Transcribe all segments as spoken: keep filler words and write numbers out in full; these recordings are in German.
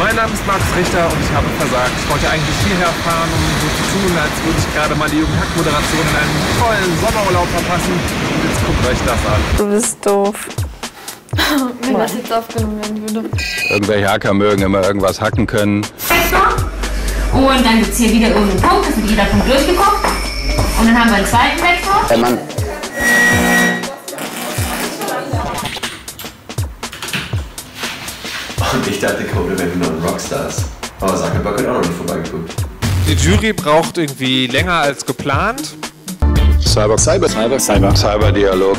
Mein Name ist Markus Richter und ich habe versagt. Ich wollte eigentlich hierher fahren, um so zu tun, als würde ich gerade mal die Jugendhack-Moderation in einen tollen Sommerurlaub verpassen. Und jetzt guckt euch das an. Du bist doof. Wenn das jetzt aufgenommen werden würde. Irgendwelche Hacker mögen immer irgendwas hacken können. Und dann gibt es hier wieder irgendeinen Punkt, das wird jeder Punkt durchgeguckt. Und dann haben wir einen zweiten Vektor. Hey Mann. Und ich dachte, Code wären nur Rockstars. Aber Zuckerberg hat auch noch nicht vorbeigeguckt. Die Jury braucht irgendwie länger als geplant. Cyber, Cyber, Cyber, Cyber, Cyberdialog.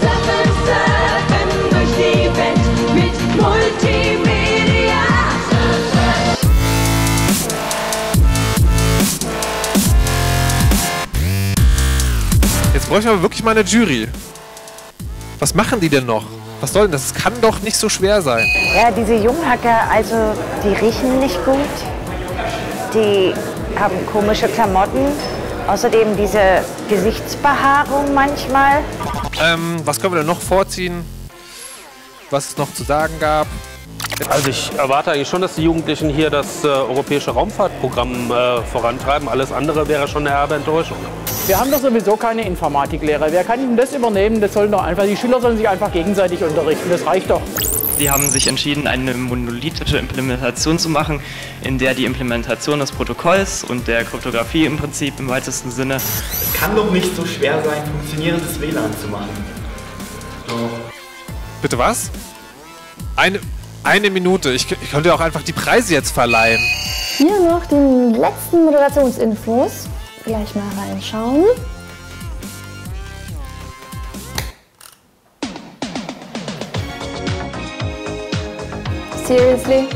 Jetzt bräuchte ich aber wirklich mal eine Jury. Was machen die denn noch? Was soll denn das? Das kann doch nicht so schwer sein. Ja, diese Junghacker, also die riechen nicht gut. Die haben komische Klamotten. Außerdem diese Gesichtsbehaarung manchmal. Ähm, was können wir denn noch vorziehen? Was es noch zu sagen gab? Also ich erwarte eigentlich schon, dass die Jugendlichen hier das äh, europäische Raumfahrtprogramm äh, vorantreiben. Alles andere wäre schon eine herbe Enttäuschung. Wir haben doch sowieso keine Informatiklehrer. Wer kann denn das übernehmen? Das sollen doch einfach, die Schüler sollen sich einfach gegenseitig unterrichten. Das reicht doch. Sie haben sich entschieden, eine monolithische Implementation zu machen, in der die Implementation des Protokolls und der Kryptographie im Prinzip im weitesten Sinne. Es kann doch nicht so schwer sein, funktionierendes W L A N zu machen. Doch. Bitte was? Eine, eine Minute. Ich, ich könnte auch einfach die Preise jetzt verleihen. Hier noch die letzten Moderationsinfos. Gleich mal reinschauen. Seriously?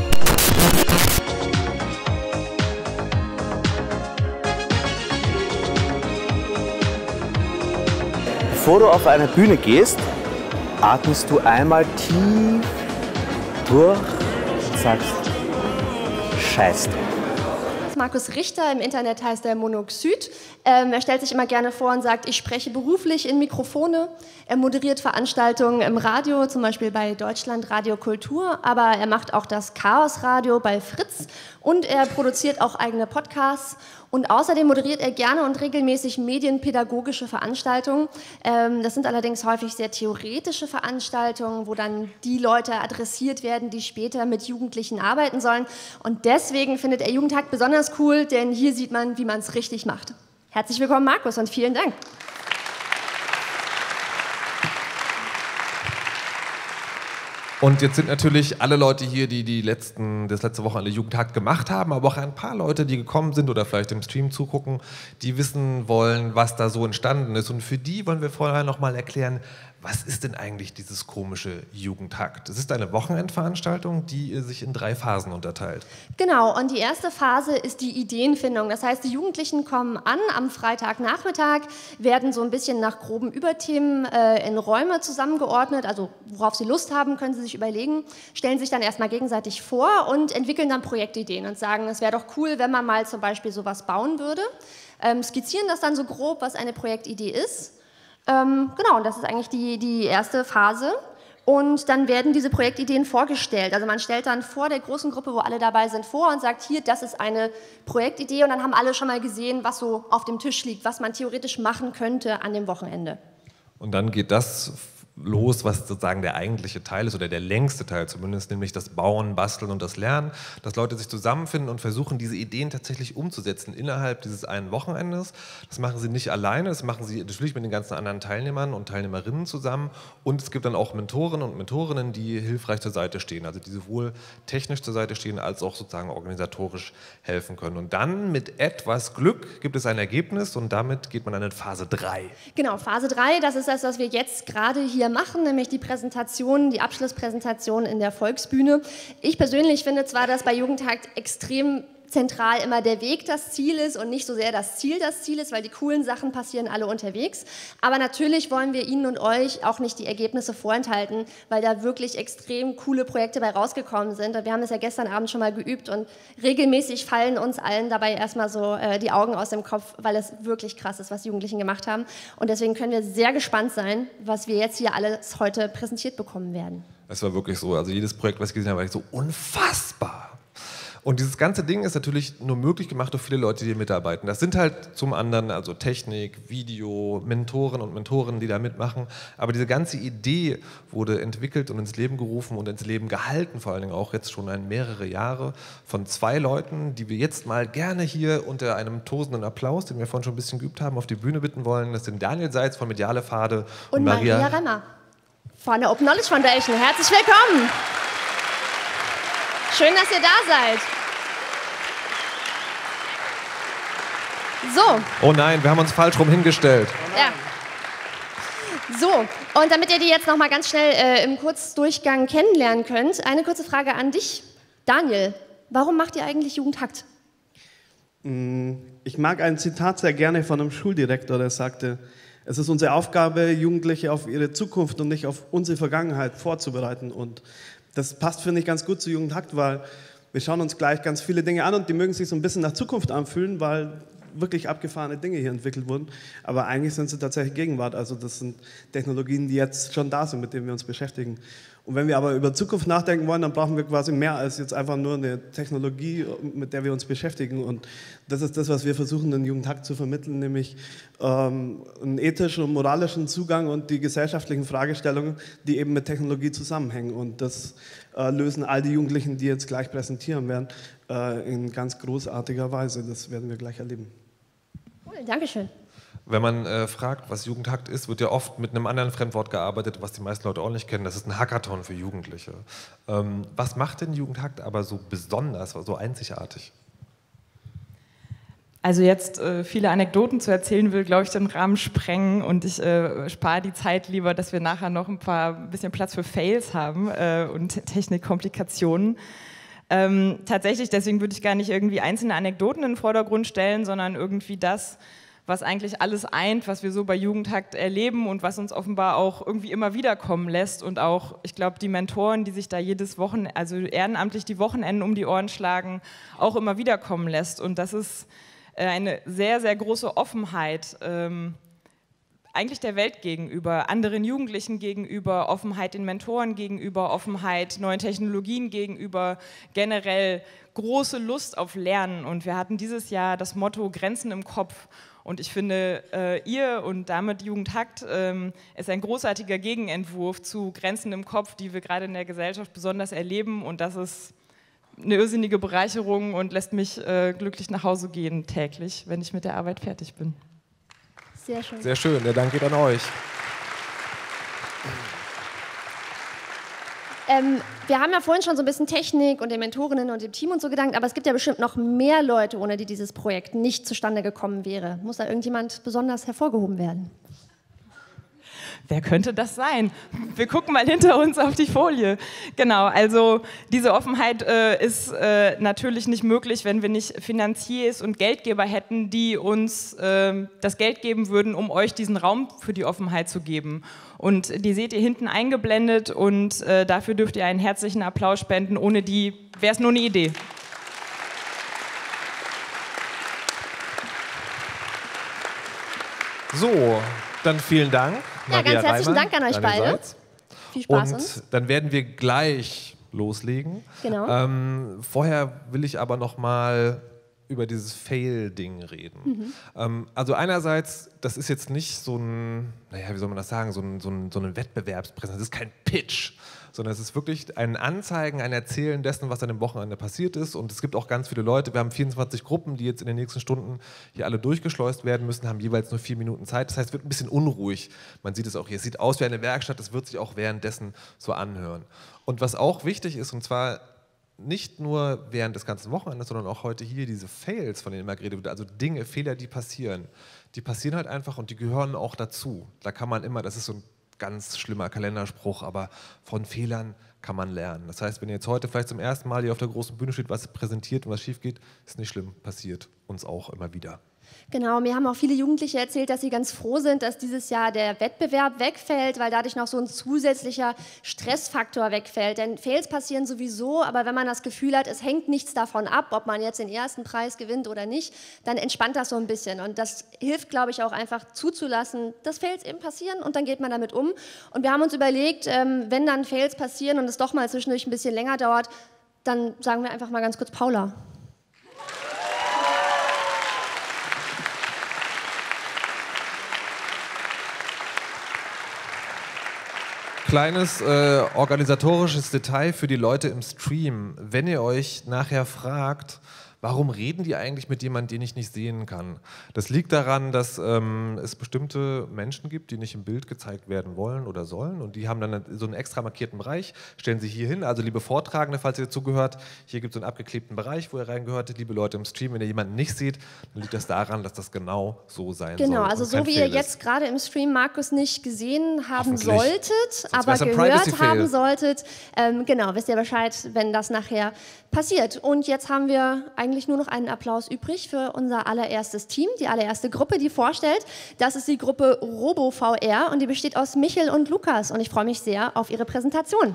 Bevor du auf eine Bühne gehst, atmest du einmal tief durch und sagst Scheiße. Markus Richter, im Internet heißt er Monoxid. Ähm, er stellt sich immer gerne vor und sagt, ich spreche beruflich in Mikrofone. Er moderiert Veranstaltungen im Radio, zum Beispiel bei Deutschland Radio Kultur, aber er macht auch das Chaos Radio bei Fritz und er produziert auch eigene Podcasts. Und außerdem moderiert er gerne und regelmäßig medienpädagogische Veranstaltungen. Ähm, das sind allerdings häufig sehr theoretische Veranstaltungen, wo dann die Leute adressiert werden, die später mit Jugendlichen arbeiten sollen. Und deswegen findet er Jugendhack besonders cool, denn hier sieht man, wie man es richtig macht. Herzlich willkommen, Markus, und vielen Dank. Und jetzt sind natürlich alle Leute hier, die, die letzten, das letzte Wochenende Jugendhack gemacht haben, aber auch ein paar Leute, die gekommen sind oder vielleicht im Stream zugucken, die wissen wollen, was da so entstanden ist. Und für die wollen wir vorher nochmal erklären, was ist denn eigentlich dieses komische Jugendhack? Das ist eine Wochenendveranstaltung, die sich in drei Phasen unterteilt. Genau, und die erste Phase ist die Ideenfindung. Das heißt, die Jugendlichen kommen an am Freitagnachmittag, werden so ein bisschen nach groben Überthemen äh, in Räume zusammengeordnet, also worauf sie Lust haben, können sie sich überlegen, stellen sich dann erstmal gegenseitig vor und entwickeln dann Projektideen und sagen, es wäre doch cool, wenn man mal zum Beispiel sowas bauen würde, ähm, skizzieren das dann so grob, was eine Projektidee ist. Ähm, genau, und das ist eigentlich die, die erste Phase. Und dann werden diese Projektideen vorgestellt. Also man stellt dann vor der großen Gruppe, wo alle dabei sind, vor und sagt, hier, das ist eine Projektidee. Und dann haben alle schon mal gesehen, was so auf dem Tisch liegt, was man theoretisch machen könnte an dem Wochenende. Und dann geht das los, was sozusagen der eigentliche Teil ist, oder der längste Teil zumindest, nämlich das Bauen, Basteln und das Lernen, dass Leute sich zusammenfinden und versuchen, diese Ideen tatsächlich umzusetzen innerhalb dieses einen Wochenendes. Das machen sie nicht alleine, das machen sie natürlich mit den ganzen anderen Teilnehmern und Teilnehmerinnen zusammen, und es gibt dann auch Mentoren und Mentorinnen, die hilfreich zur Seite stehen, also die sowohl technisch zur Seite stehen, als auch sozusagen organisatorisch helfen können. Und dann mit etwas Glück gibt es ein Ergebnis und damit geht man dann in Phase drei. Genau, Phase drei, das ist das, was wir jetzt gerade hier machen, nämlich die Präsentation, die Abschlusspräsentation in der Volksbühne. Ich persönlich finde zwar, dass bei Jugendhack extrem zentral immer der Weg das Ziel ist und nicht so sehr das Ziel das Ziel ist, weil die coolen Sachen passieren alle unterwegs. Aber natürlich wollen wir Ihnen und euch auch nicht die Ergebnisse vorenthalten, weil da wirklich extrem coole Projekte bei rausgekommen sind. Und wir haben es ja gestern Abend schon mal geübt und regelmäßig fallen uns allen dabei erstmal so äh, die Augen aus dem Kopf, weil es wirklich krass ist, was die Jugendlichen gemacht haben. Und deswegen können wir sehr gespannt sein, was wir jetzt hier alles heute präsentiert bekommen werden. Das war wirklich so. Also jedes Projekt, was ich gesehen habe, war so unfassbar. Und dieses ganze Ding ist natürlich nur möglich gemacht durch viele Leute, die hier mitarbeiten. Das sind halt zum anderen also Technik, Video, Mentoren und Mentorinnen, die da mitmachen. Aber diese ganze Idee wurde entwickelt und ins Leben gerufen und ins Leben gehalten, vor allen Dingen auch jetzt schon mehrere Jahre, von zwei Leuten, die wir jetzt mal gerne hier unter einem tosenden Applaus, den wir vorhin schon ein bisschen geübt haben, auf die Bühne bitten wollen. Das sind Daniel Seitz von Mediale Pfade und, und Maria, Maria Remmer von der Open Knowledge Foundation. Herzlich willkommen. Schön, dass ihr da seid. So. Oh nein, wir haben uns falsch rum hingestellt. Ja. So, und damit ihr die jetzt noch mal ganz schnell äh, im Kurzdurchgang kennenlernen könnt, eine kurze Frage an dich, Daniel. Warum macht ihr eigentlich Jugendhakt? Ich mag ein Zitat sehr gerne von einem Schuldirektor, der sagte, es ist unsere Aufgabe, Jugendliche auf ihre Zukunft und nicht auf unsere Vergangenheit vorzubereiten. Und das passt, finde ich, ganz gut zu Jugendhakt, weil wir schauen uns gleich ganz viele Dinge an und die mögen sich so ein bisschen nach Zukunft anfühlen, weil wirklich abgefahrene Dinge hier entwickelt wurden. Aber eigentlich sind sie tatsächlich Gegenwart. Also das sind Technologien, die jetzt schon da sind, mit denen wir uns beschäftigen. Und wenn wir aber über Zukunft nachdenken wollen, dann brauchen wir quasi mehr als jetzt einfach nur eine Technologie, mit der wir uns beschäftigen. Und das ist das, was wir versuchen, den Jugendhakt zu vermitteln, nämlich ähm, einen ethischen und moralischen Zugang und die gesellschaftlichen Fragestellungen, die eben mit Technologie zusammenhängen. Und das äh, lösen all die Jugendlichen, die jetzt gleich präsentieren werden, äh, in ganz großartiger Weise. Das werden wir gleich erleben. Cool, Dankeschön. Wenn man äh, fragt, was Jugendhakt ist, wird ja oft mit einem anderen Fremdwort gearbeitet, was die meisten Leute auch nicht kennen. Das ist ein Hackathon für Jugendliche. Ähm, was macht denn Jugendhakt aber so besonders, so einzigartig? Also jetzt äh, viele Anekdoten zu erzählen, will, glaube ich, den Rahmen sprengen und ich äh, spare die Zeit lieber, dass wir nachher noch ein paar ein bisschen Platz für Fails haben äh, und Technikkomplikationen. Ähm, tatsächlich, deswegen würde ich gar nicht irgendwie einzelne Anekdoten in den Vordergrund stellen, sondern irgendwie das, was eigentlich alles eint, was wir so bei Jugendhakt erleben und was uns offenbar auch irgendwie immer wieder kommen lässt. Und auch, ich glaube, die Mentoren, die sich da jedes Wochenende, also ehrenamtlich die Wochenenden um die Ohren schlagen, auch immer wieder kommen lässt. Und das ist äh, eine sehr, sehr große Offenheit, ähm, eigentlich der Welt gegenüber, anderen Jugendlichen gegenüber, Offenheit den Mentoren gegenüber, Offenheit neuen Technologien gegenüber, generell große Lust auf Lernen. Und wir hatten dieses Jahr das Motto Grenzen im Kopf. Und ich finde, äh, ihr und damit Jugendhakt ähm, ist ein großartiger Gegenentwurf zu Grenzen im Kopf, die wir gerade in der Gesellschaft besonders erleben. Und das ist eine irrsinnige Bereicherung und lässt mich äh, glücklich nach Hause gehen täglich, wenn ich mit der Arbeit fertig bin. Sehr schön. Sehr schön, der Dank geht an euch. Ähm, wir haben ja vorhin schon so ein bisschen Technik und den Mentorinnen und dem Team und so gedankt, aber es gibt ja bestimmt noch mehr Leute, ohne die dieses Projekt nicht zustande gekommen wäre. Muss da irgendjemand besonders hervorgehoben werden? Wer könnte das sein? Wir gucken mal hinter uns auf die Folie. Genau, also diese Offenheit äh, ist äh, natürlich nicht möglich, wenn wir nicht Finanziers und Geldgeber hätten, die uns äh, das Geld geben würden, um euch diesen Raum für die Offenheit zu geben. Und die seht ihr hinten eingeblendet und äh, dafür dürft ihr einen herzlichen Applaus spenden. Ohne die wäre es nur eine Idee. So, dann vielen Dank. Ja, Maria ganz herzlichen Reimann, Dank an euch Daniel beide. Seitz. Viel Spaß Und uns. dann werden wir gleich loslegen. Genau. Ähm, vorher will ich aber noch mal über dieses Fail-Ding reden. Mhm. Ähm, also einerseits, das ist jetzt nicht so ein, naja, wie soll man das sagen, so, ein, so, ein, so eine Wettbewerbspräsentation, das ist kein Pitch, sondern es ist wirklich ein Anzeigen, ein Erzählen dessen, was an dem Wochenende passiert ist. Und es gibt auch ganz viele Leute, wir haben vierundzwanzig Gruppen, die jetzt in den nächsten Stunden hier alle durchgeschleust werden müssen, haben jeweils nur vier Minuten Zeit. Das heißt, es wird ein bisschen unruhig. Man sieht es auch hier. Es sieht aus wie eine Werkstatt, es wird sich auch währenddessen so anhören. Und was auch wichtig ist, und zwar nicht nur während des ganzen Wochenendes, sondern auch heute hier diese Fails, von denen immer geredet wird, also Dinge, Fehler, die passieren, die passieren halt einfach und die gehören auch dazu. Da kann man immer, das ist so ein ganz schlimmer Kalenderspruch, aber von Fehlern kann man lernen. Das heißt, wenn ihr jetzt heute vielleicht zum ersten Mal hier auf der großen Bühne steht, was präsentiert und was schief geht, ist nicht schlimm, passiert uns auch immer wieder. Genau, mir haben auch viele Jugendliche erzählt, dass sie ganz froh sind, dass dieses Jahr der Wettbewerb wegfällt, weil dadurch noch so ein zusätzlicher Stressfaktor wegfällt. Denn Fails passieren sowieso, aber wenn man das Gefühl hat, es hängt nichts davon ab, ob man jetzt den ersten Preis gewinnt oder nicht, dann entspannt das so ein bisschen. Und das hilft, glaube ich, auch einfach zuzulassen, dass Fails eben passieren und dann geht man damit um. Und wir haben uns überlegt, wenn dann Fails passieren und es doch mal zwischendurch ein bisschen länger dauert, dann sagen wir einfach mal ganz kurz Paula. Kleines äh, organisatorisches Detail für die Leute im Stream. Wenn ihr euch nachher fragt, warum reden die eigentlich mit jemandem, den ich nicht sehen kann? Das liegt daran, dass ähm, es bestimmte Menschen gibt, die nicht im Bild gezeigt werden wollen oder sollen, und die haben dann so einen extra markierten Bereich, stellen sie hier hin. Also liebe Vortragende, falls ihr dazugehört, hier gibt es so einen abgeklebten Bereich, wo ihr reingehört. Liebe Leute im Stream, wenn ihr jemanden nicht seht, dann liegt das daran, dass das genau so sein soll. Genau, also so wie ihr jetzt gerade im Stream Markus nicht gesehen haben solltet, aber ein gehört haben solltet, ähm, genau, wisst ihr Bescheid, wenn das nachher passiert. Und jetzt haben wir eigentlich nur noch einen Applaus übrig für unser allererstes Team, die allererste Gruppe, die vorstellt. Das ist die Gruppe RoboVR und die besteht aus Michel und Lukas und ich freue mich sehr auf ihre Präsentation.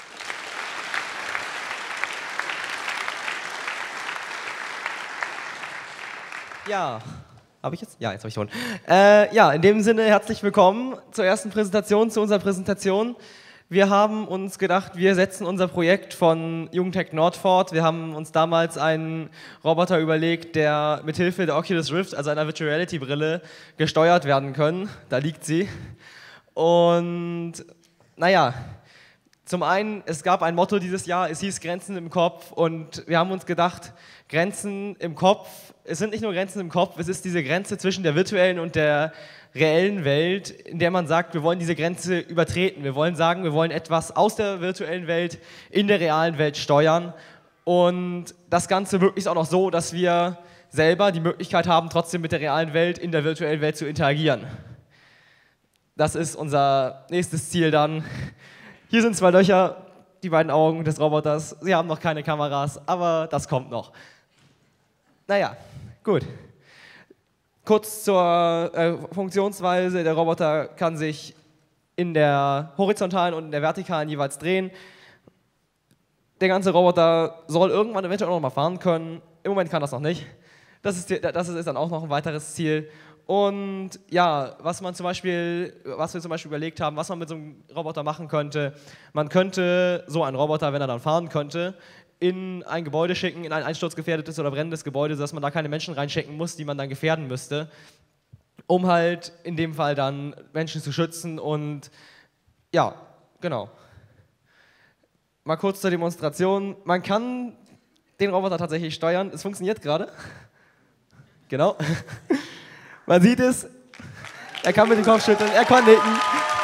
Ja, habe ich jetzt? Ja, jetzt habe ich schon. Äh, ja, in dem Sinne herzlich willkommen zur ersten Präsentation, zu unserer Präsentation. Wir haben uns gedacht, wir setzen unser Projekt von Jugendhack Nord fort. Wir haben uns damals einen Roboter überlegt, der mithilfe der Oculus Rift, also einer Virtual Reality Brille, gesteuert werden kann. Da liegt sie. Und naja, zum einen, es gab ein Motto dieses Jahr, es hieß Grenzen im Kopf, und wir haben uns gedacht, Grenzen im Kopf, es sind nicht nur Grenzen im Kopf, es ist diese Grenze zwischen der virtuellen und der reellen Welt, in der man sagt, wir wollen diese Grenze übertreten. Wir wollen sagen, wir wollen etwas aus der virtuellen Welt in der realen Welt steuern, und das Ganze möglichst auch noch so, dass wir selber die Möglichkeit haben, trotzdem mit der realen Welt in der virtuellen Welt zu interagieren. Das ist unser nächstes Ziel dann. Hier sind zwei Löcher, die beiden Augen des Roboters. Sie haben noch keine Kameras, aber das kommt noch. Naja, gut. Kurz zur äh, Funktionsweise. Der Roboter kann sich in der horizontalen und in der vertikalen jeweils drehen. Der ganze Roboter soll irgendwann eventuell auch noch mal fahren können. Im Moment kann das noch nicht. Das ist, die, das ist dann auch noch ein weiteres Ziel. Und ja, was man zum Beispiel, was wir zum Beispiel überlegt haben, was man mit so einem Roboter machen könnte, man könnte so einen Roboter, wenn er dann fahren könnte, in ein Gebäude schicken, in ein einsturzgefährdetes oder brennendes Gebäude, sodass man da keine Menschen reinschicken muss, die man dann gefährden müsste, um halt in dem Fall dann Menschen zu schützen. Und ja, genau. Mal kurz zur Demonstration. Man kann den Roboter tatsächlich steuern. Es funktioniert gerade. Genau. Man sieht es. Er kann mit dem Kopf schütteln, er kann nicken.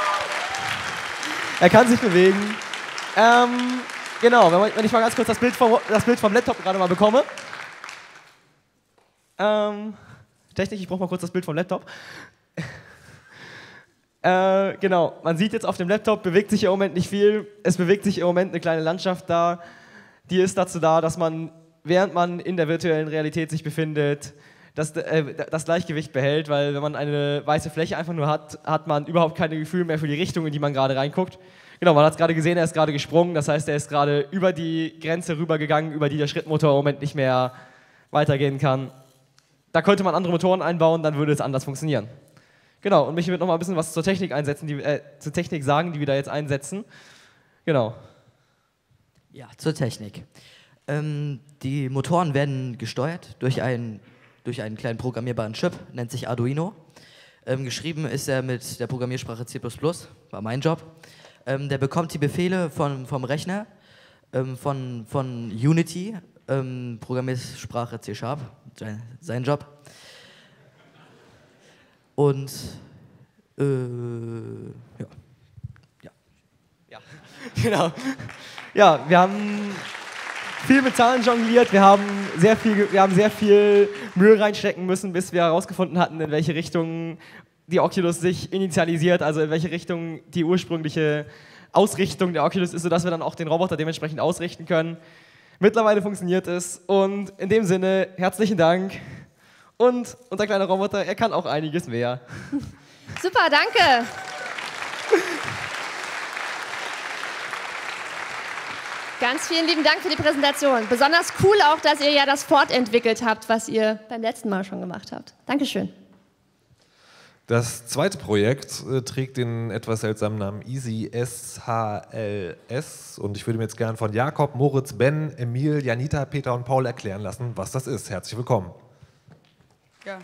Er kann sich bewegen. Ähm, genau, wenn ich mal ganz kurz das Bild vom, das Bild vom Laptop gerade mal bekomme. Ähm, Technik, ich brauche mal kurz das Bild vom Laptop. Äh, genau, man sieht jetzt auf dem Laptop, bewegt sich im Moment nicht viel. Es bewegt sich im Moment eine kleine Landschaft da. Die ist dazu da, dass man, während man in der virtuellen Realität sich befindet, das, äh, das Gleichgewicht behält, weil wenn man eine weiße Fläche einfach nur hat, hat man überhaupt kein Gefühl mehr für die Richtung, in die man gerade reinguckt. Genau, man hat es gerade gesehen, er ist gerade gesprungen, das heißt, er ist gerade über die Grenze rübergegangen, über die der Schrittmotor im Moment nicht mehr weitergehen kann. Da könnte man andere Motoren einbauen, dann würde es anders funktionieren. Genau, und Michi wird noch mal ein bisschen was zur Technik einsetzen, die, äh, zur Technik sagen, die wir da jetzt einsetzen. Genau. Ja, zur Technik. Ähm, die Motoren werden gesteuert durch einen, durch einen kleinen programmierbaren Chip, nennt sich Arduino. Ähm, geschrieben ist er mit der Programmiersprache C plus plus, war mein Job. Ähm, der bekommt die Befehle von, vom Rechner, ähm, von, von Unity, ähm, Programmiersprache C Sharp, sein, sein Job. Und äh, ja. ja. Ja, genau. Ja, wir haben viel mit Zahlen jongliert, wir haben sehr viel, wir haben sehr viel Mühe reinstecken müssen, bis wir herausgefunden hatten, in welche Richtung die Oculus sich initialisiert, also in welche Richtung die ursprüngliche Ausrichtung der Oculus ist, sodass wir dann auch den Roboter dementsprechend ausrichten können. Mittlerweile funktioniert es und in dem Sinne herzlichen Dank. Und unser kleiner Roboter, er kann auch einiges mehr. Super, danke. Ganz vielen lieben Dank für die Präsentation. Besonders cool auch, dass ihr ja das fortentwickelt habt, was ihr beim letzten Mal schon gemacht habt. Dankeschön. Das zweite Projekt äh, trägt den etwas seltsamen Namen Easy S H L S und ich würde mir jetzt gern von Jakob, Moritz, Ben, Emil, Janita, Peter und Paul erklären lassen, was das ist. Herzlich willkommen. Ja.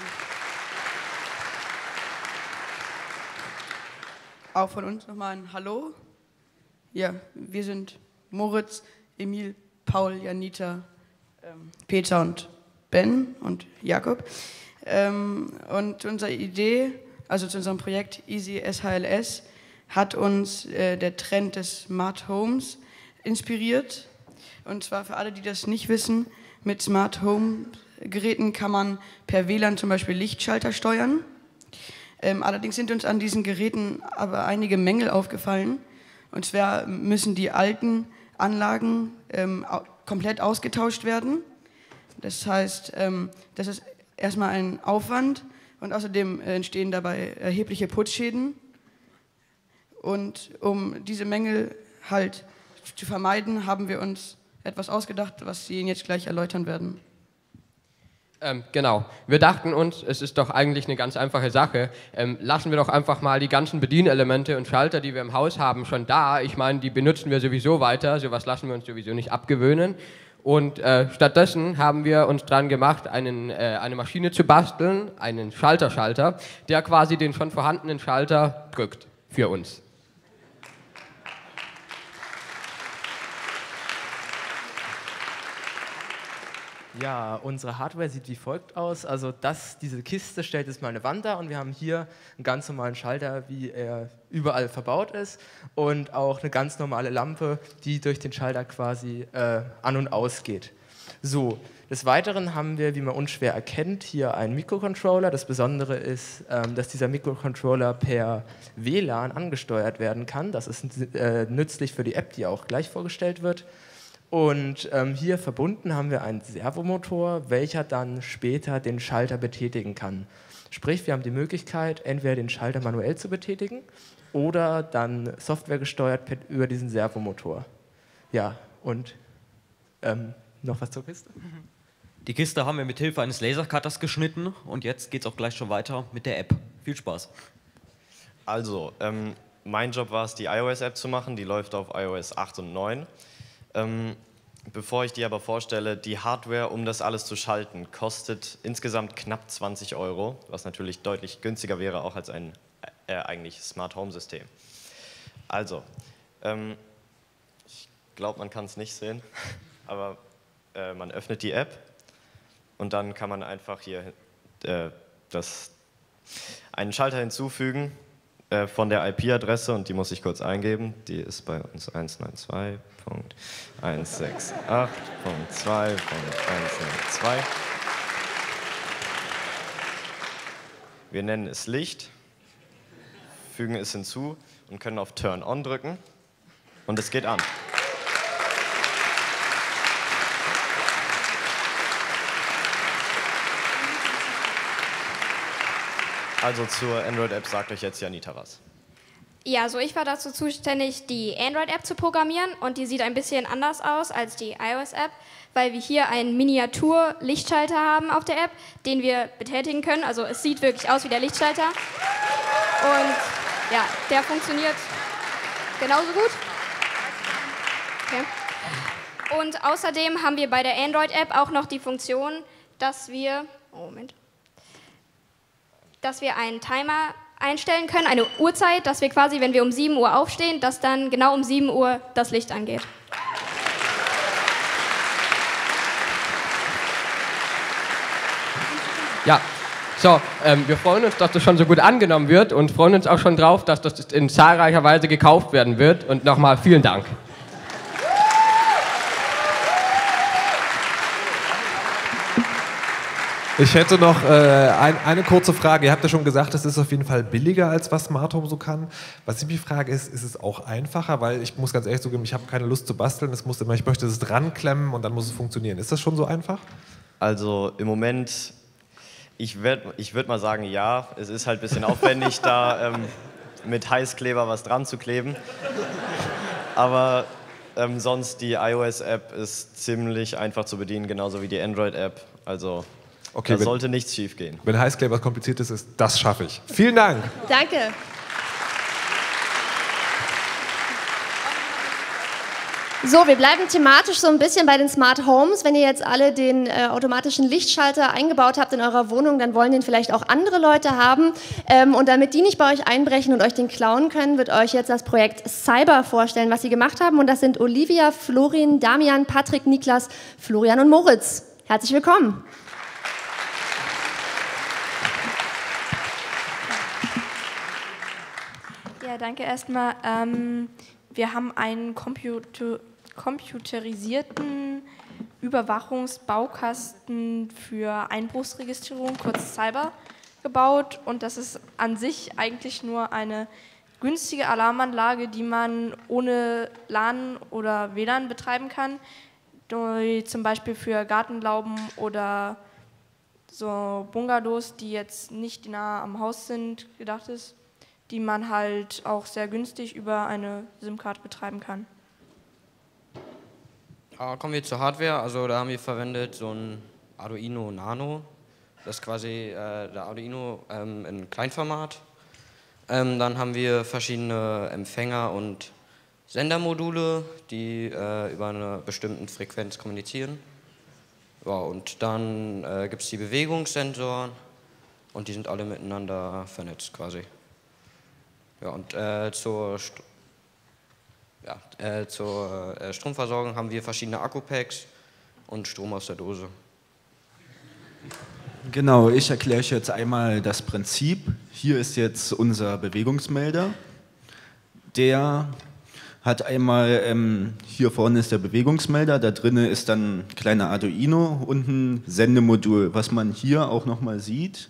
Auch von uns nochmal ein Hallo. Ja, wir sind Moritz, Emil, Paul, Janita, ähm, Peter und Ben und Jakob. Ähm, und unsere Idee, also zu unserem Projekt Easy S H L S, hat uns äh, der Trend des Smart Homes inspiriert. Und zwar für alle, die das nicht wissen, mit Smart Home Geräten kann man per W L A N zum Beispiel Lichtschalter steuern. Ähm, allerdings sind uns an diesen Geräten aber einige Mängel aufgefallen. Und zwar müssen die alten Anlagen ähm, au- komplett ausgetauscht werden. Das heißt, ähm, das ist erstmal ein Aufwand und außerdem entstehen dabei erhebliche Putzschäden. Und um diese Mängel halt zu vermeiden, haben wir uns etwas ausgedacht, was Sie Ihnen jetzt gleich erläutern werden. Ähm, genau. Wir dachten uns, es ist doch eigentlich eine ganz einfache Sache. Ähm, lassen wir doch einfach mal die ganzen Bedienelemente und Schalter, die wir im Haus haben, schon da. Ich meine, die benutzen wir sowieso weiter. Sowas lassen wir uns sowieso nicht abgewöhnen. Und äh, stattdessen haben wir uns dran gemacht, einen, äh, eine Maschine zu basteln, einen Schalterschalter, der quasi den schon vorhandenen Schalter drückt für uns. Ja, unsere Hardware sieht wie folgt aus. Also das, diese Kiste stellt jetzt mal eine Wand dar und wir haben hier einen ganz normalen Schalter, wie er überall verbaut ist und auch eine ganz normale Lampe, die durch den Schalter quasi äh, an- und ausgeht. So, des Weiteren haben wir, wie man unschwer erkennt, hier einen Mikrocontroller. Das Besondere ist, ähm, dass dieser Mikrocontroller per W L A N angesteuert werden kann. Das ist äh, nützlich für die App, die auch gleich vorgestellt wird. Und ähm, hier verbunden haben wir einen Servomotor, welcher dann später den Schalter betätigen kann. Sprich, wir haben die Möglichkeit, entweder den Schalter manuell zu betätigen oder dann softwaregesteuert über diesen Servomotor. Ja, und ähm, noch was zur Kiste? Die Kiste haben wir mit Hilfe eines Lasercutters geschnitten und jetzt geht es auch gleich schon weiter mit der App. Viel Spaß. Also, ähm, mein Job war es, die iOS-App zu machen, die läuft auf iOS acht und neun. Ähm, bevor ich die aber vorstelle, die Hardware, um das alles zu schalten, kostet insgesamt knapp zwanzig Euro, was natürlich deutlich günstiger wäre, auch als ein äh, eigentlich Smart Home System. Also, ähm, ich glaube, man kann es nicht sehen, aber äh, man öffnet die App und dann kann man einfach hier äh, das, einen Schalter hinzufügen von der I P-Adresse und die muss ich kurz eingeben. Die ist bei uns eins neun zwei Punkt eins sechs acht Punkt zwei Punkt eins null zwei. Wir nennen es Licht, fügen es hinzu und können auf Turn On drücken und es geht an. Also zur Android-App sagt euch jetzt Janita was. Ja, also ich war dazu zuständig, die Android-App zu programmieren und die sieht ein bisschen anders aus als die iOS-App, weil wir hier einen Miniatur-Lichtschalter haben auf der App, den wir betätigen können. Also es sieht wirklich aus wie der Lichtschalter und ja, der funktioniert genauso gut. Okay. Und außerdem haben wir bei der Android-App auch noch die Funktion, dass wir, oh Moment, dass wir einen Timer einstellen können, eine Uhrzeit, dass wir quasi, wenn wir um sieben Uhr aufstehen, dass dann genau um sieben Uhr das Licht angeht. Ja, so, ähm, wir freuen uns, dass das schon so gut angenommen wird und freuen uns auch schon drauf, dass das in zahlreicher Weise gekauft werden wird. Und nochmal vielen Dank. Ich hätte noch äh, ein, eine kurze Frage. Ihr habt ja schon gesagt, es ist auf jeden Fall billiger, als was Smart Home so kann. Was ich mich frage, ist, ist es auch einfacher? Weil ich muss ganz ehrlich zugeben, ich habe keine Lust zu basteln. Es muss immer, ich möchte es dran klemmen und dann muss es funktionieren. Ist das schon so einfach? Also im Moment, ich würde ich würd mal sagen, ja. Es ist halt ein bisschen aufwendig, da ähm, mit Heißkleber was dran zu kleben. Aber ähm, sonst die iOS-App ist ziemlich einfach zu bedienen, genauso wie die Android-App. Also Okay, da wenn, sollte nichts schief gehen. Wenn Heißkleb was Kompliziertes ist, das schaffe ich. Vielen Dank. Danke. So, wir bleiben thematisch so ein bisschen bei den Smart Homes. Wenn ihr jetzt alle den äh, automatischen Lichtschalter eingebaut habt in eurer Wohnung, dann wollen den vielleicht auch andere Leute haben. Ähm, und damit die nicht bei euch einbrechen und euch den klauen können, wird euch jetzt das Projekt Cyber vorstellen, was sie gemacht haben. Und das sind Olivia, Florin, Damian, Patrick, Niklas, Florian und Moritz. Herzlich willkommen. Ja, danke erstmal. Ähm, wir haben einen Computer computerisierten Überwachungsbaukasten für Einbruchsregistrierung, kurz Cyber, gebaut. Und das ist an sich eigentlich nur eine günstige Alarmanlage, die man ohne LAN oder W L A N betreiben kann. Durch, zum Beispiel für Gartenlauben oder so Bungalows, die jetzt nicht nah am Haus sind, gedacht ist, die man halt auch sehr günstig über eine SIM-Karte betreiben kann. Ja, kommen wir zur Hardware. Also da haben wir verwendet so ein Arduino Nano. Das ist quasi äh, der Arduino ähm, in Kleinformat. Ähm, dann haben wir verschiedene Empfänger und Sendermodule, die äh, über eine bestimmte Frequenz kommunizieren. Ja, und dann äh, gibt es die Bewegungssensoren und die sind alle miteinander vernetzt quasi. Ja, und äh, zur, St ja, äh, zur äh, Stromversorgung haben wir verschiedene Akkupacks und Strom aus der Dose. Genau, ich erkläre euch jetzt einmal das Prinzip. Hier ist jetzt unser Bewegungsmelder. Der hat einmal, ähm, hier vorne ist der Bewegungsmelder, da drinnen ist dann ein kleiner Arduino und ein Sendemodul, was man hier auch nochmal sieht.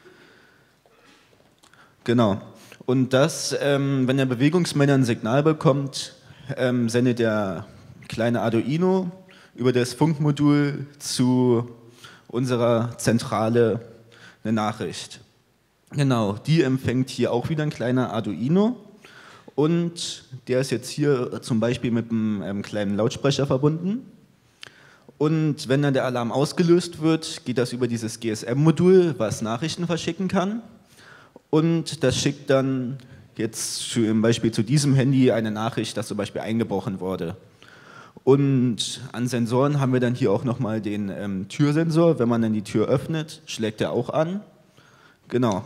Genau. Und das, ähm, wenn der Bewegungsmelder ein Signal bekommt, ähm, sendet der kleine Arduino über das Funkmodul zu unserer Zentrale eine Nachricht. Genau, die empfängt hier auch wieder ein kleiner Arduino und der ist jetzt hier zum Beispiel mit einem ähm, kleinen Lautsprecher verbunden. Und wenn dann der Alarm ausgelöst wird, geht das über dieses G S M-Modul, was Nachrichten verschicken kann. Und das schickt dann jetzt zum Beispiel zu diesem Handy eine Nachricht, dass zum Beispiel eingebrochen wurde. Und an Sensoren haben wir dann hier auch nochmal den ähm, Türsensor. Wenn man dann die Tür öffnet, schlägt er auch an. Genau.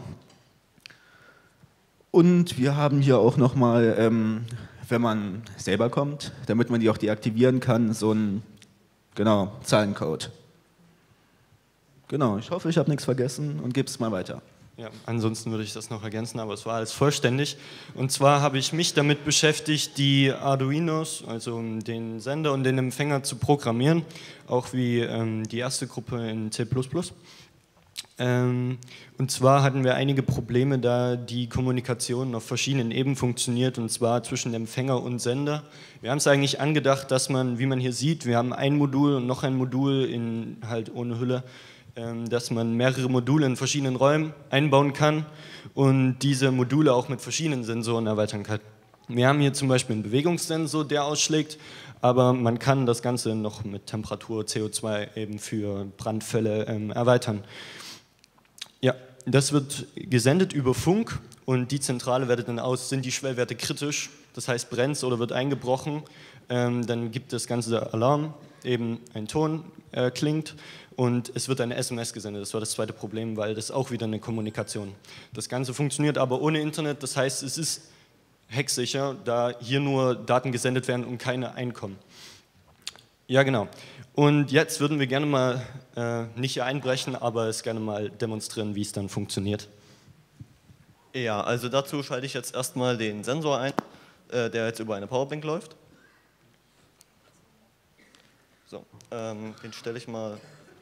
Und wir haben hier auch nochmal, ähm, wenn man selber kommt, damit man die auch deaktivieren kann, so ein genau, Zahlencode. Genau, ich hoffe, ich habe nichts vergessen und gebe es mal weiter. Ja, ansonsten würde ich das noch ergänzen, aber es war alles vollständig. Und zwar habe ich mich damit beschäftigt, die Arduinos, also den Sender und den Empfänger zu programmieren, auch wie ähm, die erste Gruppe in C plus plus. Ähm, und zwar hatten wir einige Probleme, da die Kommunikation auf verschiedenen Ebenen funktioniert, und zwar zwischen Empfänger und Sender. Wir haben es eigentlich angedacht, dass man, wie man hier sieht, wir haben ein Modul und noch ein Modul in, halt ohne Hülle, dass man mehrere Module in verschiedenen Räumen einbauen kann und diese Module auch mit verschiedenen Sensoren erweitern kann. Wir haben hier zum Beispiel einen Bewegungssensor, der ausschlägt, aber man kann das Ganze noch mit Temperatur, C O zwei eben für Brandfälle ähm, erweitern. Ja, das wird gesendet über Funk und die Zentrale wertet dann aus, sind die Schwellwerte kritisch, das heißt brennt oder wird eingebrochen, ähm, dann gibt das Ganze Alarm, eben ein Ton äh, klingt. Und es wird eine S M S gesendet, das war das zweite Problem, weil das ist auch wieder eine Kommunikation. Das Ganze funktioniert aber ohne Internet, das heißt, es ist hacksicher, da hier nur Daten gesendet werden und keine einkommen. Ja, genau. Und jetzt würden wir gerne mal, äh, nicht hier einbrechen, aber es gerne mal demonstrieren, wie es dann funktioniert. Ja, also dazu schalte ich jetzt erstmal den Sensor ein, äh, der jetzt über eine Powerbank läuft. So, ähm, den stelle ich mal...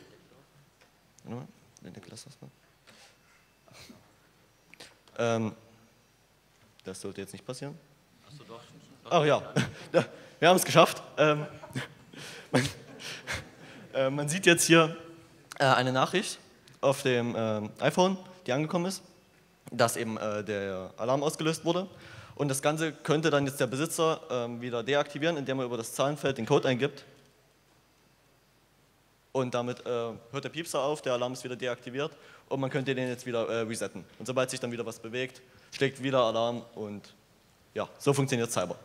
Ähm, das sollte jetzt nicht passieren. Achso, doch. Ach ja, wir haben es geschafft. Ähm, man, äh, man sieht jetzt hier äh, eine Nachricht auf dem äh, iPhone, die angekommen ist, dass eben äh, der Alarm ausgelöst wurde. Und das Ganze könnte dann jetzt der Besitzer äh, wieder deaktivieren, indem er über das Zahlenfeld den Code eingibt. und damit äh, hört der Piepser auf, der Alarm ist wieder deaktiviert und man könnte den jetzt wieder äh, resetten. Und sobald sich dann wieder was bewegt, schlägt wieder Alarm und ja, so funktioniert Cyber.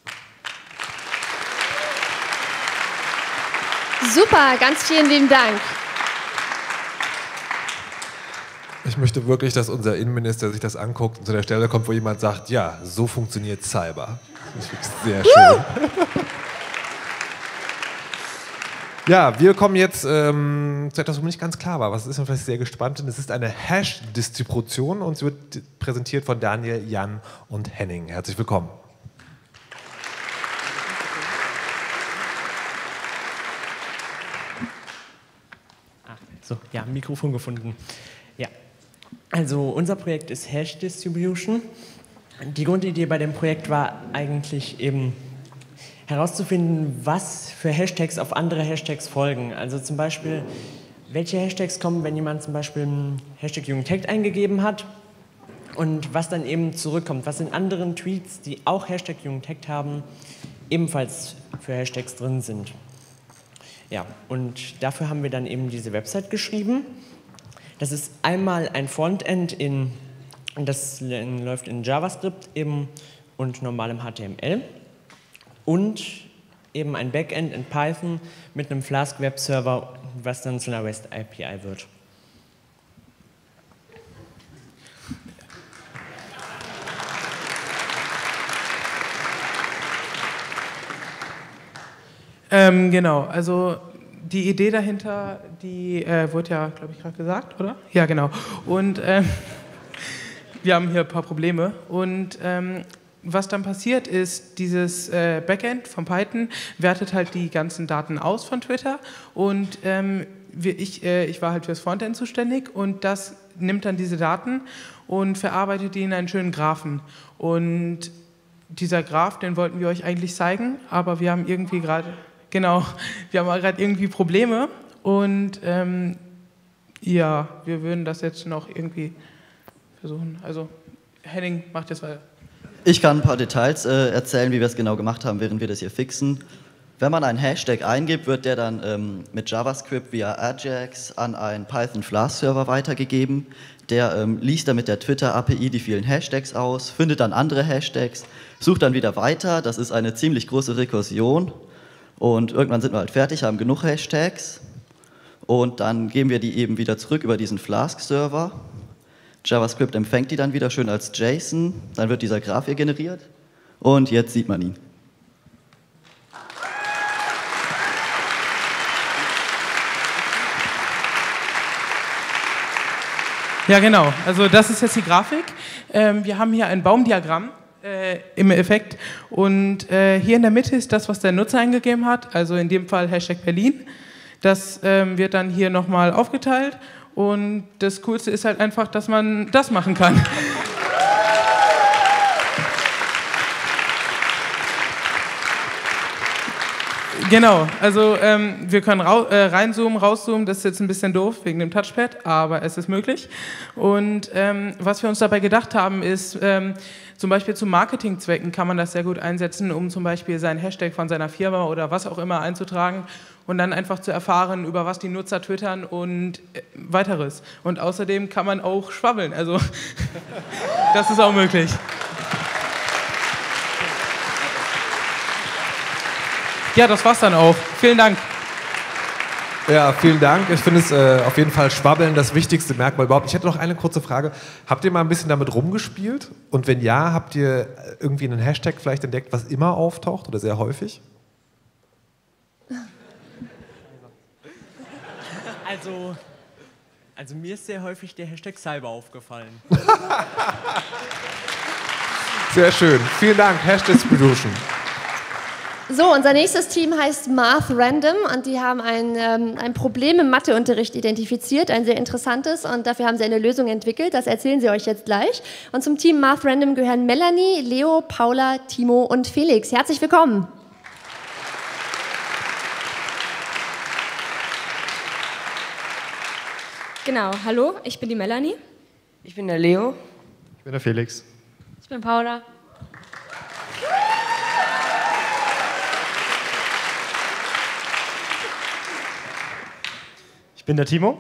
Super, ganz vielen lieben Dank. Ich möchte wirklich, dass unser Innenminister sich das anguckt und zu der Stelle kommt, wo jemand sagt, ja, so funktioniert Cyber. Das ist sehr schön. Ja, wir kommen jetzt ähm, zu etwas, wo mir nicht ganz klar war. Was ist, und vielleicht sehr gespannt bin. Es ist eine Hash-Distribution und sie wird präsentiert von Daniel, Jan und Henning. Herzlich willkommen. So, ja, Mikrofon gefunden. Ja, also unser Projekt ist Hash Distribution. Die Grundidee bei dem Projekt war eigentlich eben herauszufinden, was für Hashtags auf andere Hashtags folgen. Also zum Beispiel, welche Hashtags kommen, wenn jemand zum Beispiel Hashtag Jugendhackt eingegeben hat und was dann eben zurückkommt, was in anderen Tweets, die auch Hashtag Jugendhackt haben, ebenfalls für Hashtags drin sind. Ja, und dafür haben wir dann eben diese Website geschrieben. Das ist einmal ein Frontend, in, das läuft in JavaScript eben und normalem H T M L und eben ein Backend in Python mit einem Flask Webserver, was dann zu einer REST A P I wird. Ähm, genau, also die Idee dahinter, die äh, wurde ja, glaube ich, gerade gesagt, oder? Ja, genau. Und ähm, wir haben hier ein paar Probleme. Und ähm, was dann passiert ist, dieses äh, Backend von Python wertet halt die ganzen Daten aus von Twitter. Und ähm, wir, ich, äh, ich war halt fürs Frontend zuständig und das nimmt dann diese Daten und verarbeitet die in einen schönen Graphen. Und dieser Graph, den wollten wir euch eigentlich zeigen, aber wir haben irgendwie gerade... Genau, wir haben gerade irgendwie Probleme und ähm, ja, wir würden das jetzt noch irgendwie versuchen. Also Henning macht jetzt weiter. Ich kann ein paar Details äh, erzählen, wie wir es genau gemacht haben, während wir das hier fixen. Wenn man einen Hashtag eingibt, wird der dann ähm, mit JavaScript via Ajax an einen Python Flask Server weitergegeben. Der ähm, liest dann mit der Twitter A P I die vielen Hashtags aus, findet dann andere Hashtags, sucht dann wieder weiter. Das ist eine ziemlich große Rekursion. Und irgendwann sind wir halt fertig, haben genug Hashtags und dann geben wir die eben wieder zurück über diesen Flask-Server. JavaScript empfängt die dann wieder schön als JSON, dann wird dieser Graph hier generiert und jetzt sieht man ihn. Ja, genau. Also das ist jetzt die Grafik. Ähm, wir haben hier ein Baumdiagramm. Äh, im Effekt. Und äh, hier in der Mitte ist das, was der Nutzer eingegeben hat, also in dem Fall Hashtag Berlin. Das ähm, wird dann hier nochmal aufgeteilt und das Coolste ist halt einfach, dass man das machen kann. Genau, also ähm, wir können rau äh, reinzoomen, rauszoomen, das ist jetzt ein bisschen doof wegen dem Touchpad, aber es ist möglich. Und ähm, was wir uns dabei gedacht haben, ist, ähm, zum Beispiel zu Marketingzwecken kann man das sehr gut einsetzen, um zum Beispiel seinen Hashtag von seiner Firma oder was auch immer einzutragen und dann einfach zu erfahren, über was die Nutzer twittern und äh, weiteres. Und außerdem kann man auch schwabbeln, also das ist auch möglich. Ja, das war's dann auch. Vielen Dank. Ja, vielen Dank. Ich finde es äh, auf jeden Fall Schwabbeln das wichtigste Merkmal überhaupt. Ich hätte noch eine kurze Frage. Habt ihr mal ein bisschen damit rumgespielt? Und wenn ja, habt ihr irgendwie einen Hashtag vielleicht entdeckt, was immer auftaucht oder sehr häufig? Also, also mir ist sehr häufig der Hashtag Cyber aufgefallen. Sehr schön. Vielen Dank. Hash Distribution. So, unser nächstes Team heißt Math Random und die haben ein, ähm, ein Problem im Matheunterricht identifiziert, ein sehr interessantes, und dafür haben sie eine Lösung entwickelt. Das erzählen sie euch jetzt gleich. Und zum Team Math Random gehören Melanie, Leo, Paula, Timo und Felix. Herzlich willkommen. Genau, hallo, ich bin die Melanie. Ich bin der Leo. Ich bin der Felix. Ich bin Paula. Ich bin der Timo.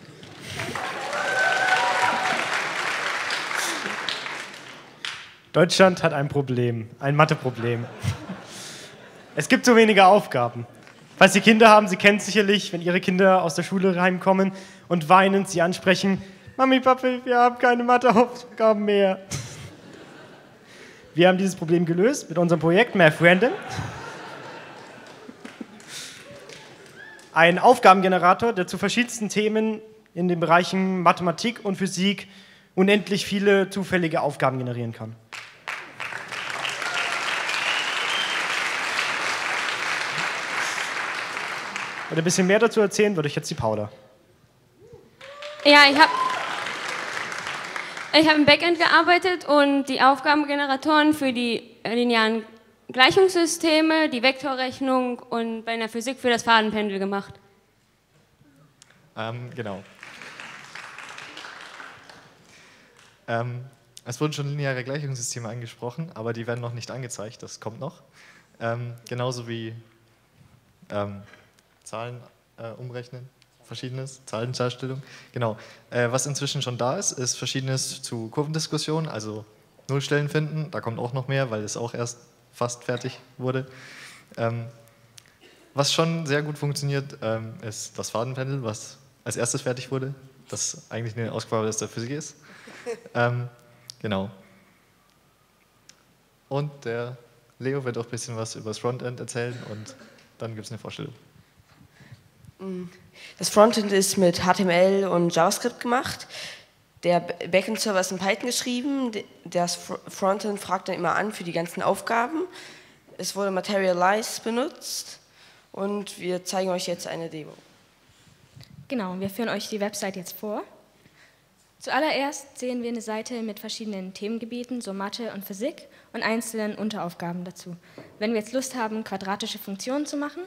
Deutschland hat ein Problem, ein Matheproblem. Es gibt zu wenige Aufgaben. Falls Sie Kinder haben, Sie kennen es sicherlich, wenn Ihre Kinder aus der Schule heimkommen und weinend Sie ansprechen, Mami, Papi, wir haben keine Matheaufgaben mehr. Wir haben dieses Problem gelöst mit unserem Projekt Math Random. Ein Aufgabengenerator, der zu verschiedensten Themen in den Bereichen Mathematik und Physik unendlich viele zufällige Aufgaben generieren kann. Und ein bisschen mehr dazu erzählen würde ich jetzt die Paula. Ja, ich habe ich hab im Backend gearbeitet und die Aufgabengeneratoren für die linearen Gleichungssysteme, die Vektorrechnung und bei der Physik für das Fadenpendel gemacht. Ähm, genau. Ähm, es wurden schon lineare Gleichungssysteme angesprochen, aber die werden noch nicht angezeigt, das kommt noch. Ähm, genauso wie ähm, Zahlen äh, umrechnen, Verschiedenes, Zahlendarstellung. Genau. Äh, was inzwischen schon da ist, ist Verschiedenes zu Kurvendiskussion, also Nullstellen finden, da kommt auch noch mehr, weil es auch erst fast fertig wurde. Ähm, was schon sehr gut funktioniert, ähm, ist das Fadenpendel, was als erstes fertig wurde, das eigentlich eine Ausgabe der Physik ist. Ähm, genau. Und der Leo wird auch ein bisschen was über das Frontend erzählen und dann gibt es eine Vorstellung. Das Frontend ist mit H T M L und JavaScript gemacht. Der Backend-Server ist in Python geschrieben. Das Frontend fragt dann immer an für die ganzen Aufgaben. Es wurde Materialize benutzt und wir zeigen euch jetzt eine Demo. Genau, wir führen euch die Website jetzt vor. Zuallererst sehen wir eine Seite mit verschiedenen Themengebieten, so Mathe und Physik und einzelnen Unteraufgaben dazu. Wenn wir jetzt Lust haben, quadratische Funktionen zu machen,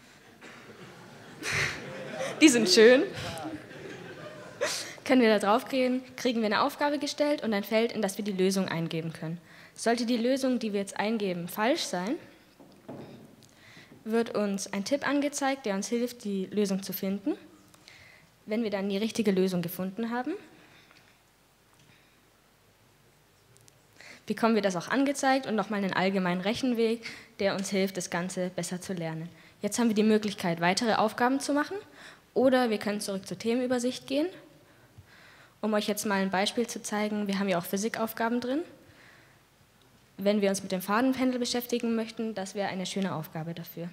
die sind schön, können wir da drauf gehen, kriegen wir eine Aufgabe gestellt und ein Feld, in das wir die Lösung eingeben können. Sollte die Lösung, die wir jetzt eingeben, falsch sein, wird uns ein Tipp angezeigt, der uns hilft, die Lösung zu finden. Wenn wir dann die richtige Lösung gefunden haben, bekommen wir das auch angezeigt und nochmal einen allgemeinen Rechenweg, der uns hilft, das Ganze besser zu lernen. Jetzt haben wir die Möglichkeit, weitere Aufgaben zu machen oder wir können zurück zur Themenübersicht gehen. Um euch jetzt mal ein Beispiel zu zeigen, wir haben ja auch Physikaufgaben drin. Wenn wir uns mit dem Fadenpendel beschäftigen möchten, das wäre eine schöne Aufgabe dafür.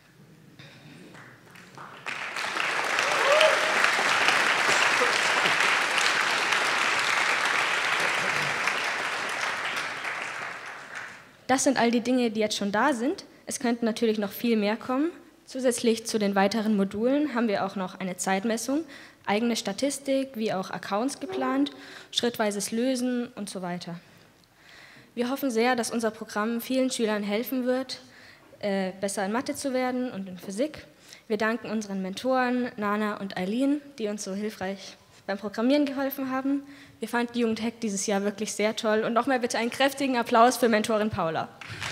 Das sind all die Dinge, die jetzt schon da sind. Es könnten natürlich noch viel mehr kommen. Zusätzlich zu den weiteren Modulen haben wir auch noch eine Zeitmessung, eigene Statistik, wie auch Accounts geplant, schrittweises Lösen und so weiter. Wir hoffen sehr, dass unser Programm vielen Schülern helfen wird, äh, besser in Mathe zu werden und in Physik. Wir danken unseren Mentoren Nana und Eileen, die uns so hilfreich beim Programmieren geholfen haben. Wir fanden die Jugendhack dieses Jahr wirklich sehr toll. Und nochmal bitte einen kräftigen Applaus für Mentorin Paula.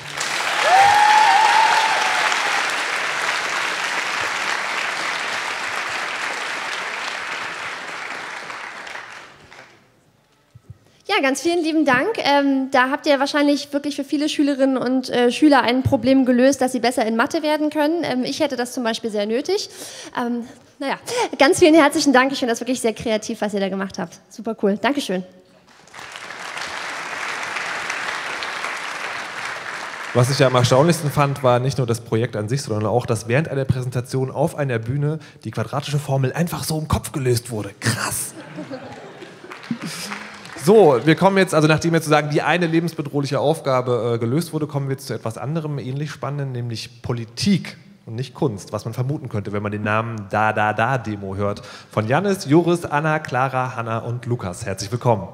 Ja, ganz vielen lieben Dank. Ähm, da habt ihr wahrscheinlich wirklich für viele Schülerinnen und äh, Schüler ein Problem gelöst, dass sie besser in Mathe werden können. Ähm, ich hätte das zum Beispiel sehr nötig. Ähm, naja, ganz vielen herzlichen Dank. Ich finde das wirklich sehr kreativ, was ihr da gemacht habt. Super cool. Dankeschön. Was ich ja am erstaunlichsten fand, war nicht nur das Projekt an sich, sondern auch, dass während einer Präsentation auf einer Bühne die quadratische Formel einfach so im Kopf gelöst wurde. Krass! So, wir kommen jetzt, also nachdem jetzt sozusagen die eine lebensbedrohliche Aufgabe äh, gelöst wurde, kommen wir jetzt zu etwas anderem, ähnlich spannendem, nämlich Politik und nicht Kunst, was man vermuten könnte, wenn man den Namen Da Da Da Demo hört. Von Jannis, Joris, Anna, Clara, Hanna und Lukas. Herzlich willkommen.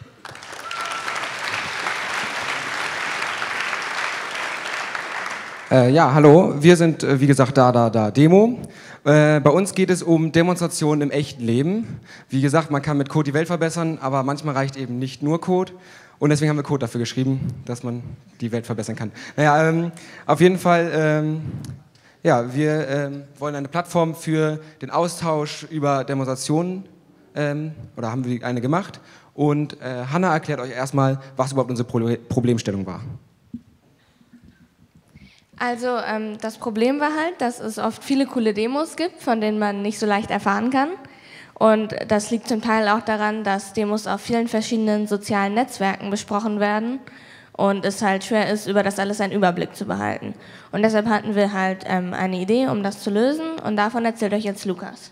Äh, ja, hallo, wir sind, äh, wie gesagt, Da Da Da Demo. Äh, bei uns geht es um Demonstrationen im echten Leben. Wie gesagt, man kann mit Code die Welt verbessern, aber manchmal reicht eben nicht nur Code. Und deswegen haben wir Code dafür geschrieben, dass man die Welt verbessern kann. Naja, ähm, auf jeden Fall, ähm, Ja, wir ähm, wollen eine Plattform für den Austausch über Demonstrationen, ähm, oder haben wir eine gemacht. Und äh, Hanna erklärt euch erstmal, was überhaupt unsere Pro- Problemstellung war. Also ähm, das Problem war halt, dass es oft viele coole Demos gibt, von denen man nicht so leicht erfahren kann. Und das liegt zum Teil auch daran, dass Demos auf vielen verschiedenen sozialen Netzwerken besprochen werden und es halt schwer ist, über das alles einen Überblick zu behalten. Und deshalb hatten wir halt ähm, eine Idee, um das zu lösen, und davon erzählt euch jetzt Lukas.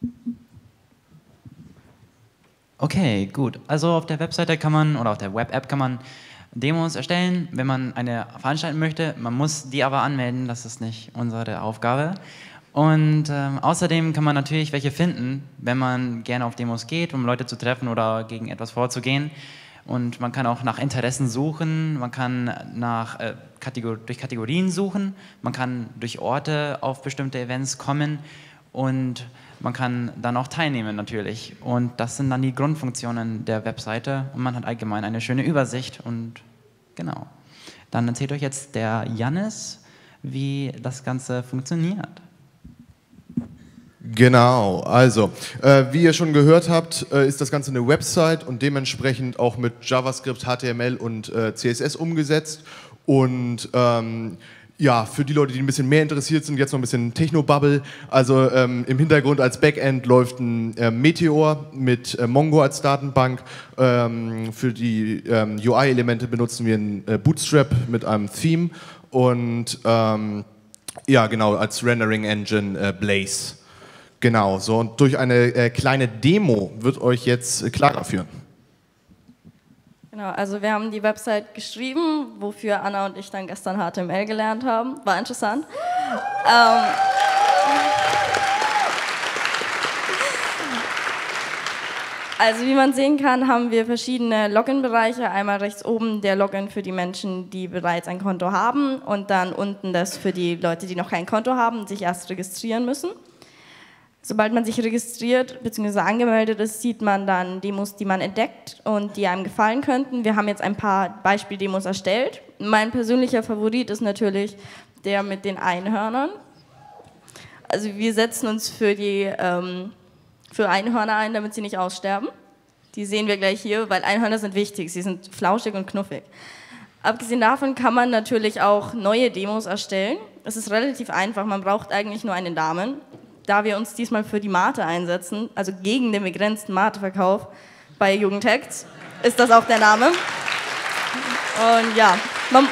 Okay, gut. Also auf der Webseite kann man, oder auf der Web-App kann man Demos erstellen, wenn man eine veranstalten möchte. Man muss die aber anmelden, das ist nicht unsere Aufgabe. Und ähm, außerdem kann man natürlich welche finden, wenn man gerne auf Demos geht, um Leute zu treffen oder gegen etwas vorzugehen. Und man kann auch nach Interessen suchen, man kann nach, äh, Kategor- durch Kategorien suchen, man kann durch Orte auf bestimmte Events kommen und man kann dann auch teilnehmen natürlich. Und das sind dann die Grundfunktionen der Webseite und man hat allgemein eine schöne Übersicht und genau. Dann erzählt euch jetzt der Jannis, wie das Ganze funktioniert. Genau, also äh, wie ihr schon gehört habt, äh, ist das Ganze eine Website und dementsprechend auch mit JavaScript, H T M L und äh, C S S umgesetzt. Und ähm, ja, für die Leute, die ein bisschen mehr interessiert sind, jetzt noch ein bisschen Techno-Bubble. Also ähm, im Hintergrund als Backend läuft ein äh, Meteor mit äh, Mongo als Datenbank. Ähm, für die ähm, U I-Elemente benutzen wir ein äh, Bootstrap mit einem Theme und ähm, ja, genau, als Rendering-Engine äh, Blaze. Genau, so, und durch eine äh, kleine Demo wird euch jetzt äh, Clara führen. Genau, also wir haben die Website geschrieben, wofür Anna und ich dann gestern H T M L gelernt haben. War interessant. ähm, also wie man sehen kann, haben wir verschiedene Login-Bereiche. Einmal rechts oben der Login für die Menschen, die bereits ein Konto haben, und dann unten das für die Leute, die noch kein Konto haben und sich erst registrieren müssen. Sobald man sich registriert bzw. angemeldet ist, sieht man dann Demos, die man entdeckt und die einem gefallen könnten. Wir haben jetzt ein paar Beispiel-Demos erstellt. Mein persönlicher Favorit ist natürlich der mit den Einhörnern. Also wir setzen uns für, die, ähm, für Einhörner ein, damit sie nicht aussterben. Die sehen wir gleich hier, weil Einhörner sind wichtig, sie sind flauschig und knuffig. Abgesehen davon kann man natürlich auch neue Demos erstellen. Es ist relativ einfach, man braucht eigentlich nur einen Namen. Da wir uns diesmal für die Mate einsetzen, also gegen den begrenzten Mate-Verkauf bei Jugendhacks, ist das auch der Name. Und ja, man,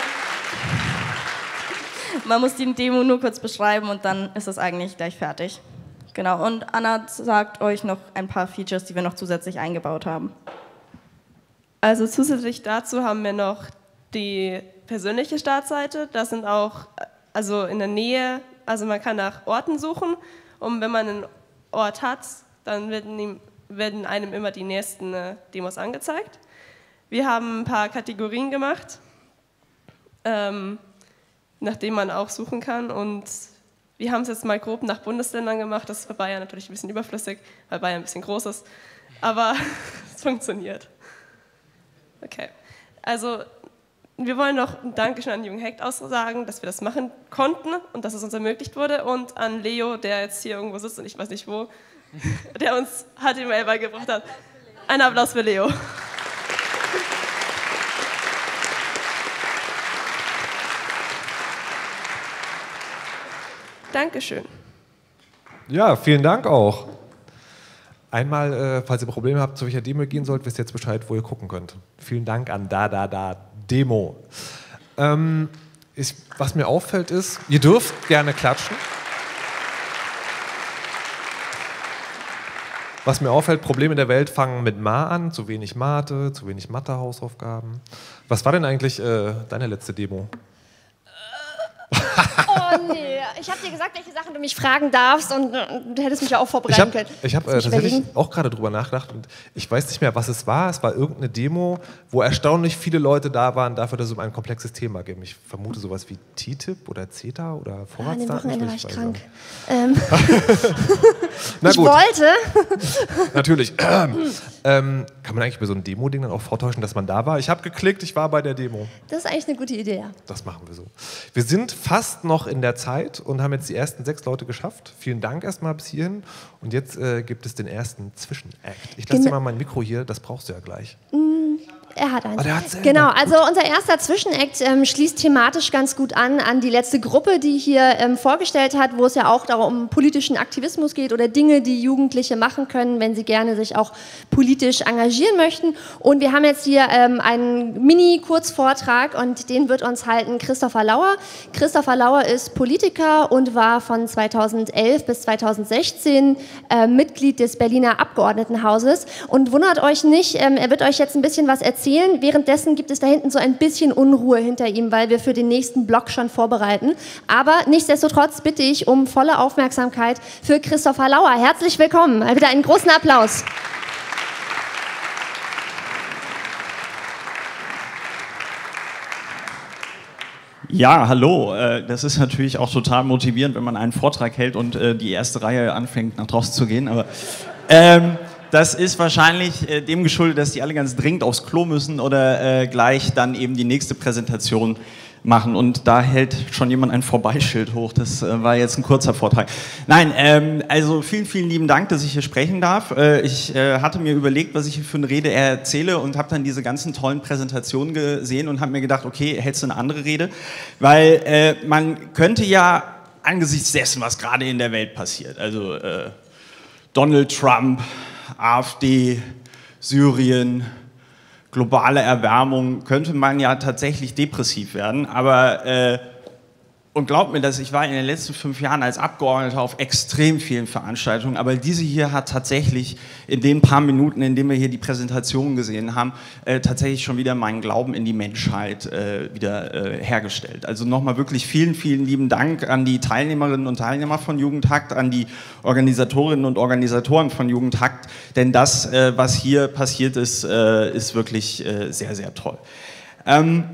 man muss die Demo nur kurz beschreiben und dann ist das eigentlich gleich fertig. Genau, und Anna sagt euch noch ein paar Features, die wir noch zusätzlich eingebaut haben. Also zusätzlich dazu haben wir noch die persönliche Startseite. Das sind auch, also in der Nähe, also man kann nach Orten suchen. Und wenn man einen Ort hat, dann werden, ihm, werden einem immer die nächsten äh, Demos angezeigt. Wir haben ein paar Kategorien gemacht, ähm, nach denen man auch suchen kann. Und wir haben es jetzt mal grob nach Bundesländern gemacht. Das ist für Bayern natürlich ein bisschen überflüssig, weil Bayern ein bisschen groß ist. Aber es funktioniert. Okay, also wir wollen noch ein Dankeschön an Jugendhackt aussagen, dass wir das machen konnten und dass es uns ermöglicht wurde, und an Leo, der jetzt hier irgendwo sitzt und ich weiß nicht wo, der uns H T M L beigebracht hat. Ein Applaus für Leo. Dankeschön. Ja, vielen Dank auch. Einmal, äh, falls ihr Probleme habt, zu welcher Demo ihr gehen sollt, wisst ihr jetzt Bescheid, wo ihr gucken könnt. Vielen Dank an da da da Demo. Ähm, ich, was mir auffällt ist, ihr dürft gerne klatschen. Was mir auffällt, Probleme in der Welt fangen mit Ma an, zu wenig Mate, zu wenig Mathe-Hausaufgaben. Was war denn eigentlich äh, deine letzte Demo? Oh nee, ich habe dir gesagt, welche Sachen du mich fragen darfst, und äh, du hättest mich ja auch vorbereiten Ich habe können. ich hab, äh, tatsächlich auch gerade drüber nachgedacht und ich weiß nicht mehr, was es war. Es war irgendeine Demo, wo erstaunlich viele Leute da waren, dafür, dass es um ein komplexes Thema ging. Ich vermute sowas wie T T I P oder CETA oder Ah, an dem Vorratsdaten. Wochenende war ich weiß krank. nicht. Ähm. Na ich gut. wollte. Natürlich. ähm, kann man eigentlich bei so einem Demo-Ding dann auch vortäuschen, dass man da war? Ich habe geklickt, ich war bei der Demo. Das ist eigentlich eine gute Idee, ja. Das machen wir so. Wir sind fast noch in der Zeit und haben jetzt die ersten sechs Leute geschafft. Vielen Dank erstmal bis hierhin. Und jetzt äh, gibt es den ersten Zwischenakt. Ich lasse Genau. dir mal mein Mikro hier, das brauchst du ja gleich. Er hat eins. Ah, der hat's selber. Genau, also unser erster Zwischenakt ähm, schließt thematisch ganz gut an an die letzte Gruppe, die hier ähm, vorgestellt hat, wo es ja auch darum um politischen Aktivismus geht oder Dinge, die Jugendliche machen können, wenn sie gerne sich auch politisch engagieren möchten. Und wir haben jetzt hier ähm, einen Mini-Kurzvortrag und den wird uns halten Christopher Lauer. Christopher Lauer ist Politiker und war von zweitausendelf bis zweitausendsechzehn äh, Mitglied des Berliner Abgeordnetenhauses. Und wundert euch nicht, ähm, er wird euch jetzt ein bisschen was erzählen. Währenddessen gibt es da hinten so ein bisschen Unruhe hinter ihm, weil wir für den nächsten Block schon vorbereiten. Aber nichtsdestotrotz bitte ich um volle Aufmerksamkeit für Christopher Lauer. Herzlich willkommen. Bitte einen großen Applaus. Ja, hallo. Äh, Das ist natürlich auch total motivierend, wenn man einen Vortrag hält und äh, die erste Reihe anfängt, nach draußen zu gehen. Aber ähm, das ist wahrscheinlich äh, dem geschuldet, dass die alle ganz dringend aufs Klo müssen oder äh, gleich dann eben die nächste Präsentation machen. Und da hält schon jemand ein Vorbeischild hoch. Das äh, war jetzt ein kurzer Vortrag. Nein, ähm, also vielen, vielen lieben Dank, dass ich hier sprechen darf. Äh, ich äh, hatte mir überlegt, was ich hier für eine Rede erzähle und habe dann diese ganzen tollen Präsentationen gesehen und habe mir gedacht, okay, hältst du eine andere Rede? Weil äh, man könnte ja angesichts dessen, was gerade in der Welt passiert, also äh, Donald Trump, AfD, Syrien, globale Erwärmung, könnte man ja tatsächlich depressiv werden. Aber, äh, und glaubt mir das, ich war in den letzten fünf Jahren als Abgeordneter auf extrem vielen Veranstaltungen, aber diese hier hat tatsächlich in den paar Minuten, in denen wir hier die Präsentation gesehen haben, äh, tatsächlich schon wieder meinen Glauben in die Menschheit äh, wieder äh, hergestellt. Also nochmal wirklich vielen, vielen lieben Dank an die Teilnehmerinnen und Teilnehmer von Jugendhakt, an die Organisatorinnen und Organisatoren von Jugendhakt, denn das, äh, was hier passiert ist, äh, ist wirklich äh, sehr, sehr toll. Ähm,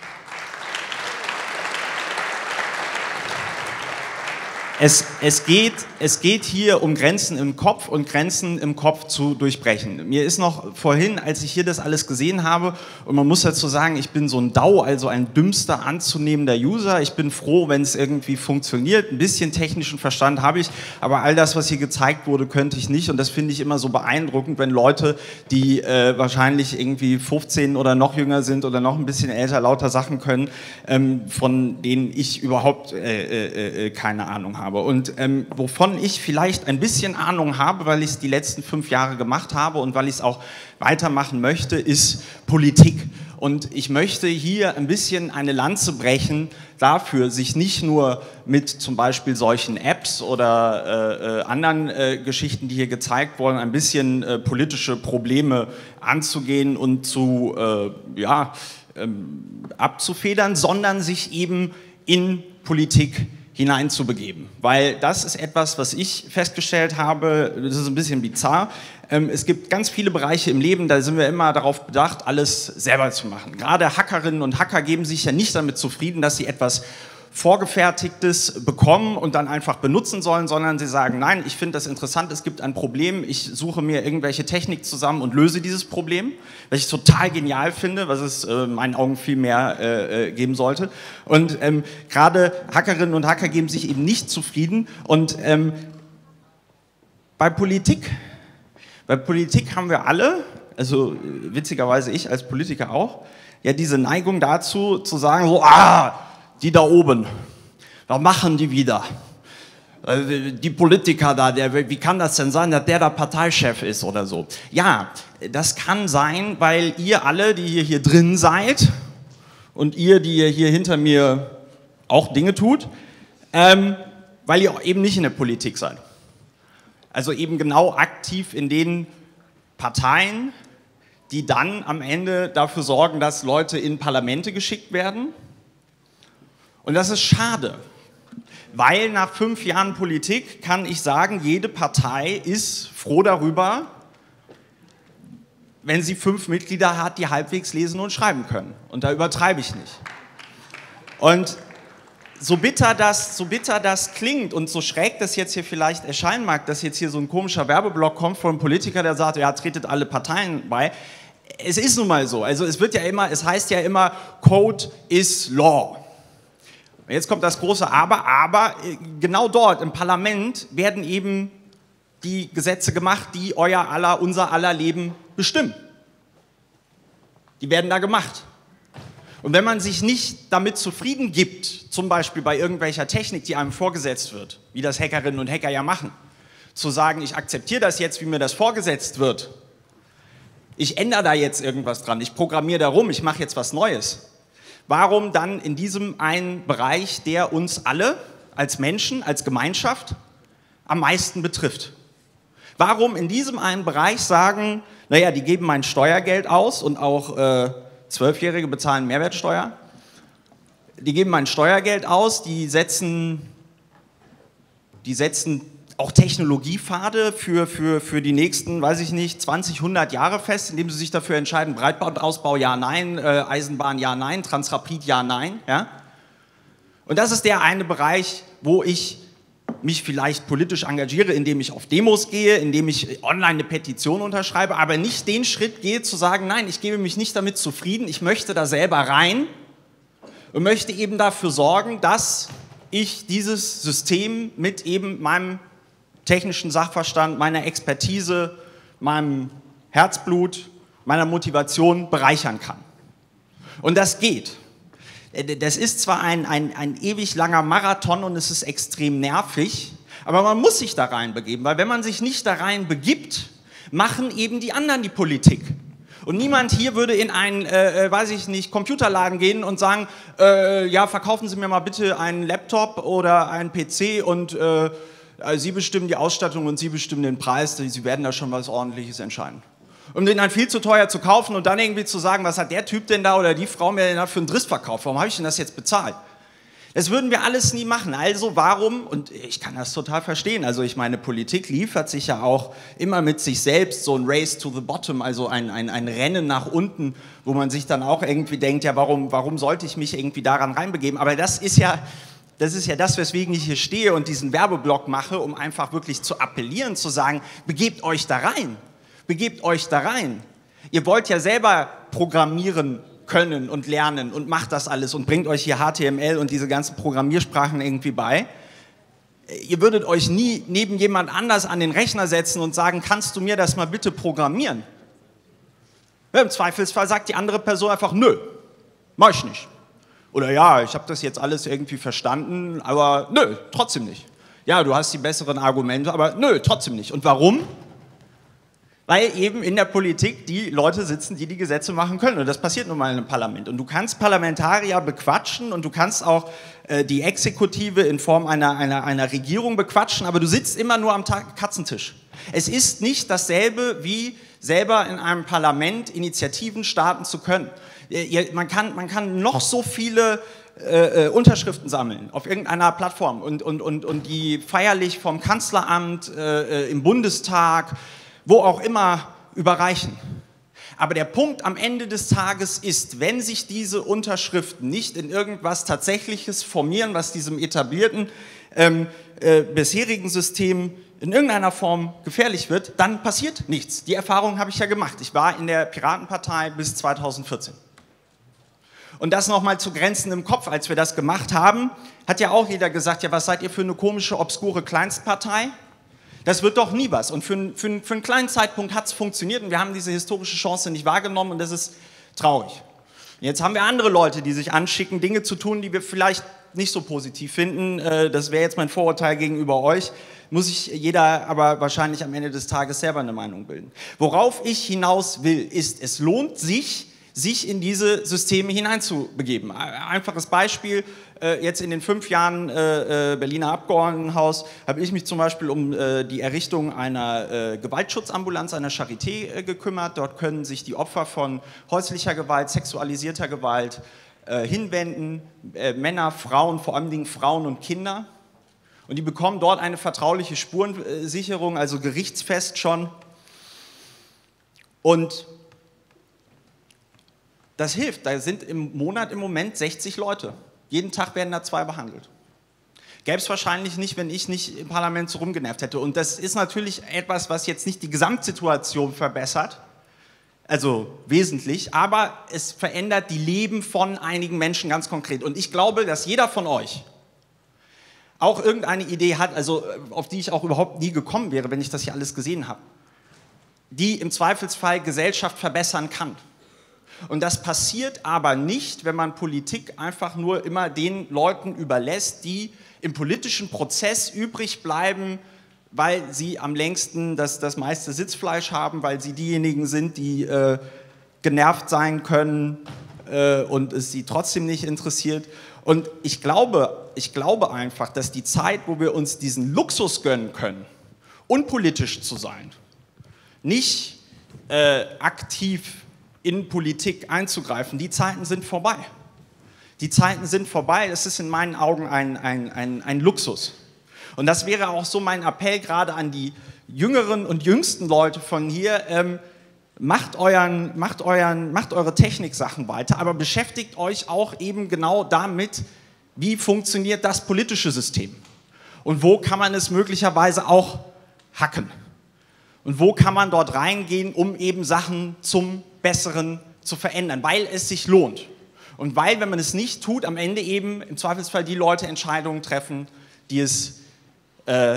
Es, es, geht, es geht hier um Grenzen im Kopf und Grenzen im Kopf zu durchbrechen. Mir ist noch vorhin, als ich hier das alles gesehen habe, und man muss dazu sagen, ich bin so ein D A U, also ein dümmster anzunehmender User. Ich bin froh, wenn es irgendwie funktioniert. Ein bisschen technischen Verstand habe ich, aber all das, was hier gezeigt wurde, könnte ich nicht. Und das finde ich immer so beeindruckend, wenn Leute, die äh, wahrscheinlich irgendwie fünfzehn oder noch jünger sind oder noch ein bisschen älter, lauter Sachen können, ähm, von denen ich überhaupt äh, äh, keine Ahnung habe. Und ähm, wovon ich vielleicht ein bisschen Ahnung habe, weil ich es die letzten fünf Jahre gemacht habe und weil ich es auch weitermachen möchte, ist Politik. Und ich möchte hier ein bisschen eine Lanze brechen dafür, sich nicht nur mit zum Beispiel solchen Apps oder äh, äh, anderen äh, Geschichten, die hier gezeigt wurden, ein bisschen äh, politische Probleme anzugehen und zu, äh, ja, ähm, abzufedern, sondern sich eben in Politik hineinzubegeben. Weil das ist etwas, was ich festgestellt habe, das ist ein bisschen bizarr. Ähm, es gibt ganz viele Bereiche im Leben, da sind wir immer darauf bedacht, alles selber zu machen. Gerade Hackerinnen und Hacker geben sich ja nicht damit zufrieden, dass sie etwas Vorgefertigtes bekommen und dann einfach benutzen sollen, sondern sie sagen, nein, ich finde das interessant, es gibt ein Problem, ich suche mir irgendwelche Technik zusammen und löse dieses Problem, was ich total genial finde, was es äh, in meinen Augen viel mehr äh, geben sollte. Und ähm, gerade Hackerinnen und Hacker geben sich eben nicht zufrieden. Und ähm, bei Politik, bei Politik haben wir alle, also witzigerweise ich als Politiker auch, ja diese Neigung dazu, zu sagen so, ah, die da oben, was machen die wieder? Die Politiker da, der, wie kann das denn sein, dass der da Parteichef ist oder so? Ja, das kann sein, weil ihr alle, die hier, hier drin seid und ihr, die ihr hier hinter mir auch Dinge tut, ähm, weil ihr eben nicht in der Politik seid. Also eben genau aktiv in den Parteien, die dann am Ende dafür sorgen, dass Leute in Parlamente geschickt werden. Und das ist schade, weil nach fünf Jahren Politik kann ich sagen, jede Partei ist froh darüber, wenn sie fünf Mitglieder hat, die halbwegs lesen und schreiben können. Und da übertreibe ich nicht. Und so bitter das, so bitter das klingt und so schräg das jetzt hier vielleicht erscheinen mag, dass jetzt hier so ein komischer Werbeblock kommt von einem Politiker, der sagt, ja, tretet alle Parteien bei. Es ist nun mal so. Also es wird ja immer, es heißt ja immer, Code is Law. Jetzt kommt das große Aber, aber genau dort im Parlament werden eben die Gesetze gemacht, die euer aller, unser aller Leben bestimmen. Die werden da gemacht. Und wenn man sich nicht damit zufrieden gibt, zum Beispiel bei irgendwelcher Technik, die einem vorgesetzt wird, wie das Hackerinnen und Hacker ja machen, zu sagen, ich akzeptiere das jetzt, wie mir das vorgesetzt wird, ich ändere da jetzt irgendwas dran, ich programmiere da rum, ich mache jetzt was Neues. Warum dann in diesem einen Bereich, der uns alle als Menschen, als Gemeinschaft am meisten betrifft? Warum in diesem einen Bereich sagen, naja, die geben mein Steuergeld aus und auch äh, Zwölfjährige bezahlen Mehrwertsteuer, die geben mein Steuergeld aus, die setzen, die setzen auch Technologiepfade für, für, für die nächsten, weiß ich nicht, zwanzig, hundert Jahre fest, indem sie sich dafür entscheiden, Breitbandausbau ja, nein, äh, Eisenbahn ja, nein, Transrapid ja, nein. Ja? Und das ist der eine Bereich, wo ich mich vielleicht politisch engagiere, indem ich auf Demos gehe, indem ich online eine Petition unterschreibe, aber nicht den Schritt gehe zu sagen, nein, ich gebe mich nicht damit zufrieden, ich möchte da selber rein und möchte eben dafür sorgen, dass ich dieses System mit eben meinem technischen Sachverstand, meiner Expertise, meinem Herzblut, meiner Motivation bereichern kann. Und das geht. Das ist zwar ein, ein, ein ewig langer Marathon und es ist extrem nervig, aber man muss sich da reinbegeben, weil wenn man sich nicht da rein begibt, machen eben die anderen die Politik. Und niemand hier würde in einen, äh, weiß ich nicht, Computerladen gehen und sagen, äh, ja, verkaufen Sie mir mal bitte einen Laptop oder einen P C und äh, Sie bestimmen die Ausstattung und Sie bestimmen den Preis, Sie werden da schon was Ordentliches entscheiden. Um den dann viel zu teuer zu kaufen und dann irgendwie zu sagen, was hat der Typ denn da oder die Frau mir denn da für einen Driss verkauft, warum habe ich denn das jetzt bezahlt? Das würden wir alles nie machen. Also warum, und ich kann das total verstehen, also ich meine, Politik liefert sich ja auch immer mit sich selbst so ein Race to the Bottom, also ein, ein, ein Rennen nach unten, wo man sich dann auch irgendwie denkt, ja, warum, warum sollte ich mich irgendwie daran reinbegeben? Aber das ist ja, das ist ja das, weswegen ich hier stehe und diesen Werbeblock mache, um einfach wirklich zu appellieren, zu sagen, begebt euch da rein. Begebt euch da rein. Ihr wollt ja selber programmieren können und lernen und macht das alles und bringt euch hier H T M L und diese ganzen Programmiersprachen irgendwie bei. Ihr würdet euch nie neben jemand anders an den Rechner setzen und sagen, kannst du mir das mal bitte programmieren? Ja, im Zweifelsfall sagt die andere Person einfach, nö, mach ich nicht. Oder ja, ich habe das jetzt alles irgendwie verstanden, aber nö, trotzdem nicht. Ja, du hast die besseren Argumente, aber nö, trotzdem nicht. Und warum? Weil eben in der Politik die Leute sitzen, die die Gesetze machen können. Und das passiert nun mal in einem Parlament. Und du kannst Parlamentarier bequatschen und du kannst auch äh, die Exekutive in Form einer, einer, einer Regierung bequatschen, aber du sitzt immer nur am Katzentisch. Es ist nicht dasselbe, wie selber in einem Parlament Initiativen starten zu können. Ihr, man, kann, man kann noch so viele äh, Unterschriften sammeln auf irgendeiner Plattform und, und, und, und die feierlich vom Kanzleramt, äh, im Bundestag, wo auch immer überreichen. Aber der Punkt am Ende des Tages ist, wenn sich diese Unterschriften nicht in irgendwas Tatsächliches formieren, was diesem etablierten ähm, äh, bisherigen System in irgendeiner Form gefährlich wird, dann passiert nichts. Die Erfahrung habe ich ja gemacht. Ich war in der Piratenpartei bis zweitausendvierzehn. Und das nochmal zu Grenzen im Kopf, als wir das gemacht haben, hat ja auch jeder gesagt, ja, was seid ihr für eine komische, obskure Kleinstpartei? Das wird doch nie was. Und für, für, für einen kleinen Zeitpunkt hat es funktioniert und wir haben diese historische Chance nicht wahrgenommen und das ist traurig. Jetzt haben wir andere Leute, die sich anschicken, Dinge zu tun, die wir vielleicht nicht so positiv finden. Das wäre jetzt mein Vorurteil gegenüber euch. Muss sich jeder aber wahrscheinlich am Ende des Tages selber eine Meinung bilden. Worauf ich hinaus will, ist, es lohnt sich, sich in diese Systeme hineinzubegeben. Einfaches Beispiel, jetzt in den fünf Jahren Berliner Abgeordnetenhaus habe ich mich zum Beispiel um die Errichtung einer Gewaltschutzambulanz, einer Charité gekümmert. Dort können sich die Opfer von häuslicher Gewalt, sexualisierter Gewalt hinwenden, Männer, Frauen, vor allen Dingen Frauen und Kinder. Und die bekommen dort eine vertrauliche Spurensicherung, also gerichtsfest schon. Und das hilft, da sind im Monat im Moment sechzig Leute. Jeden Tag werden da zwei behandelt. Gäbe es wahrscheinlich nicht, wenn ich nicht im Parlament so rumgenervt hätte. Und das ist natürlich etwas, was jetzt nicht die Gesamtsituation verbessert, also wesentlich, aber es verändert die Leben von einigen Menschen ganz konkret. Und ich glaube, dass jeder von euch auch irgendeine Idee hat, also auf die ich auch überhaupt nie gekommen wäre, wenn ich das hier alles gesehen habe, die im Zweifelsfall Gesellschaft verbessern kann. Und das passiert aber nicht, wenn man Politik einfach nur immer den Leuten überlässt, die im politischen Prozess übrig bleiben, weil sie am längsten das, das meiste Sitzfleisch haben, weil sie diejenigen sind, die äh, genervt sein können äh, und es sie trotzdem nicht interessiert. Und ich glaube, ich glaube einfach, dass die Zeit, wo wir uns diesen Luxus gönnen können, unpolitisch zu sein, nicht äh, aktiv in Politik einzugreifen, die Zeiten sind vorbei. Die Zeiten sind vorbei, das ist in meinen Augen ein, ein, ein, ein Luxus. Und das wäre auch so mein Appell gerade an die jüngeren und jüngsten Leute von hier, ähm, macht, euren, macht, euren, macht eure Techniksachen weiter, aber beschäftigt euch auch eben genau damit, wie funktioniert das politische System und wo kann man es möglicherweise auch hacken und wo kann man dort reingehen, um eben Sachen zum Besseren zu verändern, weil es sich lohnt. Und weil, wenn man es nicht tut, am Ende eben im Zweifelsfall die Leute Entscheidungen treffen, die es, äh,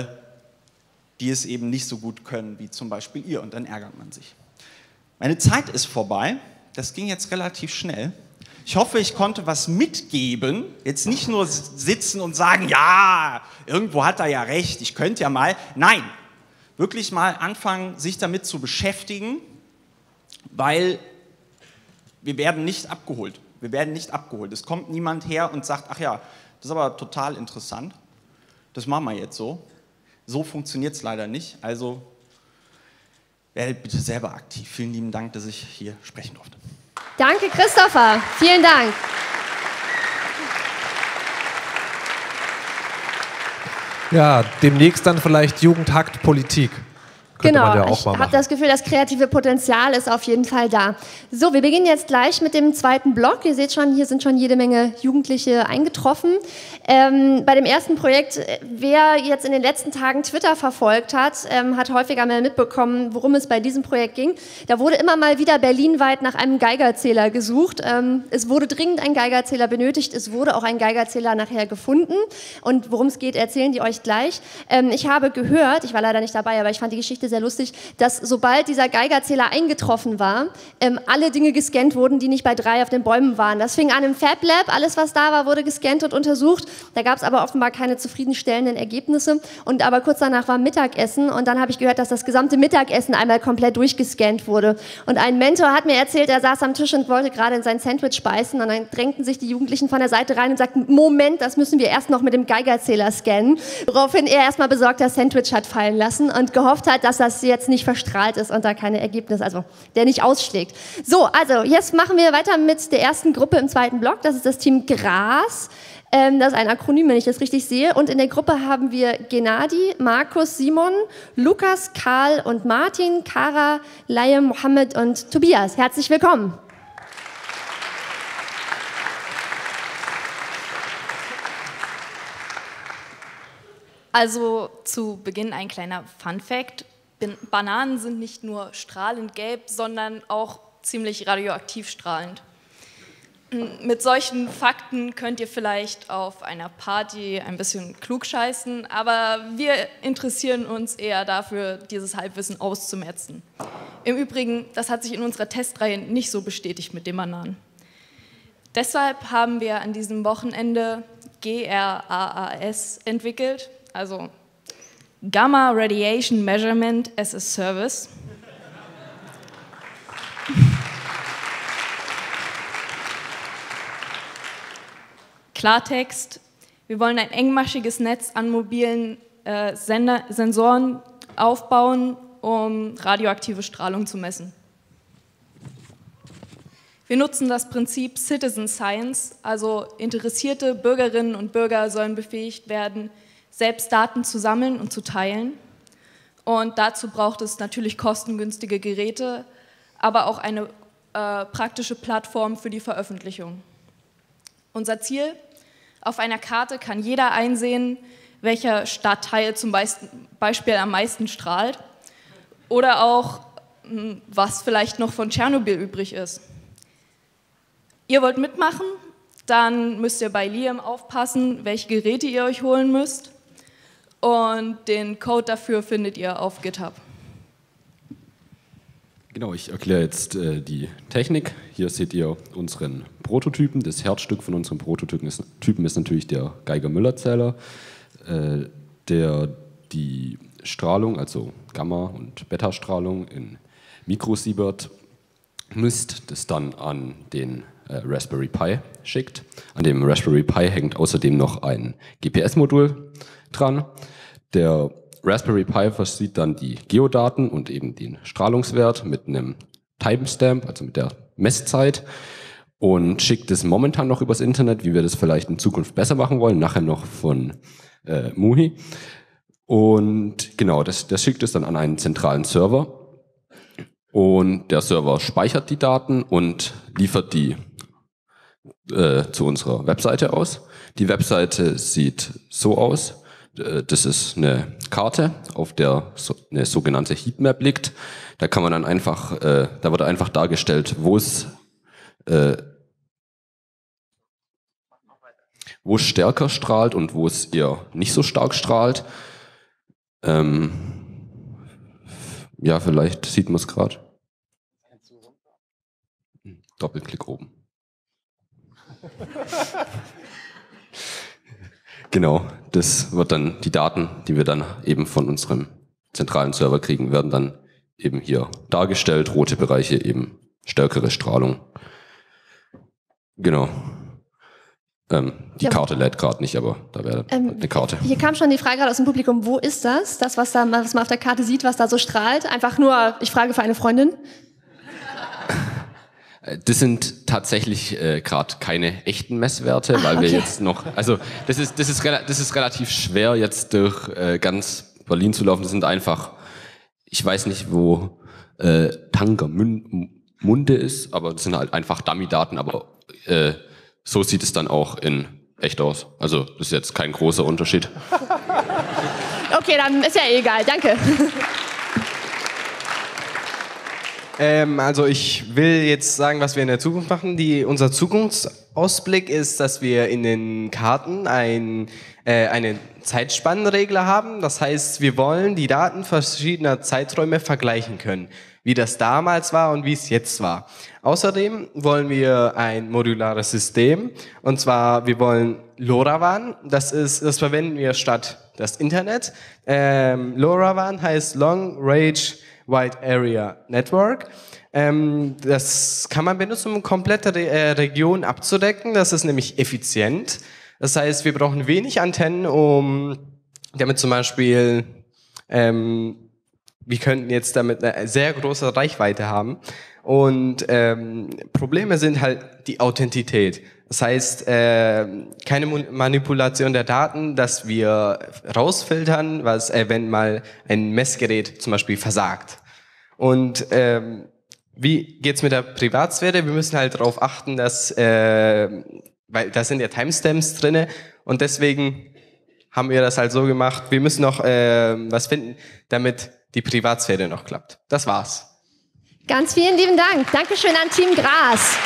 die es eben nicht so gut können, wie zum Beispiel ihr. Und dann ärgert man sich. Meine Zeit ist vorbei. Das ging jetzt relativ schnell. Ich hoffe, ich konnte was mitgeben. Jetzt nicht nur sitzen und sagen, ja, irgendwo hat er ja recht, ich könnte ja mal. Nein, wirklich mal anfangen, sich damit zu beschäftigen, weil wir werden nicht abgeholt. Wir werden nicht abgeholt. Es kommt niemand her und sagt, ach ja, das ist aber total interessant. Das machen wir jetzt so. So funktioniert es leider nicht. Also werdet bitte selber aktiv. Vielen lieben Dank, dass ich hier sprechen durfte. Danke, Christopher. Vielen Dank. Ja, demnächst dann vielleicht Jugendhakt Politik. Könnte Genau, man ja auch ich mal habe machen. das Gefühl, das kreative Potenzial ist auf jeden Fall da. So, wir beginnen jetzt gleich mit dem zweiten Block. Ihr seht schon, hier sind schon jede Menge Jugendliche eingetroffen. Ähm, bei dem ersten Projekt, wer jetzt in den letzten Tagen Twitter verfolgt hat, ähm, hat häufiger mal mitbekommen, worum es bei diesem Projekt ging. Da wurde immer mal wieder berlinweit nach einem Geigerzähler gesucht. Ähm, es wurde dringend ein Geigerzähler benötigt. Es wurde auch ein Geigerzähler nachher gefunden. Und worum es geht, erzählen die euch gleich. Ähm, ich habe gehört, ich war leider nicht dabei, aber ich fand die Geschichte sehr lustig, dass sobald dieser Geigerzähler eingetroffen war, ähm, alle Dinge gescannt wurden, die nicht bei drei auf den Bäumen waren. Das fing an im Fab Lab, alles was da war, wurde gescannt und untersucht. Da gab es aber offenbar keine zufriedenstellenden Ergebnisse. Und aber kurz danach war Mittagessen und dann habe ich gehört, dass das gesamte Mittagessen einmal komplett durchgescannt wurde. Und ein Mentor hat mir erzählt, er saß am Tisch und wollte gerade in sein Sandwich speisen und dann drängten sich die Jugendlichen von der Seite rein und sagten, Moment, das müssen wir erst noch mit dem Geigerzähler scannen. Woraufhin er erstmal besorgt das Sandwich hat fallen lassen und gehofft hat, dass das jetzt nicht verstrahlt ist und da keine Ergebnisse, also der nicht ausschlägt. So, also jetzt machen wir weiter mit der ersten Gruppe im zweiten Block. Das ist das Team Gras. Ähm, das ist ein Akronym, wenn ich das richtig sehe. Und in der Gruppe haben wir Gennady, Markus, Simon, Lukas, Karl und Martin, Kara, Laie, Mohammed und Tobias. Herzlich willkommen. Also zu Beginn ein kleiner Fun-Fact. Bananen sind nicht nur strahlend gelb, sondern auch ziemlich radioaktiv strahlend. Mit solchen Fakten könnt ihr vielleicht auf einer Party ein bisschen klugscheißen, aber wir interessieren uns eher dafür, dieses Halbwissen auszumerzen. Im Übrigen, das hat sich in unserer Testreihe nicht so bestätigt mit den Bananen. Deshalb haben wir an diesem Wochenende G R A A S entwickelt, also Gamma Radiation Measurement as a Service. Klartext, wir wollen ein engmaschiges Netz an mobilen äh, Sender, Sensoren aufbauen, um radioaktive Strahlung zu messen. Wir nutzen das Prinzip Citizen Science, also interessierte Bürgerinnen und Bürger sollen befähigt werden, selbst Daten zu sammeln und zu teilen. Und dazu braucht es natürlich kostengünstige Geräte, aber auch eine äh, praktische Plattform für die Veröffentlichung. Unser Ziel? Auf einer Karte kann jeder einsehen, welcher Stadtteil zum Beispiel am meisten strahlt oder auch, was vielleicht noch von Tschernobyl übrig ist. Ihr wollt mitmachen? Dann müsst ihr bei Liam aufpassen, welche Geräte ihr euch holen müsst. Und den Code dafür findet ihr auf GitHub. Genau, ich erkläre jetzt äh, die Technik. Hier seht ihr unseren Prototypen. Das Herzstück von unserem Prototypen ist, Typen ist natürlich der Geiger-Müller-Zähler, äh, der die Strahlung, also Gamma- und Beta-Strahlung in Mikrosievert misst, das dann an den äh, Raspberry Pi schickt. An dem Raspberry Pi hängt außerdem noch ein G P S-Modul dran. Der Raspberry Pi versieht dann die Geodaten und eben den Strahlungswert mit einem Timestamp, also mit der Messzeit, und schickt es momentan noch übers Internet, wie wir das vielleicht in Zukunft besser machen wollen, nachher noch von äh, Muhi. Und genau, das, das schickt es dann an einen zentralen Server und der Server speichert die Daten und liefert die äh, zu unserer Webseite aus. Die Webseite sieht so aus. Das ist eine Karte, auf der so eine sogenannte Heatmap liegt. Da kann man dann einfach, äh, da wird einfach dargestellt, wo es äh, wo es stärker strahlt und wo es eher nicht so stark strahlt. Ähm, ja, vielleicht sieht man es gerade. Doppelklick oben. Genau, das wird dann, die Daten, die wir dann eben von unserem zentralen Server kriegen, werden dann eben hier dargestellt. Rote Bereiche eben stärkere Strahlung. Genau. Ähm, die Ja. Karte lädt gerade nicht, aber da wäre Ähm, eine Karte. Hier kam schon die Frage gerade aus dem Publikum, wo ist das? Das, was, da, was man auf der Karte sieht, was da so strahlt? Einfach nur, ich frage für eine Freundin. Das sind tatsächlich äh, gerade keine echten Messwerte, Ah, weil wir okay. jetzt noch, also das ist, das ist, rela- das ist relativ schwer jetzt durch äh, ganz Berlin zu laufen. Das sind einfach, ich weiß nicht, wo äh, Tangermunde ist, aber das sind halt einfach Dummy-Daten, aber äh, so sieht es dann auch in echt aus. Also das ist jetzt kein großer Unterschied. Okay, dann ist ja eh egal, danke. Ähm, also ich will jetzt sagen, was wir in der Zukunft machen. Die, unser Zukunftsausblick ist, dass wir in den Karten ein, äh, einen Zeitspannenregler haben. Das heißt, wir wollen die Daten verschiedener Zeiträume vergleichen können, wie das damals war und wie es jetzt war. Außerdem wollen wir ein modulares System, und zwar wir wollen LoRaWAN. Das ist, das verwenden wir statt das Internet. Ähm, LoRaWAN heißt Long Range Wide Area Network. Ähm, das kann man benutzen, um komplette Re äh, Regionen abzudecken. Das ist nämlich effizient. Das heißt, wir brauchen wenig Antennen, um damit zum Beispiel, ähm, wir könnten jetzt damit eine sehr große Reichweite haben. Und ähm, Probleme sind halt die Authentität. Das heißt, äh, keine Manipulation der Daten, dass wir rausfiltern, was, äh, wenn mal ein Messgerät zum Beispiel versagt. Und ähm, wie geht's mit der Privatsphäre? Wir müssen halt darauf achten, dass, äh, weil da sind ja Timestamps drinne, und deswegen haben wir das halt so gemacht. Wir müssen noch äh, was finden, damit die Privatsphäre noch klappt. Das war's. Ganz vielen lieben Dank. Dankeschön an Team Gras.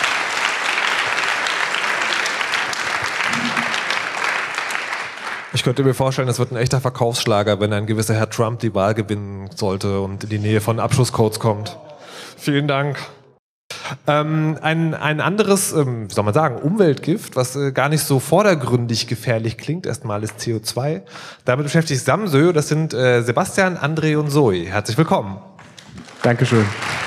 Ich könnte mir vorstellen, das wird ein echter Verkaufsschlager, wenn ein gewisser Herr Trump die Wahl gewinnen sollte und in die Nähe von Abschusscodes kommt. Vielen Dank. Ähm, ein, ein anderes, ähm, wie soll man sagen, Umweltgift, was äh, gar nicht so vordergründig gefährlich klingt, erstmal ist C O zwei. Damit beschäftigt sich Samsö, das sind äh, Sebastian, André und Zoe. Herzlich willkommen. Dankeschön.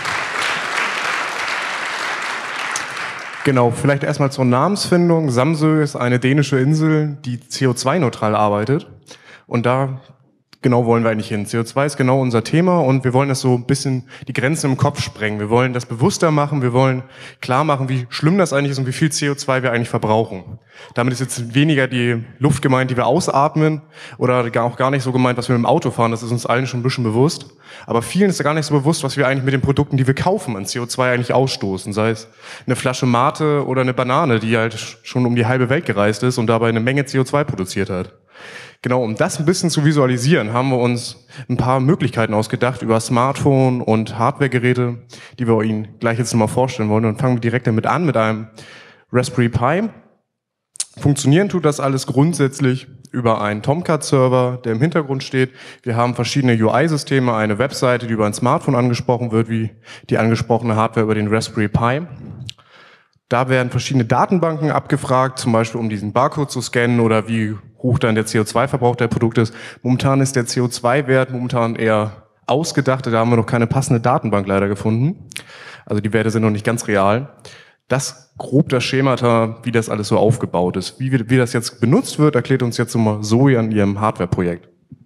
Genau, vielleicht erstmal zur Namensfindung. Samsø ist eine dänische Insel, die C O zwei neutral arbeitet. Und da genau wollen wir eigentlich hin? C O zwei ist genau unser Thema und wir wollen das so ein bisschen die Grenzen im Kopf sprengen. Wir wollen das bewusster machen, wir wollen klar machen, wie schlimm das eigentlich ist und wie viel C O zwei wir eigentlich verbrauchen. Damit ist jetzt weniger die Luft gemeint, die wir ausatmen, oder auch gar nicht so gemeint, was wir mit dem Auto fahren, das ist uns allen schon ein bisschen bewusst. Aber vielen ist ja gar nicht so bewusst, was wir eigentlich mit den Produkten, die wir kaufen, an C O zwei eigentlich ausstoßen. Sei es eine Flasche Mate oder eine Banane, die halt schon um die halbe Welt gereist ist und dabei eine Menge C O zwei produziert hat. Genau, um das ein bisschen zu visualisieren, haben wir uns ein paar Möglichkeiten ausgedacht über Smartphone und Hardwaregeräte, die wir Ihnen gleich jetzt nochmal vorstellen wollen. Und fangen wir direkt damit an, mit einem Raspberry Pi. Funktionieren tut das alles grundsätzlich über einen Tomcat-Server, der im Hintergrund steht. Wir haben verschiedene U I-Systeme, eine Webseite, die über ein Smartphone angesprochen wird, wie die angesprochene Hardware über den Raspberry Pi. Da werden verschiedene Datenbanken abgefragt, zum Beispiel um diesen Barcode zu scannen oder wie hoch dann der C O zwei Verbrauch der Produkte ist. Momentan ist der C O zwei Wert momentan eher ausgedacht, da haben wir noch keine passende Datenbank leider gefunden. Also die Werte sind noch nicht ganz real. Das grob das Schemata, wie das alles so aufgebaut ist. Wie, wie das jetzt benutzt wird, erklärt uns jetzt nochmal Zoe an ihrem Hardware-Projekt.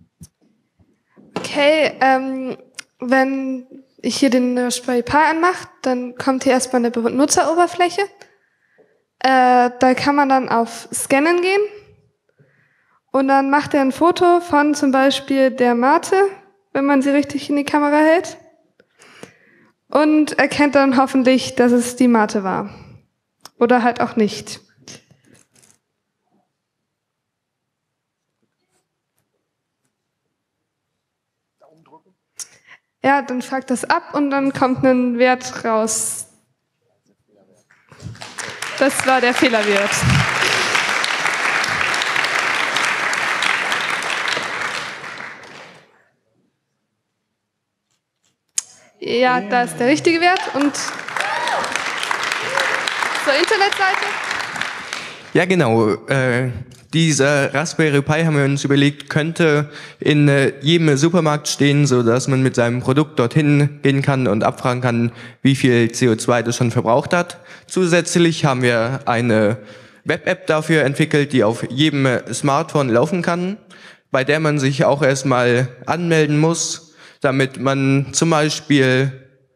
Okay, ähm, wenn ich hier den Raspberry Pi anmache, dann kommt hier erstmal eine Benutzeroberfläche. Äh, da kann man dann auf Scannen gehen und dann macht er ein Foto von zum Beispiel der Mate, wenn man sie richtig in die Kamera hält, und erkennt dann hoffentlich, dass es die Mate war. Oder halt auch nicht. Ja, dann fragt das ab und dann kommt ein Wert raus. Das war der Fehlerwert. Ja, da ist der richtige Wert. Und zur Internetseite? Ja, genau. Äh, dieser Raspberry Pi, haben wir uns überlegt, könnte in äh, jedem Supermarkt stehen, so dass man mit seinem Produkt dorthin gehen kann und abfragen kann, wie viel C O zwei das schon verbraucht hat. Zusätzlich haben wir eine Web-App dafür entwickelt, die auf jedem Smartphone laufen kann, bei der man sich auch erstmal anmelden muss, damit man zum Beispiel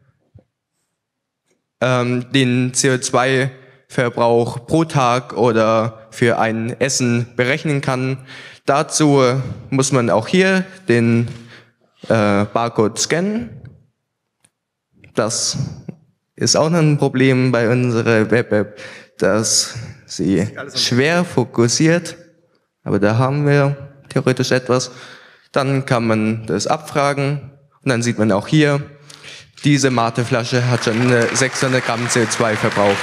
ähm, den C O zwei Verbrauch pro Tag oder für ein Essen berechnen kann. Dazu muss man auch hier den äh, Barcode scannen. Das ist auch noch ein Problem bei unserer Web-App, dass sie schwer fokussiert, aber da haben wir theoretisch etwas. Dann kann man das abfragen und dann sieht man auch hier, diese Mate-Flasche hat schon sechshundert Gramm C O zwei verbraucht.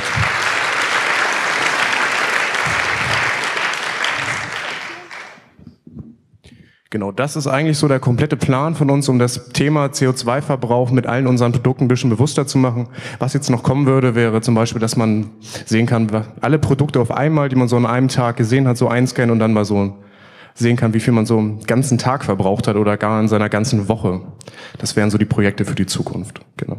Genau, das ist eigentlich so der komplette Plan von uns, um das Thema C O zwei Verbrauch mit allen unseren Produkten ein bisschen bewusster zu machen. Was jetzt noch kommen würde, wäre zum Beispiel, dass man sehen kann, alle Produkte auf einmal, die man so an einem Tag gesehen hat, so einscannen und dann mal so sehen kann, wie viel man so einen ganzen Tag verbraucht hat oder gar in seiner ganzen Woche. Das wären so die Projekte für die Zukunft. Genau.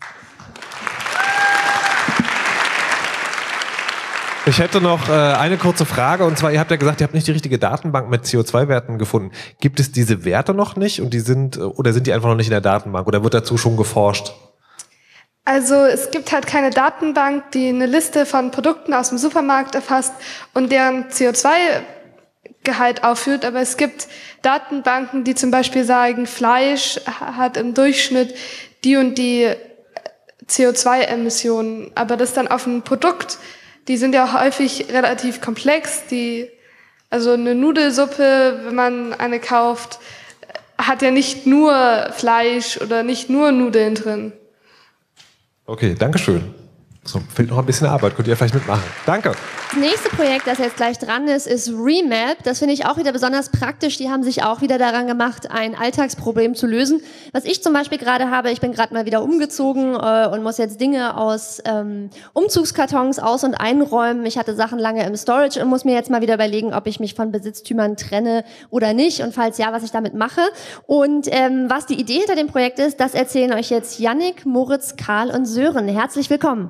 Ich hätte noch äh, eine kurze Frage, und zwar, ihr habt ja gesagt, ihr habt nicht die richtige Datenbank mit C O zwei Werten gefunden. Gibt es diese Werte noch nicht und die sind, oder sind die einfach noch nicht in der Datenbank oder wird dazu schon geforscht? Also es gibt halt keine Datenbank, die eine Liste von Produkten aus dem Supermarkt erfasst und deren C O zwei Gehalt aufführt, aber es gibt Datenbanken, die zum Beispiel sagen, Fleisch hat im Durchschnitt die und die C O zwei Emissionen, aber das dann auf ein Produkt, die sind ja auch häufig relativ komplex. Die, also eine Nudelsuppe, wenn man eine kauft, hat ja nicht nur Fleisch oder nicht nur Nudeln drin. Okay, danke schön. So, fehlt noch ein bisschen Arbeit, könnt ihr vielleicht mitmachen. Danke. Das nächste Projekt, das jetzt gleich dran ist, ist Remap. Das finde ich auch wieder besonders praktisch. Die haben sich auch wieder daran gemacht, ein Alltagsproblem zu lösen. Was ich zum Beispiel gerade habe, ich bin gerade mal wieder umgezogen äh, und muss jetzt Dinge aus ähm, Umzugskartons aus- und einräumen. Ich hatte Sachen lange im Storage und muss mir jetzt mal wieder überlegen, ob ich mich von Besitztümern trenne oder nicht und falls ja, was ich damit mache. Und ähm, was die Idee hinter dem Projekt ist, das erzählen euch jetzt Yannick, Moritz, Karl und Sören. Herzlich willkommen.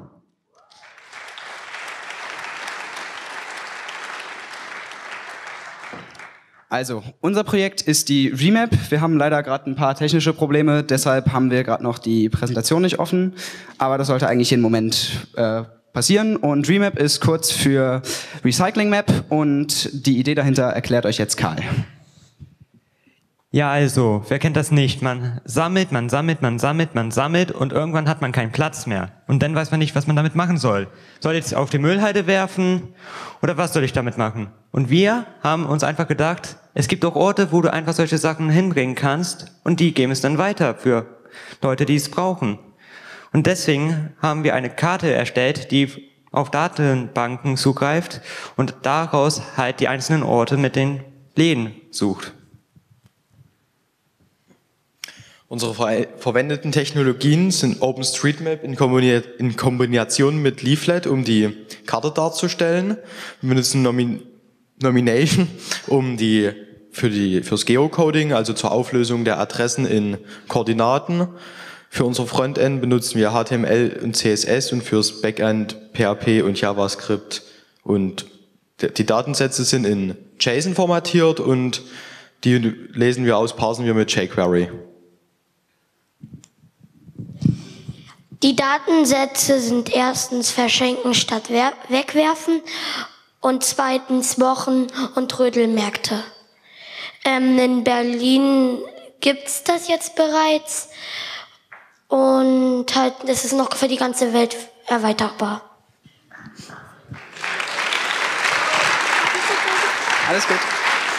Also, unser Projekt ist die Remap. Wir haben leider gerade ein paar technische Probleme, deshalb haben wir gerade noch die Präsentation nicht offen. Aber das sollte eigentlich jeden Moment äh, passieren. Und Remap ist kurz für Recycling Map und die Idee dahinter erklärt euch jetzt Karl. Ja, also, wer kennt das nicht? Man sammelt, man sammelt, man sammelt, man sammelt und irgendwann hat man keinen Platz mehr. Und dann weiß man nicht, was man damit machen soll. Soll ich jetzt auf die Müllhalde werfen oder was soll ich damit machen? Und wir haben uns einfach gedacht, es gibt auch Orte, wo du einfach solche Sachen hinbringen kannst und die geben es dann weiter für Leute, die es brauchen. Und deswegen haben wir eine Karte erstellt, die auf Datenbanken zugreift und daraus halt die einzelnen Orte mit den Läden sucht. Unsere ver verwendeten Technologien sind OpenStreetMap in, Kombina in Kombination mit Leaflet, um die Karte darzustellen. Wir benutzen Nomin Nomination, um die für die fürs Geocoding, also zur Auflösung der Adressen in Koordinaten. Für unser Frontend benutzen wir H T M L und C S S und fürs Backend P H P und JavaScript. Und die Datensätze sind in JSON formatiert und die lesen wir aus, parsen wir mit jQuery. Die Datensätze sind erstens verschenken statt wegwerfen und zweitens Wochen- und Trödelmärkte. Ähm, in Berlin gibt es das jetzt bereits und halt, es ist noch für die ganze Welt erweiterbar. Alles gut.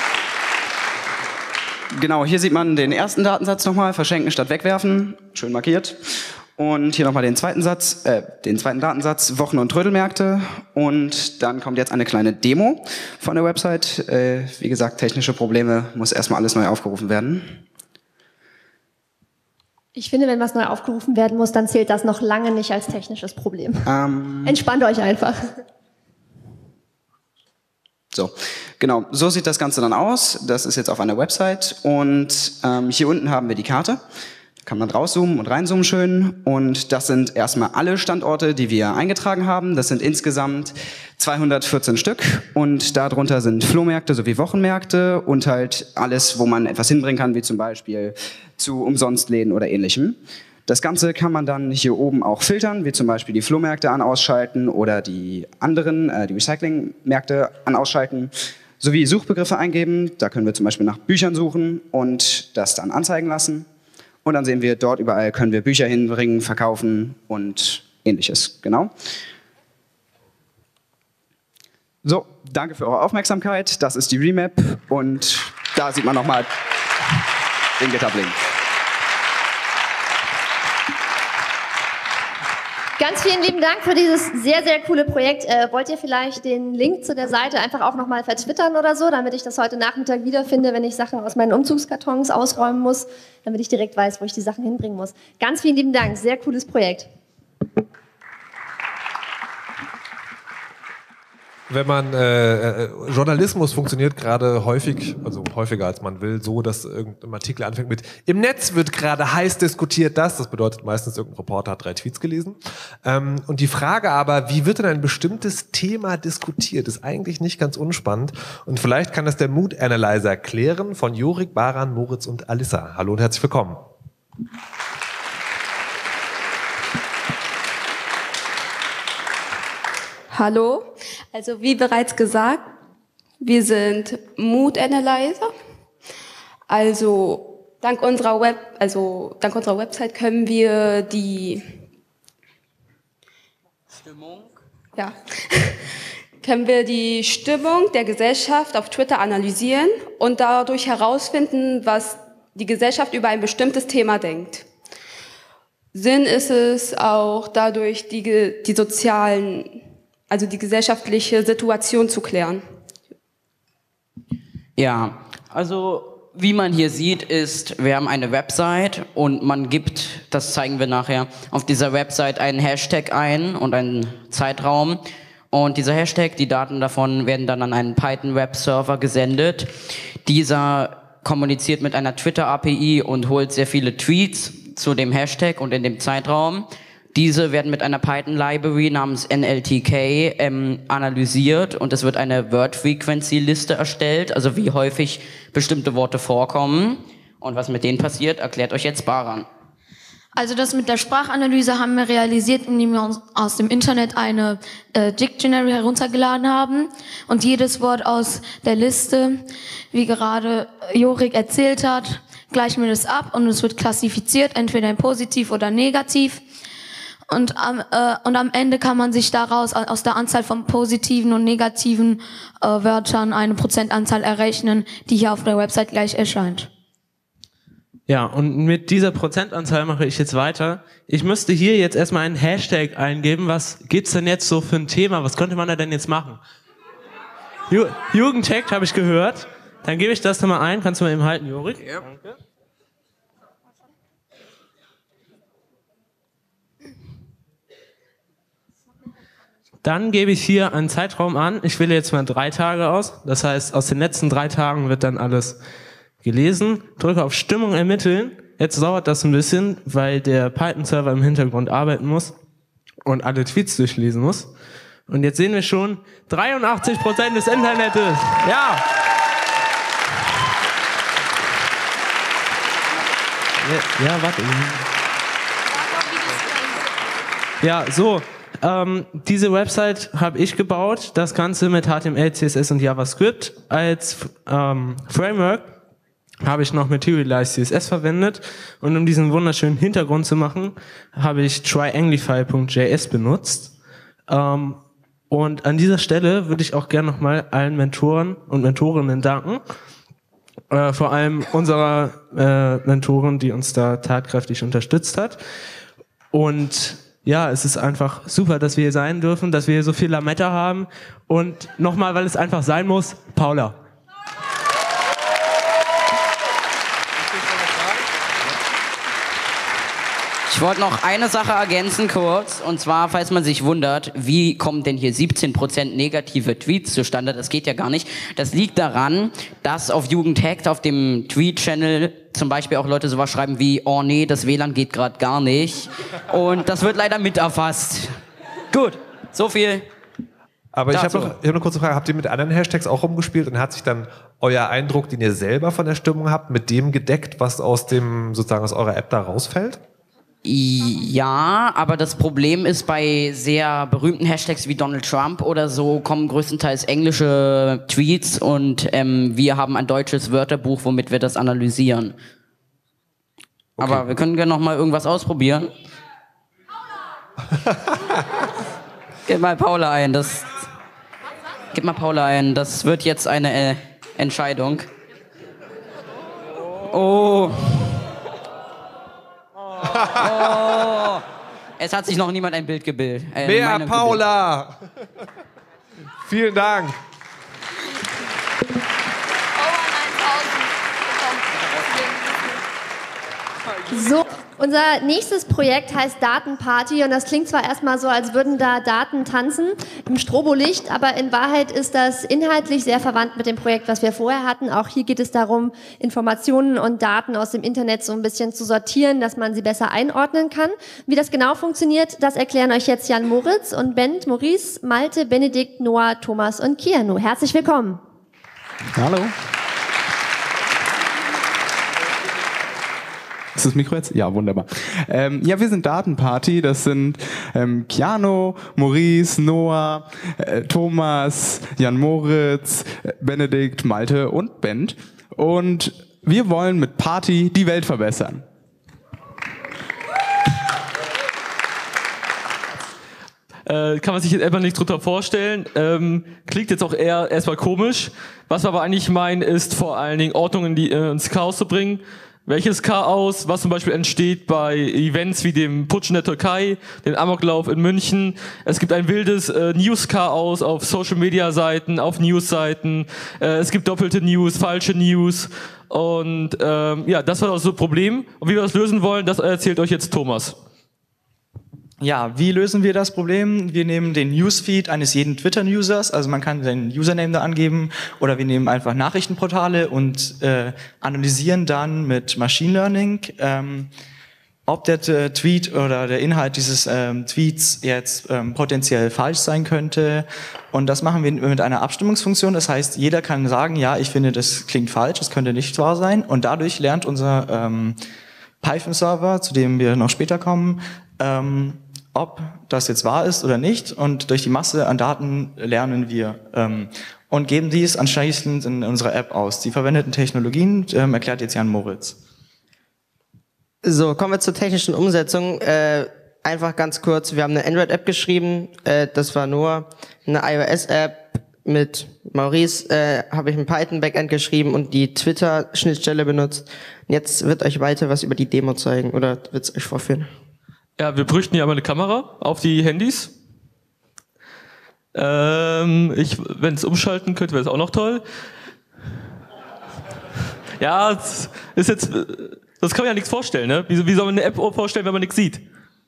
Genau, hier sieht man den ersten Datensatz nochmal, verschenken statt wegwerfen, schön markiert. Und hier nochmal den zweiten Satz, äh, den zweiten Datensatz, Wochen- und Trödelmärkte. Und dann kommt jetzt eine kleine Demo von der Website. Äh, wie gesagt, technische Probleme, muss erstmal alles neu aufgerufen werden. Ich finde, wenn was neu aufgerufen werden muss, dann zählt das noch lange nicht als technisches Problem. Ähm, Entspannt euch einfach. So, genau, so sieht das Ganze dann aus. Das ist jetzt auf einer Website. Und ähm, hier unten haben wir die Karte. Kann man rauszoomen und reinzoomen schön. Und das sind erstmal alle Standorte, die wir eingetragen haben. Das sind insgesamt zweihundertvierzehn Stück. Und darunter sind Flohmärkte sowie Wochenmärkte und halt alles, wo man etwas hinbringen kann, wie zum Beispiel zu Umsonstläden oder ähnlichem. Das Ganze kann man dann hier oben auch filtern, wie zum Beispiel die Flohmärkte an- ausschalten oder die anderen, äh, die Recyclingmärkte an- ausschalten. Sowie Suchbegriffe eingeben. Da können wir zum Beispiel nach Büchern suchen und das dann anzeigen lassen. Und dann sehen wir, dort überall können wir Bücher hinbringen, verkaufen und ähnliches. Genau. So, danke für eure Aufmerksamkeit. Das ist die Remap und da sieht man nochmal den GitHub-Link. Ganz vielen lieben Dank für dieses sehr, sehr coole Projekt. Äh, wollt ihr vielleicht den Link zu der Seite einfach auch nochmal vertwittern oder so, damit ich das heute Nachmittag wiederfinde, wenn ich Sachen aus meinen Umzugskartons ausräumen muss, damit ich direkt weiß, wo ich die Sachen hinbringen muss. Ganz vielen lieben Dank, sehr cooles Projekt. Wenn man äh, Journalismus funktioniert gerade häufig, also häufiger als man will, so, dass irgendein Artikel anfängt mit im Netz wird gerade heiß diskutiert das. Das bedeutet meistens, irgendein Reporter hat drei Tweets gelesen. Ähm, und die Frage aber, wie wird denn ein bestimmtes Thema diskutiert, ist eigentlich nicht ganz unspannend. Und vielleicht kann das der Mood Analyzer klären von Jorik, Baran, Moritz und Alissa. Hallo und herzlich willkommen. Hallo, also wie bereits gesagt, wir sind Mood Analyzer. Also dank unserer Web, also dank unserer Website können wir die Stimmung, ja, können wir die Stimmung der Gesellschaft auf Twitter analysieren und dadurch herausfinden, was die Gesellschaft über ein bestimmtes Thema denkt. Sinn ist es auch dadurch, die, die sozialen also die gesellschaftliche Situation zu klären. Ja, also wie man hier sieht, ist, wir haben eine Website und man gibt, das zeigen wir nachher, auf dieser Website einen Hashtag ein und einen Zeitraum. Und dieser Hashtag, die Daten davon werden dann an einen Python-Web-Server gesendet. Dieser kommuniziert mit einer Twitter-A P I und holt sehr viele Tweets zu dem Hashtag und in dem Zeitraum. Diese werden mit einer Python-Library namens N L T K ähm, analysiert und es wird eine Word-Frequency-Liste erstellt, also wie häufig bestimmte Worte vorkommen. Und was mit denen passiert, erklärt euch jetzt Baran. Also das mit der Sprachanalyse haben wir realisiert, indem wir uns aus dem Internet eine äh, Dictionary heruntergeladen haben und jedes Wort aus der Liste, wie gerade Jorik erzählt hat, gleichen wir das ab und es wird klassifiziert, entweder in positiv oder negativ. Und am, äh, und am Ende kann man sich daraus aus der Anzahl von positiven und negativen äh, Wörtern eine Prozentanzahl errechnen, die hier auf der Website gleich erscheint. Ja, und mit dieser Prozentanzahl mache ich jetzt weiter. Ich müsste hier jetzt erstmal einen Hashtag eingeben. Was gibt's denn jetzt so für ein Thema? Was könnte man da denn jetzt machen? Ju Jugendtech habe ich gehört. Dann gebe ich das nochmal ein. Kannst du mal eben halten, Jorik? Ja. Danke. Dann gebe ich hier einen Zeitraum an. Ich wähle jetzt mal drei Tage aus. Das heißt, aus den letzten drei Tagen wird dann alles gelesen. Drücke auf Stimmung ermitteln. Jetzt dauert das ein bisschen, weil der Python-Server im Hintergrund arbeiten muss und alle Tweets durchlesen muss. Und jetzt sehen wir schon dreiundachtzig Prozent des Internets. Ja. Ja, ja, warte. Ja, so. Ähm, diese Website habe ich gebaut, das Ganze mit H T M L, C S S und JavaScript. Als ähm, Framework habe ich noch Materialize C S S verwendet und um diesen wunderschönen Hintergrund zu machen, habe ich Trianglify Punkt J S benutzt. Ähm, und an dieser Stelle würde ich auch gerne nochmal allen Mentoren und Mentorinnen danken. Äh, vor allem unserer äh, Mentorin, die uns da tatkräftig unterstützt hat. Und ja, es ist einfach super, dass wir hier sein dürfen, dass wir hier so viel Lametta haben. Und nochmal, weil es einfach sein muss, Paula. Ich wollte noch eine Sache ergänzen kurz, und zwar, falls man sich wundert, wie kommen denn hier siebzehn Prozent negative Tweets zustande, das geht ja gar nicht. Das liegt daran, dass auf Jugendhackt, auf dem Tweet-Channel, zum Beispiel auch Leute sowas schreiben wie, oh nee, das W L A N geht gerade gar nicht. Und das wird leider mit erfasst. Gut, so viel. Aber ich habe noch, ich hab noch eine kurze Frage. Habt ihr mit anderen Hashtags auch rumgespielt und hat sich dann euer Eindruck, den ihr selber von der Stimmung habt, mit dem gedeckt, was aus dem, sozusagen aus eurer App da rausfällt? Ja, aber das Problem ist, bei sehr berühmten Hashtags wie Donald Trump oder so kommen größtenteils englische Tweets und ähm, wir haben ein deutsches Wörterbuch, womit wir das analysieren. Okay. Aber wir können gerne noch mal irgendwas ausprobieren. Gib mal Paula ein, das... Gib mal Paula ein, das wird jetzt eine äh, Entscheidung. Oh... Oh, es hat sich noch niemand ein Bild gebildet. Äh, Mehr Paula! Vielen Dank. So, unser nächstes Projekt heißt Datenparty und das klingt zwar erstmal so, als würden da Daten tanzen im Strobolicht, aber in Wahrheit ist das inhaltlich sehr verwandt mit dem Projekt, was wir vorher hatten. Auch hier geht es darum, Informationen und Daten aus dem Internet so ein bisschen zu sortieren, dass man sie besser einordnen kann. Wie das genau funktioniert, das erklären euch jetzt Jan Moritz und Bent, Maurice, Malte, Benedikt, Noah, Thomas und Keanu. Herzlich willkommen. Hallo. Ist das Mikro jetzt? Ja, wunderbar. Ähm, ja, wir sind Datenparty. Das sind ähm, Keanu, Maurice, Noah, äh, Thomas, Jan Moritz, äh, Benedikt, Malte und Bent. Und wir wollen mit Party die Welt verbessern. Äh, kann man sich jetzt einfach nicht drunter vorstellen. Ähm, klingt jetzt auch eher erstmal komisch. Was wir aber eigentlich meinen, ist vor allen Dingen Ordnung in die, äh, ins Chaos zu bringen. Welches Chaos, was zum Beispiel entsteht bei Events wie dem Putsch in der Türkei, den Amoklauf in München. Es gibt ein wildes äh, News-Chaos auf Social-Media-Seiten, auf News-Seiten. Äh, es gibt doppelte News, falsche News. Und ähm, ja, das war das so ein Problem. Und wie wir das lösen wollen, das erzählt euch jetzt Thomas. Ja, wie lösen wir das Problem? Wir nehmen den Newsfeed eines jeden Twitter-Users, also man kann den Username da angeben, oder wir nehmen einfach Nachrichtenportale und äh, analysieren dann mit Machine Learning, ähm, ob der äh, Tweet oder der Inhalt dieses ähm, Tweets jetzt ähm, potenziell falsch sein könnte. Und das machen wir mit einer Abstimmungsfunktion. Das heißt, jeder kann sagen, ja, ich finde, das klingt falsch, das könnte nicht wahr sein. Und dadurch lernt unser ähm, Python-Server, zu dem wir noch später kommen, ähm, ob das jetzt wahr ist oder nicht. Und durch die Masse an Daten lernen wir ähm, und geben dies anschließend in unserer App aus. Die verwendeten Technologien ähm, erklärt jetzt Jan Moritz. So, kommen wir zur technischen Umsetzung. Äh, einfach ganz kurz, wir haben eine Android-App geschrieben, äh, das war nur eine iOS-App. Mit Maurice äh, habe ich ein Python-Backend geschrieben und die Twitter-Schnittstelle benutzt. Und jetzt wird euch weiter was über die Demo zeigen, oder wird es euch vorführen? Ja, wir bräuchten ja mal eine Kamera auf die Handys. Ähm, ich, wenn es umschalten könnte, wäre es auch noch toll. Ja, das ist jetzt... Das kann man ja nichts vorstellen, ne? Wie, wie soll man eine App vorstellen, wenn man nichts sieht?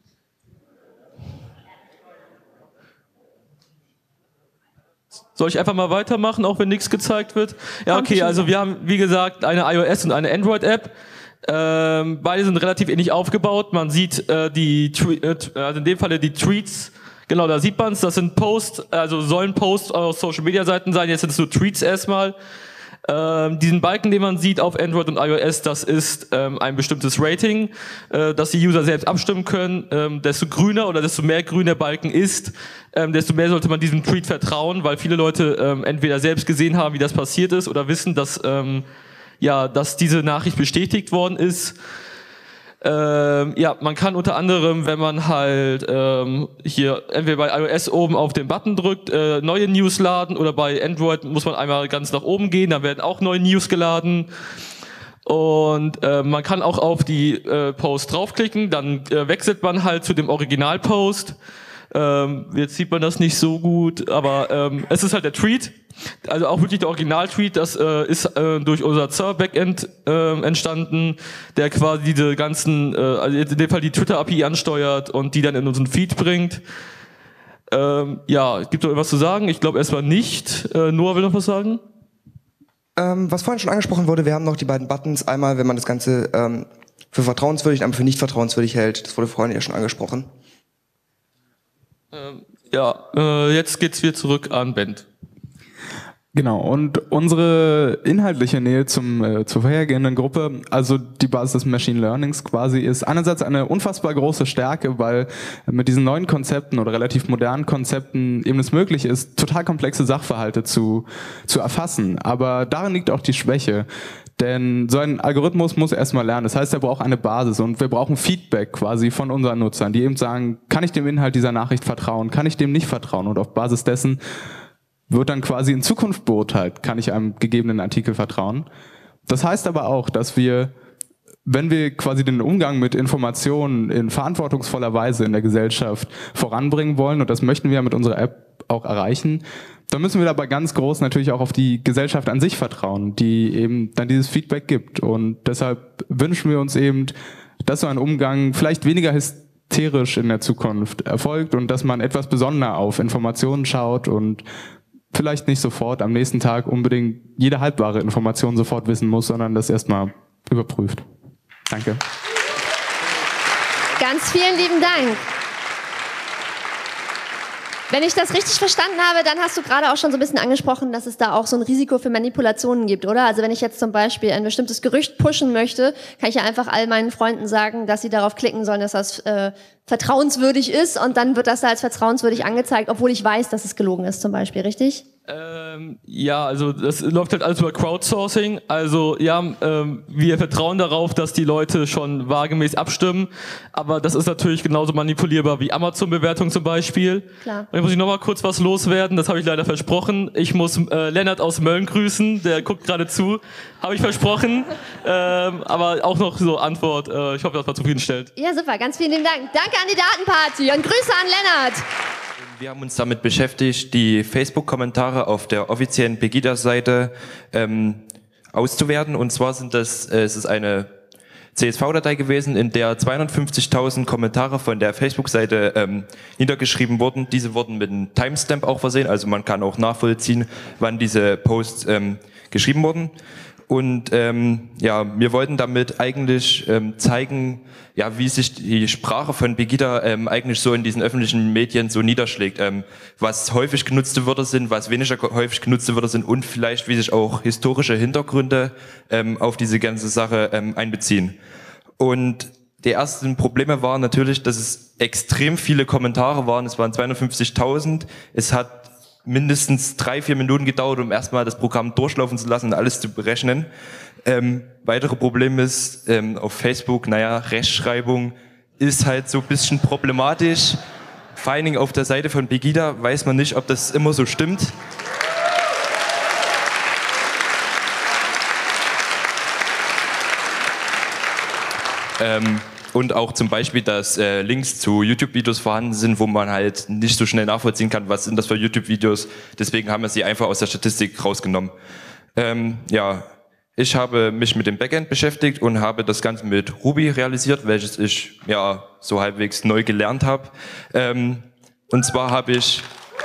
Soll ich einfach mal weitermachen, auch wenn nichts gezeigt wird? Ja, okay, also wir haben, wie gesagt, eine iOS und eine Android-App. Ähm, beide sind relativ ähnlich aufgebaut. Man sieht äh, die, äh, also in dem Falle die Tweets. Genau, da sieht man es. Das sind Posts, also sollen Posts aus Social-Media-Seiten sein. Jetzt sind es nur Tweets erstmal. Ähm, diesen Balken, den man sieht auf Android und iOS, das ist ähm, ein bestimmtes Rating, äh, das die User selbst abstimmen können. Ähm, desto grüner oder desto mehr grün der Balken ist, ähm, desto mehr sollte man diesem Tweet vertrauen, weil viele Leute ähm, entweder selbst gesehen haben, wie das passiert ist, oder wissen, dass, ähm, ja, dass diese Nachricht bestätigt worden ist. Ähm, ja, man kann unter anderem, wenn man halt ähm, hier entweder bei iOS oben auf den Button drückt, äh, neue News laden, oder bei Android muss man einmal ganz nach oben gehen, dann werden auch neue News geladen. Und äh, man kann auch auf die äh, Post draufklicken, dann äh, wechselt man halt zu dem Originalpost. Ähm, jetzt sieht man das nicht so gut, aber ähm, es ist halt der Tweet. Also auch wirklich der Original-Tweet, das äh, ist äh, durch unser Server-Backend äh, entstanden, der quasi diese ganzen, äh, also in dem Fall die Twitter-A P I ansteuert und die dann in unseren Feed bringt. Ähm, ja, gibt noch irgendwas zu sagen? Ich glaube erstmal nicht. Äh, Noah will noch was sagen? Ähm, was vorhin schon angesprochen wurde, wir haben noch die beiden Buttons. Einmal, wenn man das Ganze ähm, für vertrauenswürdig, einmal für nicht vertrauenswürdig hält. Das wurde vorhin ja schon angesprochen. Ähm, ja, äh, jetzt geht's wieder zurück an Bent. Genau, und unsere inhaltliche Nähe zum, äh, zur vorhergehenden Gruppe, also die Basis des Machine Learnings quasi, ist einerseits eine unfassbar große Stärke, weil mit diesen neuen Konzepten oder relativ modernen Konzepten eben es möglich ist, total komplexe Sachverhalte zu, zu erfassen. Aber darin liegt auch die Schwäche. Denn so ein Algorithmus muss erstmal lernen. Das heißt, er braucht eine Basis und wir brauchen Feedback quasi von unseren Nutzern, die eben sagen, kann ich dem Inhalt dieser Nachricht vertrauen, kann ich dem nicht vertrauen? Und auf Basis dessen wird dann quasi in Zukunft beurteilt, kann ich einem gegebenen Artikel vertrauen. Das heißt aber auch, dass wir, wenn wir quasi den Umgang mit Informationen in verantwortungsvoller Weise in der Gesellschaft voranbringen wollen, und das möchten wir mit unserer App auch erreichen, dann müssen wir dabei ganz groß natürlich auch auf die Gesellschaft an sich vertrauen, die eben dann dieses Feedback gibt. Und deshalb wünschen wir uns eben, dass so ein Umgang vielleicht weniger hysterisch in der Zukunft erfolgt und dass man etwas besonderer auf Informationen schaut und vielleicht nicht sofort am nächsten Tag unbedingt jede halbwahre Information sofort wissen muss, sondern das erstmal überprüft. Danke. Ganz vielen lieben Dank. Wenn ich das richtig verstanden habe, dann hast du gerade auch schon so ein bisschen angesprochen, dass es da auch so ein Risiko für Manipulationen gibt, oder? Also wenn ich jetzt zum Beispiel ein bestimmtes Gerücht pushen möchte, kann ich ja einfach all meinen Freunden sagen, dass sie darauf klicken sollen, dass das äh, vertrauenswürdig ist, und dann wird das da als vertrauenswürdig angezeigt, obwohl ich weiß, dass es gelogen ist zum Beispiel, richtig? Ähm, ja, also das läuft halt alles über Crowdsourcing. Also ja, ähm, wir vertrauen darauf, dass die Leute schon wahrgemäß abstimmen, aber das ist natürlich genauso manipulierbar wie Amazon-Bewertung zum Beispiel. Klar. Und jetzt muss ich nochmal kurz was loswerden, das habe ich leider versprochen. Ich muss äh, Lennart aus Mölln grüßen, der guckt gerade zu, habe ich versprochen. ähm, aber auch noch so Antwort, äh, ich hoffe, das war zufriedenstellend. Ja, super, ganz vielen lieben Dank. Danke an die Datenparty und Grüße an Lennart. Wir haben uns damit beschäftigt, die Facebook-Kommentare auf der offiziellen Pegida-Seite ähm, auszuwerten. Und zwar sind das, äh, es ist eine C S V-Datei gewesen, in der zweihundertfünfzigtausend Kommentare von der Facebook-Seite ähm, niedergeschrieben wurden. Diese wurden mit einem Timestamp auch versehen, also man kann auch nachvollziehen, wann diese Posts ähm, geschrieben wurden. Und ähm, ja, wir wollten damit eigentlich ähm, zeigen, ja, wie sich die Sprache von Pegida ähm, eigentlich so in diesen öffentlichen Medien so niederschlägt. Ähm, was häufig genutzte Wörter sind, was weniger häufig genutzte Wörter sind und vielleicht wie sich auch historische Hintergründe ähm, auf diese ganze Sache ähm, einbeziehen. Und die ersten Probleme waren natürlich, dass es extrem viele Kommentare waren. Es waren zweihundertfünfzigtausend. Es hat mindestens drei, vier Minuten gedauert, um erstmal das Programm durchlaufen zu lassen und alles zu berechnen. Ähm, weitere Problem ist, ähm, auf Facebook, naja, Rechtschreibung ist halt so ein bisschen problematisch. Vor allen Dingen auf der Seite von Pegida weiß man nicht, ob das immer so stimmt. Ähm, und auch zum Beispiel, dass äh, Links zu YouTube-Videos vorhanden sind, wo man halt nicht so schnell nachvollziehen kann, was sind das für YouTube-Videos. Deswegen haben wir sie einfach aus der Statistik rausgenommen. Ähm, ja, ich habe mich mit dem Backend beschäftigt und habe das Ganze mit Ruby realisiert, welches ich ja so halbwegs neu gelernt habe. Ähm, und zwar habe ich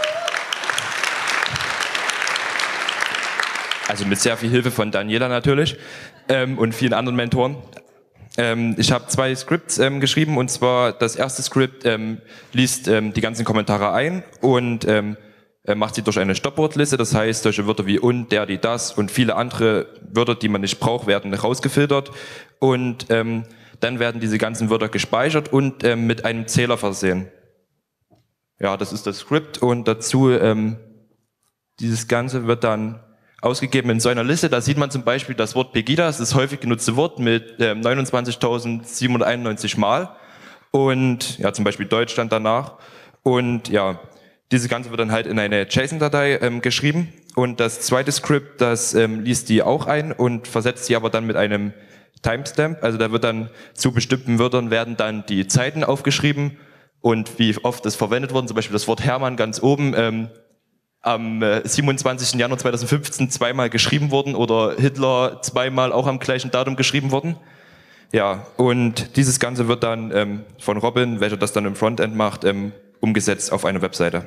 also mit sehr viel Hilfe von Daniela natürlich ähm, und vielen anderen Mentoren. Ähm, ich habe zwei Scripts ähm, geschrieben, und zwar das erste Skript ähm, liest ähm, die ganzen Kommentare ein und ähm, äh, macht sie durch eine Stoppwortliste. Das heißt, solche Wörter wie und, der, die, das und viele andere Wörter, die man nicht braucht, werden rausgefiltert, und ähm, dann werden diese ganzen Wörter gespeichert und ähm, mit einem Zähler versehen. Ja, das ist das Skript, und dazu ähm, dieses Ganze wird dann ausgegeben in so einer Liste. Da sieht man zum Beispiel das Wort Pegida, das ist das häufig genutzte Wort mit ähm, neunundzwanzigtausendsiebenhunderteinundneunzig Mal, und ja, zum Beispiel Deutschland danach. Und ja, diese Ganze wird dann halt in eine JSON-Datei ähm, geschrieben, und das zweite Skript, das ähm, liest die auch ein und versetzt sie aber dann mit einem Timestamp. Also da wird dann zu bestimmten Wörtern werden dann die Zeiten aufgeschrieben und wie oft es verwendet wurde. Zum Beispiel das Wort Hermann ganz oben, ähm, am äh, siebenundzwanzigsten Januar zweitausendfünfzehn zweimal geschrieben worden, oder Hitler zweimal auch am gleichen Datum geschrieben worden. Ja, und dieses Ganze wird dann ähm, von Robin, welcher das dann im Frontend macht, ähm, umgesetzt auf eine Webseite.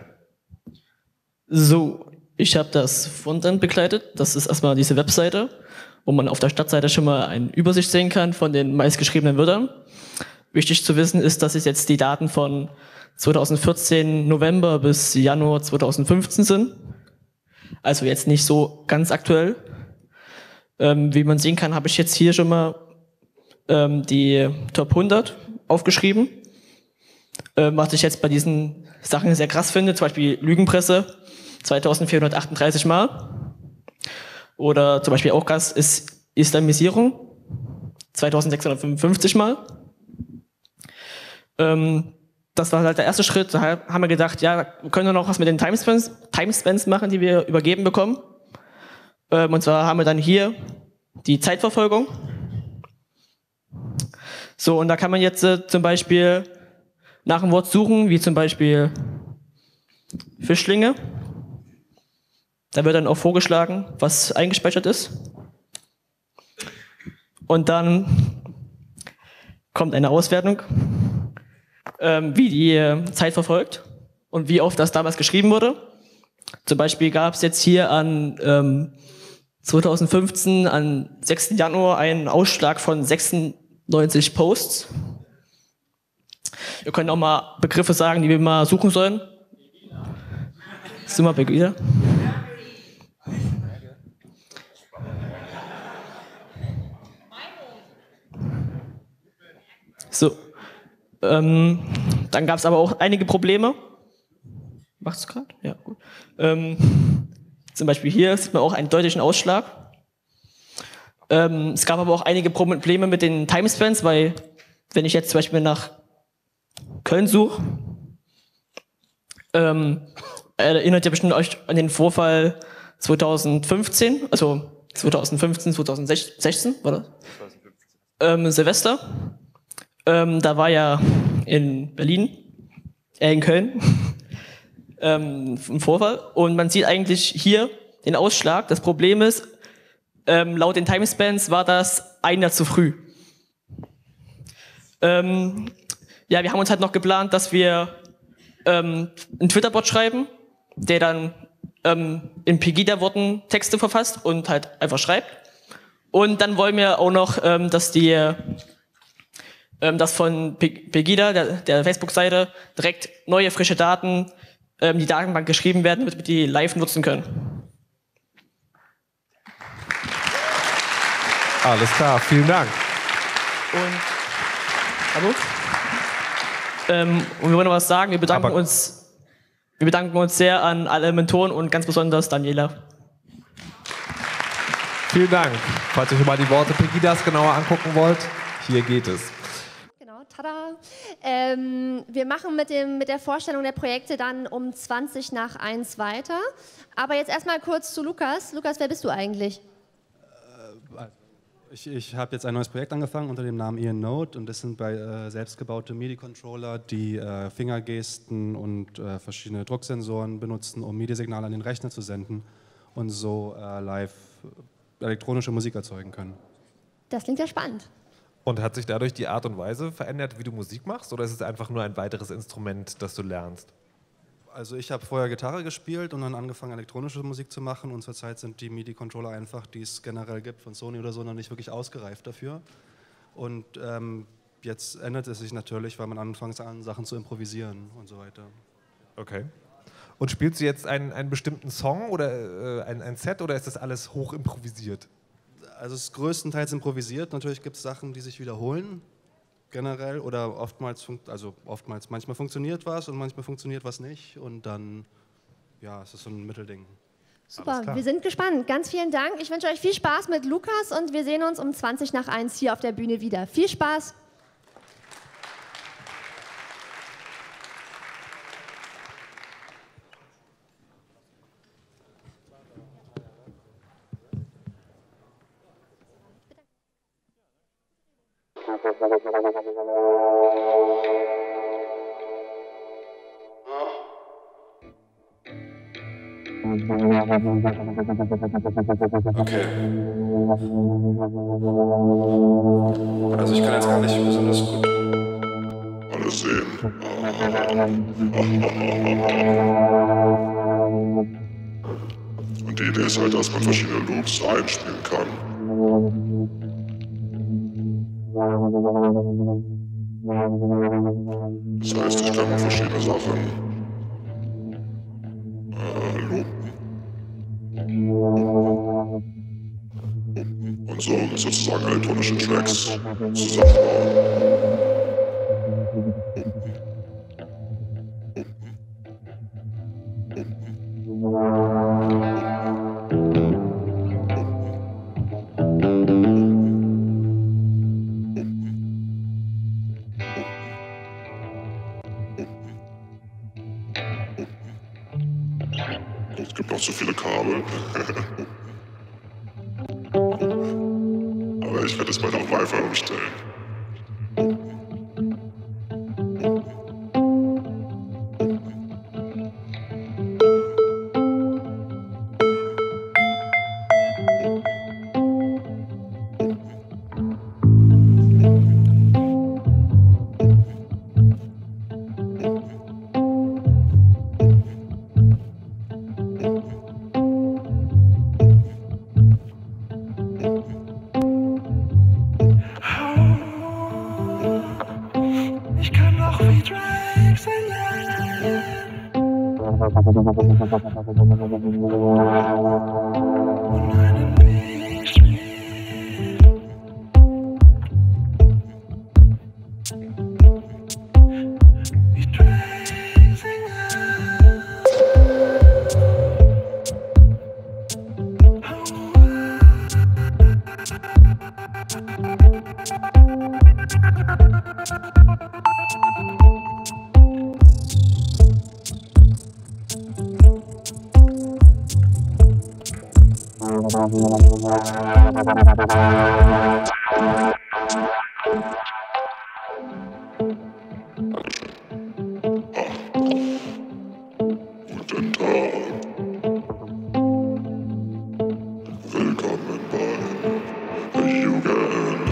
So, ich habe das Frontend begleitet. Das ist erstmal diese Webseite, wo man auf der Startseite schon mal eine Übersicht sehen kann von den meistgeschriebenen Wörtern. Wichtig zu wissen ist, dass es jetzt die Daten von zweitausendvierzehn November bis Januar zweitausendfünfzehn sind. Also jetzt nicht so ganz aktuell. Ähm, wie man sehen kann, habe ich jetzt hier schon mal ähm, die Top hundert aufgeschrieben. Ähm, was ich jetzt bei diesen Sachen sehr krass finde, zum Beispiel Lügenpresse, zweitausendvierhundertachtunddreißig Mal. Oder zum Beispiel auch krass ist Islamisierung, zweitausendsechshundertfünfundfünfzig Mal. Ähm, Das war halt der erste Schritt. Da haben wir gedacht, ja, wir können noch was mit den Timespans, Timespans machen, die wir übergeben bekommen. Ähm, und zwar haben wir dann hier die Zeitverfolgung. So, und da kann man jetzt äh, zum Beispiel nach einem Wort suchen, wie zum Beispiel Fischlinge. Da wird dann auch vorgeschlagen, was eingespeichert ist. Und dann kommt eine Auswertung, Ähm, wie die äh, Zeit verfolgt und wie oft das damals geschrieben wurde. Zum Beispiel gab es jetzt hier an ähm, zweitausendfünfzehn, am sechsten Januar, einen Ausschlag von sechsundneunzig Posts. Wir können auch mal Begriffe sagen, die wir mal suchen sollen. Sind wir Pegida? So. Ähm, dann gab es aber auch einige Probleme. Macht's gerade? Ja, gut. Ähm, zum Beispiel hier sieht man auch einen deutlichen Ausschlag. Ähm, es gab aber auch einige Probleme mit den Timespans, weil wenn ich jetzt zum Beispiel nach Köln suche, ähm, erinnert ihr bestimmt euch an den Vorfall zweitausendfünfzehn, also zweitausendfünfzehn, zweitausendsechzehn, war das? Ähm, Silvester. Ähm, da war ja in Berlin, äh in Köln, ähm, ein Vorfall. Und man sieht eigentlich hier den Ausschlag. Das Problem ist, ähm, laut den Timespans war das ein Jahr zu früh. Ähm, ja, wir haben uns halt noch geplant, dass wir ähm, einen Twitter-Bot schreiben, der dann ähm, in Pegida-Worten Texte verfasst und halt einfach schreibt. Und dann wollen wir auch noch, ähm, dass die, ähm, dass von Pe Pegida, der, der Facebook-Seite, direkt neue, frische Daten, ähm, die Datenbank geschrieben werden, damit wir die live nutzen können. Alles klar, vielen Dank. Und, hallo? Ähm, und wir wollen noch was sagen. Wir bedanken Aber uns, wir bedanken uns sehr an alle Mentoren und ganz besonders Daniela. Vielen Dank. Falls ihr euch mal die Worte Pegidas genauer angucken wollt, hier geht es. Genau, tada. Ähm, wir machen mit, dem, mit der Vorstellung der Projekte dann um zwanzig nach eins weiter. Aber jetzt erstmal kurz zu Lukas. Lukas, wer bist du eigentlich? Ich, ich habe jetzt ein neues Projekt angefangen unter dem Namen Ian Node und das sind bei äh, selbstgebaute MIDI-Controller, die äh, Fingergesten und äh, verschiedene Drucksensoren benutzen, um MIDI-Signale an den Rechner zu senden und so äh, live elektronische Musik erzeugen können. Das klingt ja spannend. Und hat sich dadurch die Art und Weise verändert, wie du Musik machst, oder ist es einfach nur ein weiteres Instrument, das du lernst? Also ich habe vorher Gitarre gespielt und dann angefangen, elektronische Musik zu machen und zurzeit sind die MIDI-Controller einfach, die es generell gibt, von Sony oder so, noch nicht wirklich ausgereift dafür. Und ähm, jetzt ändert es sich natürlich, weil man anfängt an, Sachen zu improvisieren und so weiter. Okay. Und spielst du jetzt einen, einen bestimmten Song oder äh, ein, ein Set oder ist das alles hoch improvisiert? Also es ist größtenteils improvisiert, natürlich gibt es Sachen, die sich wiederholen. Generell oder oftmals, also oftmals, manchmal funktioniert was und manchmal funktioniert was nicht und dann, ja, es ist so ein Mittelding. Super, wir sind gespannt. Ganz vielen Dank. Ich wünsche euch viel Spaß mit Lukas und wir sehen uns um zwanzig nach eins hier auf der Bühne wieder. Viel Spaß! Okay. Also ich kann jetzt gar nicht besonders gut alles sehen. Und die Idee ist halt, dass man verschiedene Loops einspielen kann. Das heißt, ich kann verschiedene Sachen äh, loopen. Und so sozusagen elektronische Tracks zusammenbauen. Es gibt noch zu viele Kabel. Aber ich werde es bald auf Wi-Fi umstellen. Ich kann noch wie Drake singen. Und einen Beat spielen. Wie Drake singen. Guten Tag. Willkommen bei Jugend.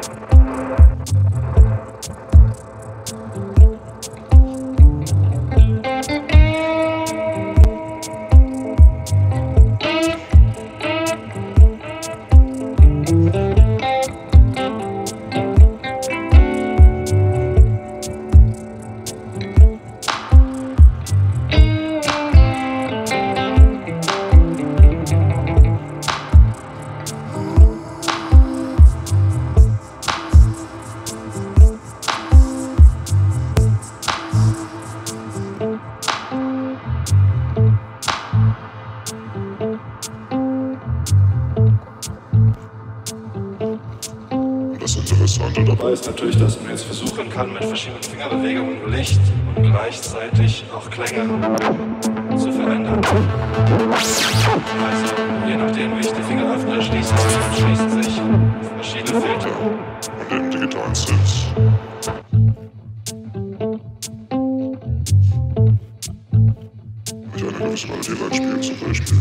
Das Interessante dabei ist natürlich, dass man jetzt versuchen kann, mit verschiedenen Fingerbewegungen Licht und gleichzeitig auch Klänge zu verändern. Also, je nachdem, wie ich die Finger öffne, schließen sich, schließen sich verschiedene Filter. Und den digitalen Synths. Mit einer gewissen Melodie einspielen zum Beispiel.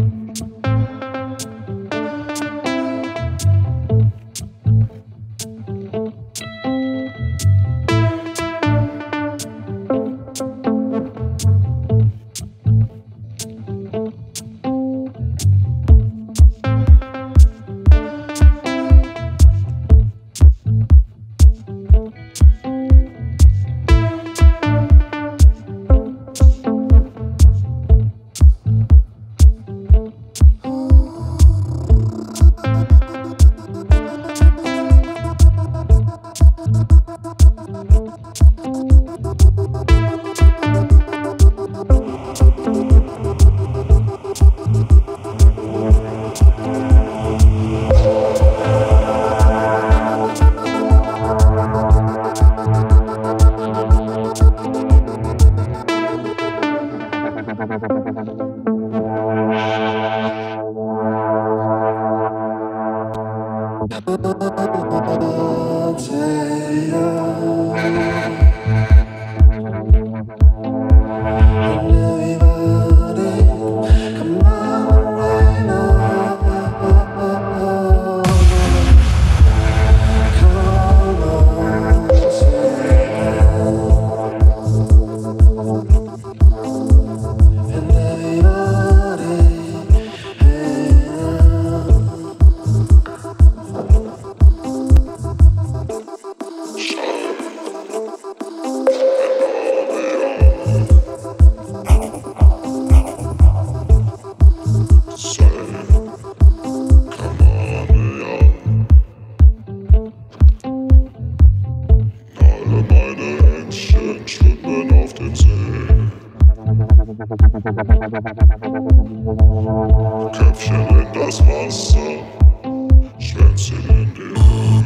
Köpfchen in das Wasser, Schwänzchen in die Höhe.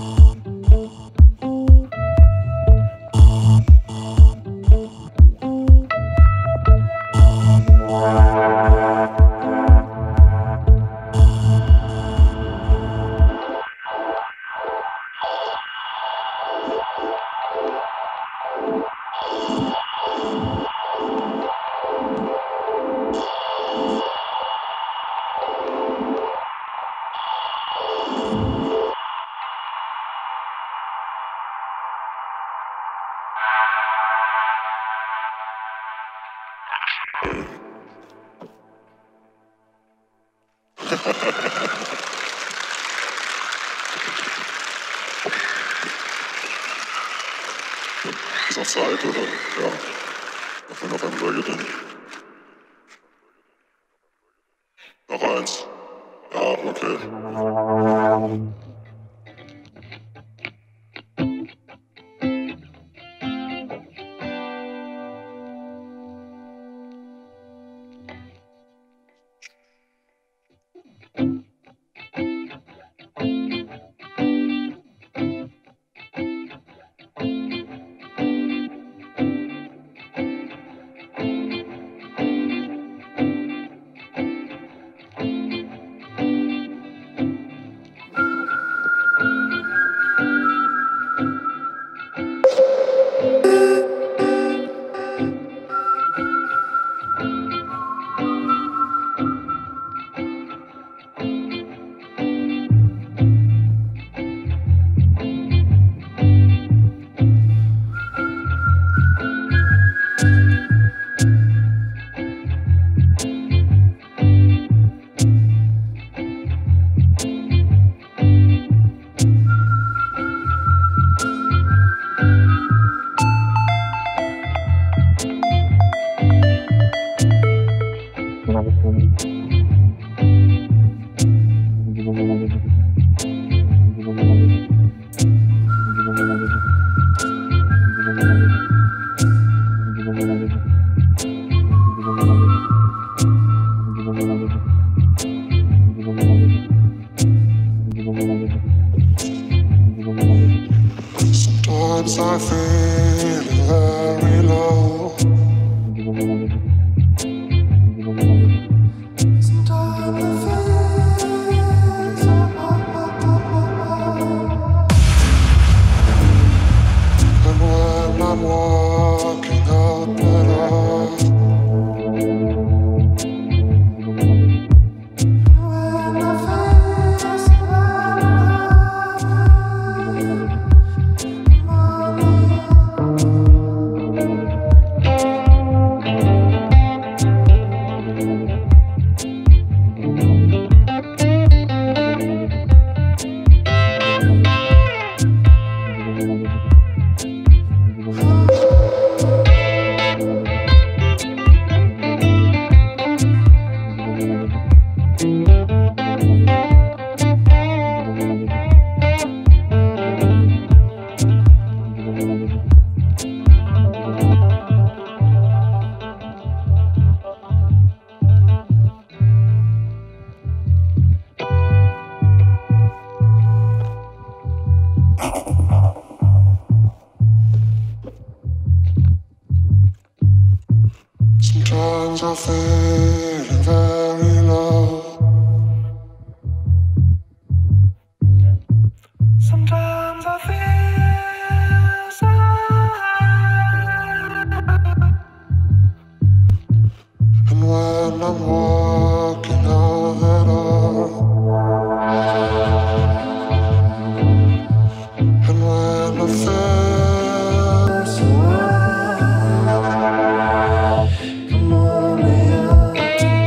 Ist auf Zeit, oder? Ja. Auf jeden Fall ein Ding. Noch eins. Ja, okay. Sometimes I feel very low. And when I'm walking out the door, when I face Sometimes I feel very low. Sometimes I feel so high. And when I'm walking out the door, and when I feel so high, come on me up.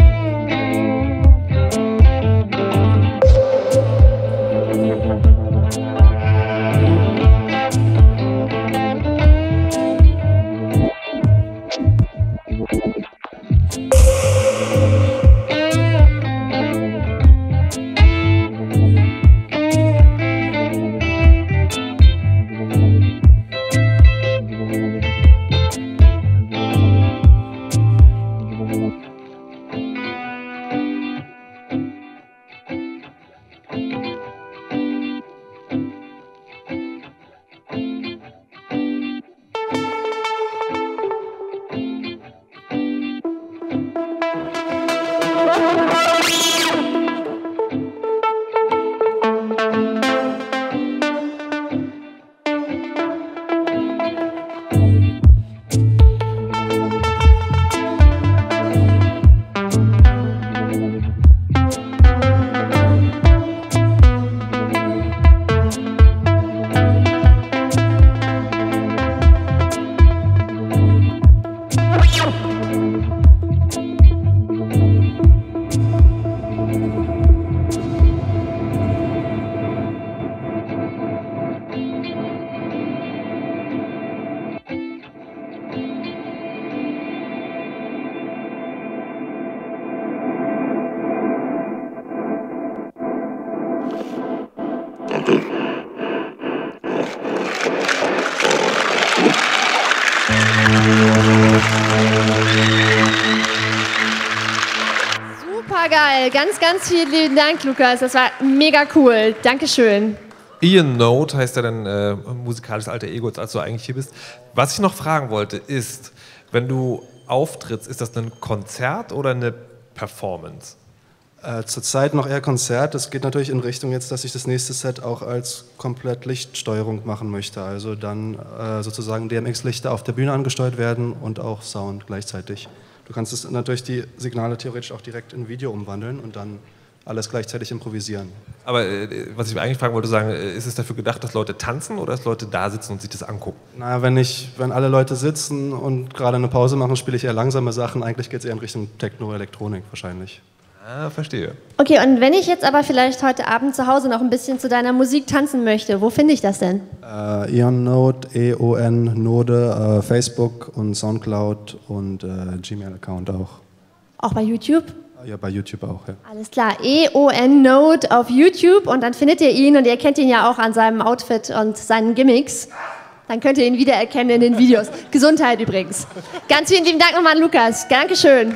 Super geil. Ganz, ganz vielen lieben Dank, Lukas. Das war mega cool. Dankeschön. Ian Note heißt ja dann äh, musikalisches alter Ego, als du eigentlich hier bist. Was ich noch fragen wollte ist, wenn du auftrittst, ist das ein Konzert oder eine Performance? Äh, zurzeit noch eher Konzert. Das geht natürlich in Richtung jetzt, dass ich das nächste Set auch als komplett Lichtsteuerung machen möchte. Also dann äh, sozusagen D M X-Lichter auf der Bühne angesteuert werden und auch Sound gleichzeitig. Du kannst es natürlich die Signale theoretisch auch direkt in Video umwandeln und dann alles gleichzeitig improvisieren. Aber äh, was ich eigentlich fragen wollte, sagen, ist es dafür gedacht, dass Leute tanzen oder dass Leute da sitzen und sich das angucken? Naja, wenn, ich, wenn alle Leute sitzen und gerade eine Pause machen, spiele ich eher langsame Sachen. Eigentlich geht es eher in Richtung Techno, Elektronik wahrscheinlich. Ah, verstehe. Okay, und wenn ich jetzt aber vielleicht heute Abend zu Hause noch ein bisschen zu deiner Musik tanzen möchte, wo finde ich das denn? Äh, Eon Node, E O N Node, äh, Facebook und Soundcloud und äh, Gmail-Account auch. Auch bei YouTube? Ja, bei YouTube auch, ja. Alles klar, E O N Node auf YouTube und dann findet ihr ihn und ihr kennt ihn ja auch an seinem Outfit und seinen Gimmicks. Dann könnt ihr ihn wiedererkennen in den Videos. Gesundheit übrigens. Ganz vielen lieben Dank nochmal an Lukas. Dankeschön.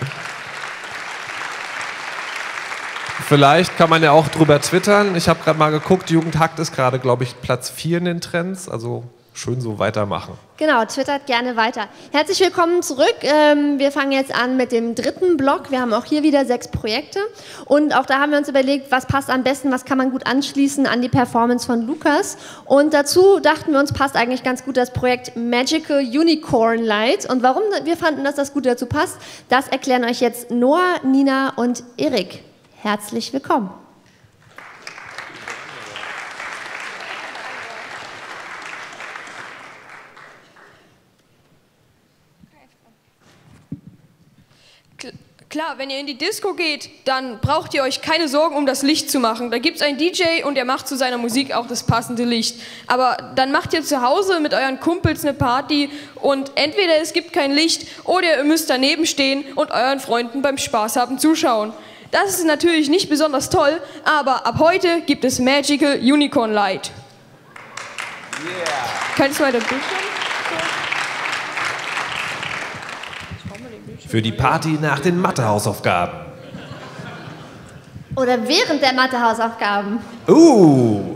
Vielleicht kann man ja auch drüber twittern. Ich habe gerade mal geguckt, Jugendhakt ist gerade, glaube ich, Platz vier in den Trends. Also schön so weitermachen. Genau, twittert gerne weiter. Herzlich willkommen zurück. Ähm, wir fangen jetzt an mit dem dritten Block. Wir haben auch hier wieder sechs Projekte. Und auch da haben wir uns überlegt, was passt am besten, was kann man gut anschließen an die Performance von Lukas. Und dazu dachten wir uns, passt eigentlich ganz gut das Projekt Magical Unicorn Light. Und warum wir fanden, dass das gut dazu passt, das erklären euch jetzt Noah, Nina und Erik. Herzlich willkommen. Klar, wenn ihr in die Disco geht, dann braucht ihr euch keine Sorgen um das Licht zu machen. Da gibt es einen D J und der macht zu seiner Musik auch das passende Licht. Aber dann macht ihr zu Hause mit euren Kumpels eine Party und entweder es gibt kein Licht oder ihr müsst daneben stehen und euren Freunden beim Spaß haben zuschauen. Das ist natürlich nicht besonders toll, aber ab heute gibt es Magical Unicorn Light. Yeah. Könntest du weiter Bildschirm? Für die Party nach den Mathehausaufgaben. Oder während der Mathehausaufgaben. Uh.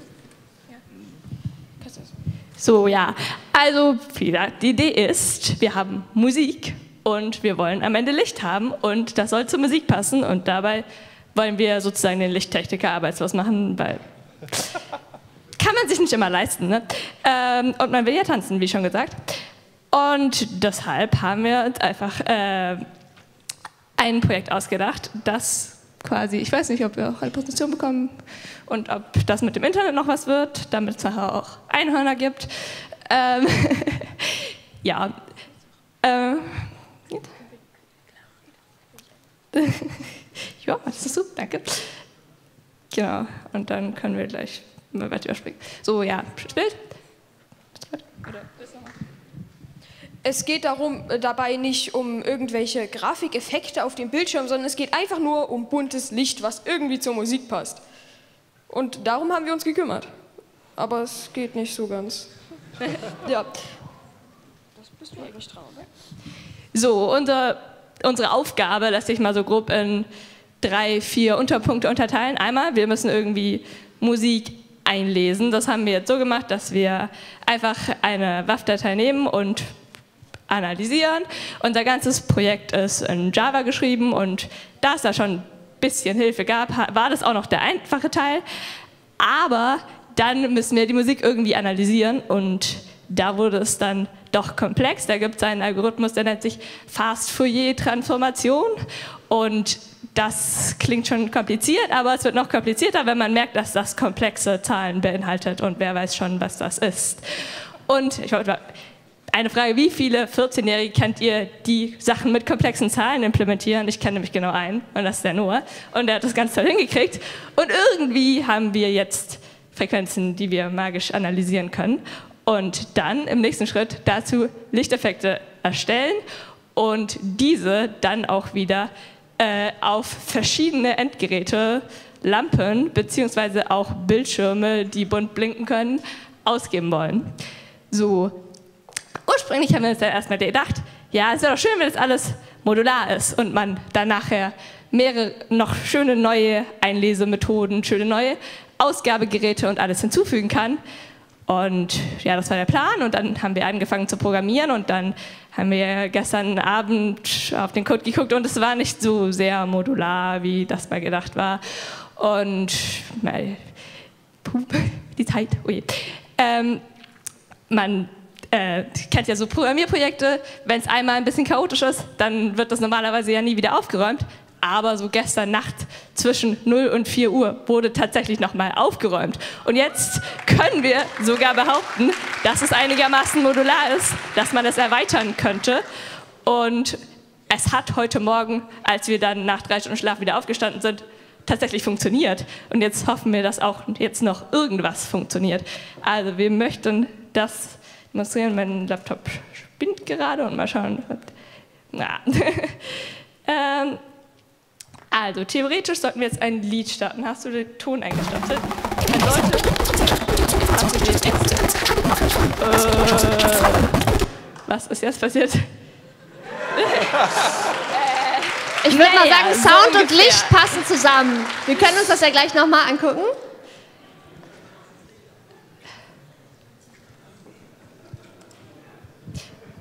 So, ja. Also, wie gesagt, die Idee ist, wir haben Musik und wir wollen am Ende Licht haben und das soll zur Musik passen und dabei wollen wir sozusagen den Lichttechniker arbeitslos machen, weil kann man sich nicht immer leisten, ne? Ähm, und man will ja tanzen, wie schon gesagt. Und deshalb haben wir uns einfach äh, ein Projekt ausgedacht, das quasi, ich weiß nicht, ob wir auch eine Präsentation bekommen und ob das mit dem Internet noch was wird, damit es nachher auch Einhörner gibt. Ähm, ja. Äh, ja, das ist so, danke. Genau, und dann können wir gleich mal weiter überspringen. So, ja, Bild. Es geht darum, dabei nicht um irgendwelche Grafikeffekte auf dem Bildschirm, sondern es geht einfach nur um buntes Licht, was irgendwie zur Musik passt. Und darum haben wir uns gekümmert. Aber es geht nicht so ganz. Ja. Das bist du eigentlich drauf, ne? So, unser, unsere Aufgabe lässt sich mal so grob in drei, vier Unterpunkte unterteilen. Einmal, wir müssen irgendwie Musik einlesen. Das haben wir jetzt so gemacht, dass wir einfach eine W A V-Datei nehmen und analysieren. Unser ganzes Projekt ist in Java geschrieben und da es da schon ein bisschen Hilfe gab, war das auch noch der einfache Teil. Aber dann müssen wir die Musik irgendwie analysieren und da wurde es dann doch komplex. Da gibt es einen Algorithmus, der nennt sich Fast-Fourier-Transformation und das klingt schon kompliziert, aber es wird noch komplizierter, wenn man merkt, dass das komplexe Zahlen beinhaltet und wer weiß schon, was das ist. Und ich wollte eine Frage, wie viele vierzehnjährige kennt ihr, die Sachen mit komplexen Zahlen implementieren? Ich kenne nämlich genau einen und das ist der Noah und der hat das ganz toll hingekriegt und irgendwie haben wir jetzt Frequenzen, die wir magisch analysieren können und dann im nächsten Schritt dazu Lichteffekte erstellen und diese dann auch wieder äh, auf verschiedene Endgeräte, Lampen bzw. auch Bildschirme, die bunt blinken können, ausgeben wollen. So. Ursprünglich haben wir uns dann erstmal gedacht, ja, es wäre doch schön, wenn das alles modular ist und man dann nachher mehrere noch schöne neue Einlesemethoden, schöne neue Ausgabegeräte und alles hinzufügen kann. Und ja, das war der Plan und dann haben wir angefangen zu programmieren und dann haben wir gestern Abend auf den Code geguckt und es war nicht so sehr modular, wie das mal gedacht war. Und mal, die Zeit, ui. Ähm, man Äh, kennt ja so Programmierprojekte, wenn es einmal ein bisschen chaotisch ist, dann wird das normalerweise ja nie wieder aufgeräumt. Aber so gestern Nacht zwischen null und vier Uhr wurde tatsächlich nochmal aufgeräumt. Und jetzt können wir sogar behaupten, dass es einigermaßen modular ist, dass man es erweitern könnte. Und es hat heute Morgen, als wir dann nach drei Stunden Schlaf wieder aufgestanden sind, tatsächlich funktioniert. Und jetzt hoffen wir, dass auch jetzt noch irgendwas funktioniert. Also wir möchten das demonstrieren. Mein Laptop spinnt gerade und mal schauen. Na. ähm, also theoretisch sollten wir jetzt ein Lied starten. Hast du den Ton eingestartet? Man sollte. Hast du den Text? Äh, was ist jetzt passiert? Ich würde mal sagen, Naja, so Sound und ungefähr. Licht passen zusammen. Wir können uns das ja gleich nochmal angucken.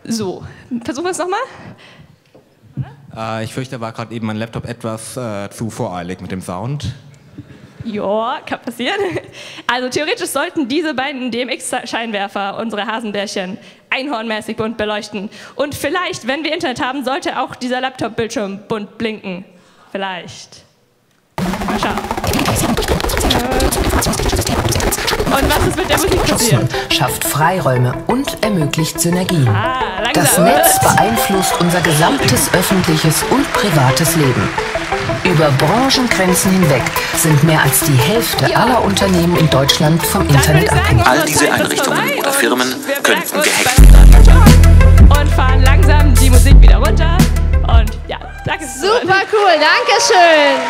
So, versuchen wir es nochmal. Äh, ich fürchte, da war gerade eben mein Laptop etwas äh, zu voreilig mit dem Sound. Ja, kann passieren. Also theoretisch sollten diese beiden D M X-Scheinwerfer unsere Hasenbärchen einhornmäßig bunt beleuchten. Und vielleicht, wenn wir Internet haben, sollte auch dieser Laptop-Bildschirm bunt blinken. Vielleicht. Mal schauen. Und was ist mit der Musik passiert? Schafft Freiräume und ermöglicht Synergien. Ah, langsam. Das Netz beeinflusst unser gesamtes öffentliches und privates Leben. Über Branchengrenzen hinweg sind mehr als die Hälfte aller Unternehmen in Deutschland vom Internet abhängig. All diese Einrichtungen oder Firmen könnten gehackt werden. Und fahren langsam die Musik wieder runter. Und ja, danke. Super cool, danke schön.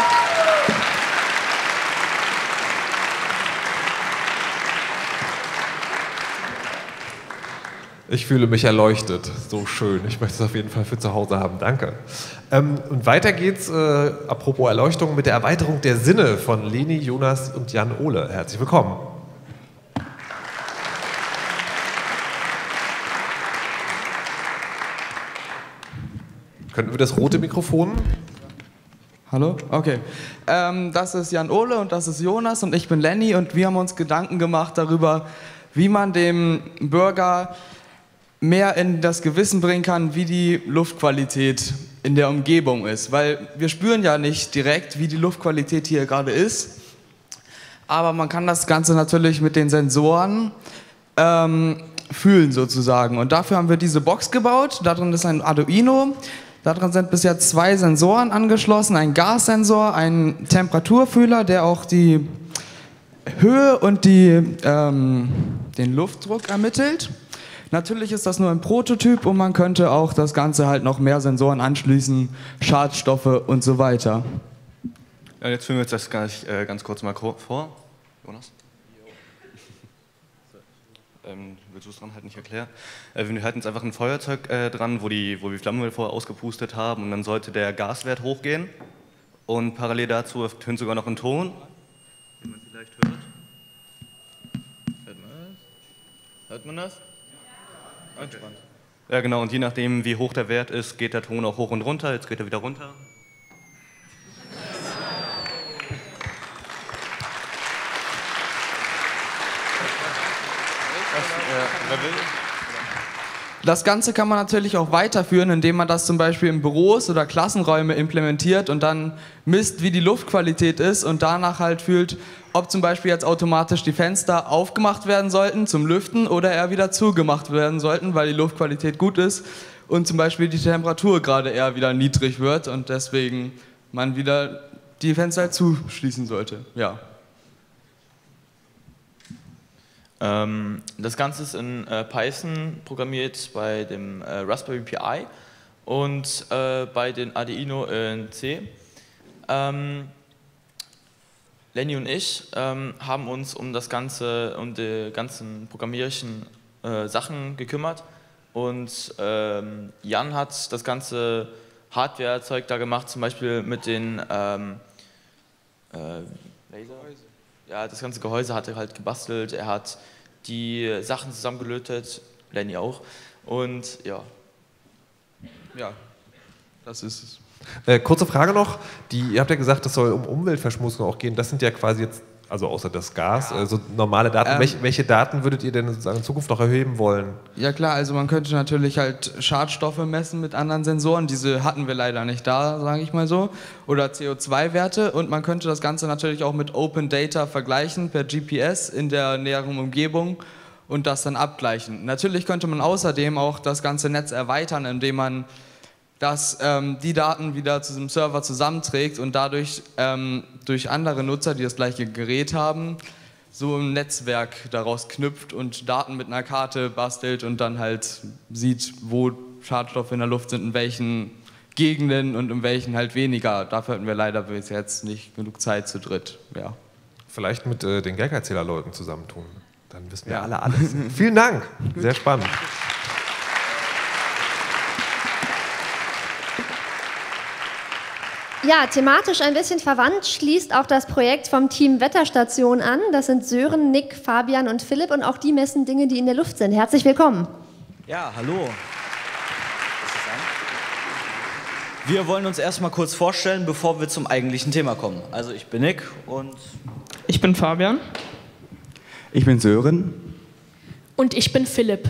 Ich fühle mich erleuchtet. So schön. Ich möchte es auf jeden Fall für zu Hause haben. Danke. Ähm, und weiter geht's, äh, apropos Erleuchtung, mit der Erweiterung der Sinne von Leni, Jonas und Jan Ole. Herzlich willkommen. Könnten wir das rote Mikrofon? Hallo? Okay. Ähm, das ist Jan Ole und das ist Jonas und ich bin Lenny und wir haben uns Gedanken gemacht darüber, wie man dem Bürger mehr in das Gewissen bringen kann, wie die Luftqualität in der Umgebung ist. Weil wir spüren ja nicht direkt, wie die Luftqualität hier gerade ist. Aber man kann das Ganze natürlich mit den Sensoren ähm, fühlen sozusagen. Und dafür haben wir diese Box gebaut. Da drin ist ein Arduino. Da drin sind bis jetzt zwei Sensoren angeschlossen. Ein Gassensor, ein Temperaturfühler, der auch die Höhe und die, ähm, den Luftdruck ermittelt. Natürlich ist das nur ein Prototyp und man könnte auch das Ganze halt noch mehr Sensoren anschließen, Schadstoffe und so weiter. Ja, jetzt führen wir uns das ganz, äh, ganz kurz mal vor. Jonas? Ähm, willst du es dran halten, nicht erklären? Äh, wir halten jetzt einfach ein Feuerzeug äh, dran, wo, die, wo wir Flammenöl vorher ausgepustet haben und dann sollte der Gaswert hochgehen und parallel dazu tönt sogar noch ein Ton. Wie man vielleicht hört. Hört man das? Hört man das? Entspannt. Ja genau, und je nachdem wie hoch der Wert ist, geht der Ton auch hoch und runter. Jetzt geht er wieder runter. Das Ganze kann man natürlich auch weiterführen, indem man das zum Beispiel in Büros oder Klassenräume implementiert und dann misst, wie die Luftqualität ist und danach halt fühlt, ob zum Beispiel jetzt automatisch die Fenster aufgemacht werden sollten zum Lüften oder eher wieder zugemacht werden sollten, weil die Luftqualität gut ist und zum Beispiel die Temperatur gerade eher wieder niedrig wird und deswegen man wieder die Fenster halt zuschließen sollte. Ja. Ähm, das Ganze ist in äh, Python programmiert bei dem äh, Raspberry Pi und äh, bei den Arduino in C. Ähm, Lenny und ich ähm, haben uns um das Ganze, um die ganzen programmierischen äh, Sachen gekümmert und ähm, Jan hat das ganze Hardware-Zeug da gemacht, zum Beispiel mit den ähm, äh, Laser? Ja, das ganze Gehäuse hat er halt gebastelt, er hat die Sachen zusammengelötet, Lenny auch, und ja. Ja, das ist es. Äh, kurze Frage noch, die, ihr habt ja gesagt, es soll um Umweltverschmutzung auch gehen, das sind ja quasi jetzt, also außer das Gas, ja. äh, so normale Daten. Ähm, welche, welche Daten würdet ihr denn sozusagen in Zukunft noch erheben wollen? Ja klar, also man könnte natürlich halt Schadstoffe messen mit anderen Sensoren, diese hatten wir leider nicht da, sage ich mal so, oder C O zwei Werte und man könnte das Ganze natürlich auch mit Open Data vergleichen per G P S in der näheren Umgebung und das dann abgleichen. Natürlich könnte man außerdem auch das ganze Netz erweitern, indem man dass ähm, die Daten wieder zu diesem Server zusammenträgt und dadurch ähm, durch andere Nutzer, die das gleiche Gerät haben, so ein Netzwerk daraus knüpft und Daten mit einer Karte bastelt und dann halt sieht, wo Schadstoffe in der Luft sind, in welchen Gegenden und in welchen halt weniger. Dafür hatten wir leider bis jetzt nicht genug Zeit zu dritt. Ja. Vielleicht mit äh, den Geigerzählerleuten zusammentun. Dann wissen wir ja alle alles. Vielen Dank, sehr spannend. Ja, thematisch ein bisschen verwandt schließt auch das Projekt vom Team Wetterstation an. Das sind Sören, Nick, Fabian und Philipp und auch die messen Dinge, die in der Luft sind. Herzlich willkommen. Ja, hallo. Wir wollen uns erstmal kurz vorstellen, bevor wir zum eigentlichen Thema kommen. Also ich bin Nick und... Ich bin Fabian. Ich bin Sören. Und ich bin Philipp.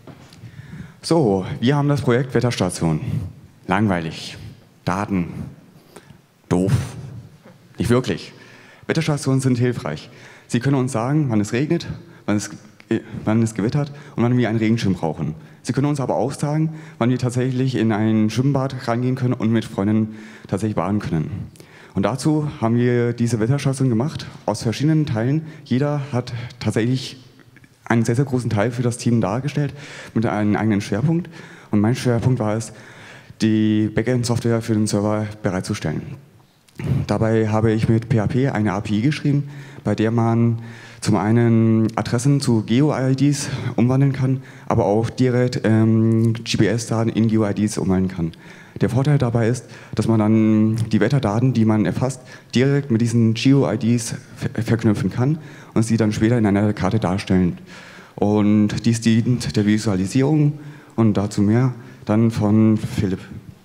So, wir haben das Projekt Wetterstation. Langweilig. Daten. Doof. Nicht wirklich. Wetterstationen sind hilfreich. Sie können uns sagen, wann es regnet, wann es, äh, wann es gewittert und wann wir einen Regenschirm brauchen. Sie können uns aber auch sagen, wann wir tatsächlich in ein Schwimmbad reingehen können und mit Freunden tatsächlich baden können. Und dazu haben wir diese Wetterstation gemacht, aus verschiedenen Teilen. Jeder hat tatsächlich einen sehr, sehr großen Teil für das Team dargestellt, mit einem eigenen Schwerpunkt. Und mein Schwerpunkt war es, die Backend-Software für den Server bereitzustellen. Dabei habe ich mit P H P eine A P I geschrieben, bei der man zum einen Adressen zu Geo-I Ds umwandeln kann, aber auch direkt ähm, G P S-Daten in Geo-I Ds umwandeln kann. Der Vorteil dabei ist, dass man dann die Wetterdaten, die man erfasst, direkt mit diesen Geo-I Ds ver verknüpfen kann und sie dann später in einer Karte darstellen. Und dies dient der Visualisierung und dazu mehr dann von Philipp.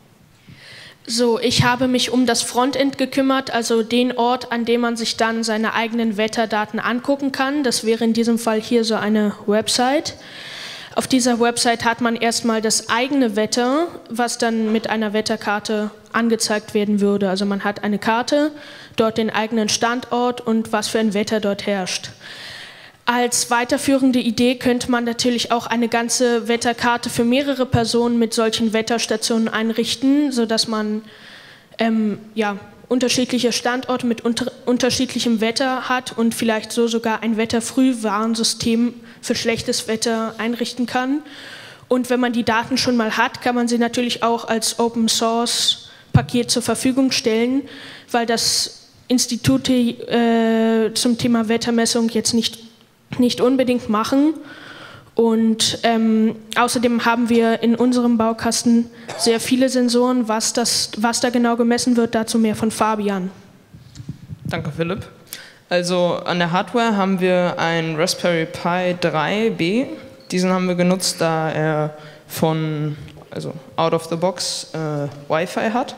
So, ich habe mich um das Frontend gekümmert, also den Ort, an dem man sich dann seine eigenen Wetterdaten angucken kann. Das wäre in diesem Fall hier so eine Website. Auf dieser Website hat man erstmal das eigene Wetter, was dann mit einer Wetterkarte angezeigt werden würde. Also man hat eine Karte, dort den eigenen Standort und was für ein Wetter dort herrscht. Als weiterführende Idee könnte man natürlich auch eine ganze Wetterkarte für mehrere Personen mit solchen Wetterstationen einrichten, sodass man ähm, ja, unterschiedliche Standorte mit unter unterschiedlichem Wetter hat und vielleicht so sogar ein Wetterfrühwarnsystem für schlechtes Wetter einrichten kann. Und wenn man die Daten schon mal hat, kann man sie natürlich auch als Open-Source-Paket zur Verfügung stellen, weil das Institut äh, zum Thema Wettermessung jetzt nicht nicht unbedingt machen. Und ähm, außerdem haben wir in unserem Baukasten sehr viele Sensoren. Was, das, was da genau gemessen wird, dazu mehr von Fabian. Danke, Philipp. Also an der Hardware haben wir einen Raspberry Pi drei B. Diesen haben wir genutzt, da er von, also out of the box, äh, Wi-Fi hat.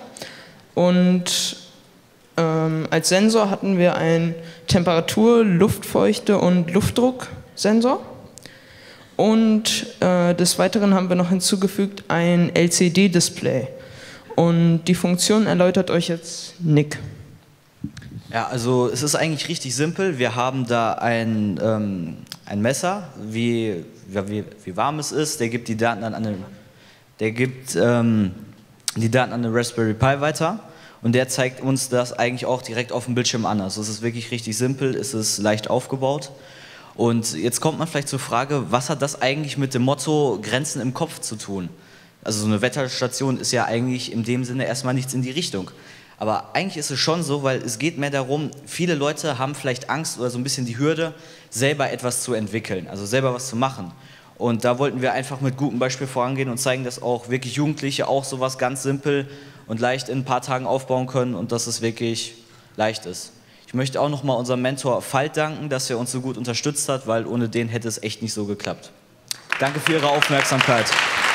Und Ähm, als Sensor hatten wir einen Temperatur-, Luftfeuchte- und Luftdrucksensor. Und äh, des Weiteren haben wir noch hinzugefügt ein L C D-Display. Und die Funktion erläutert euch jetzt Nick. Ja, also es ist eigentlich richtig simpel. Wir haben da ein, ähm, ein Messer, wie, wie, wie warm es ist. Der gibt die Daten an eine, der gibt, ähm, die Daten an den Raspberry Pi weiter. Und der zeigt uns das eigentlich auch direkt auf dem Bildschirm an. Also es ist wirklich richtig simpel, es ist leicht aufgebaut. Und jetzt kommt man vielleicht zur Frage, was hat das eigentlich mit dem Motto Grenzen im Kopf zu tun? Also so eine Wetterstation ist ja eigentlich in dem Sinne erstmal nichts in die Richtung. Aber eigentlich ist es schon so, weil es geht mehr darum, viele Leute haben vielleicht Angst oder so ein bisschen die Hürde, selber etwas zu entwickeln, also selber was zu machen. Und da wollten wir einfach mit gutem Beispiel vorangehen und zeigen, dass auch wirklich Jugendliche auch sowas ganz simpel und leicht in ein paar Tagen aufbauen können und dass es wirklich leicht ist. Ich möchte auch nochmal unserem Mentor Valt danken, dass er uns so gut unterstützt hat, weil ohne den hätte es echt nicht so geklappt. Danke für Ihre Aufmerksamkeit.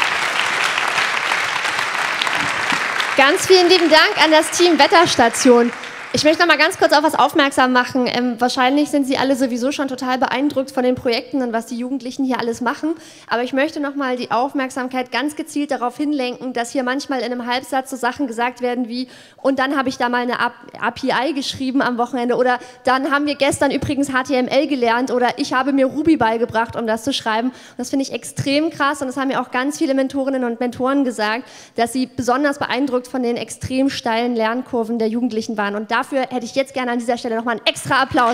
Ganz vielen lieben Dank an das Team Wetterstation. Ich möchte noch mal ganz kurz auf was aufmerksam machen. Ähm, wahrscheinlich sind Sie alle sowieso schon total beeindruckt von den Projekten und was die Jugendlichen hier alles machen. Aber ich möchte noch mal die Aufmerksamkeit ganz gezielt darauf hinlenken, dass hier manchmal in einem Halbsatz so Sachen gesagt werden wie und dann habe ich da mal eine A P I geschrieben am Wochenende oder dann haben wir gestern übrigens H T M L gelernt oder ich habe mir Ruby beigebracht, um das zu schreiben. Und das finde ich extrem krass und das haben mir auch ganz viele Mentorinnen und Mentoren gesagt, dass sie besonders beeindruckt von den extrem steilen Lernkurven der Jugendlichen waren. Und dafür hätte ich jetzt gerne an dieser Stelle nochmal einen extra Applaus.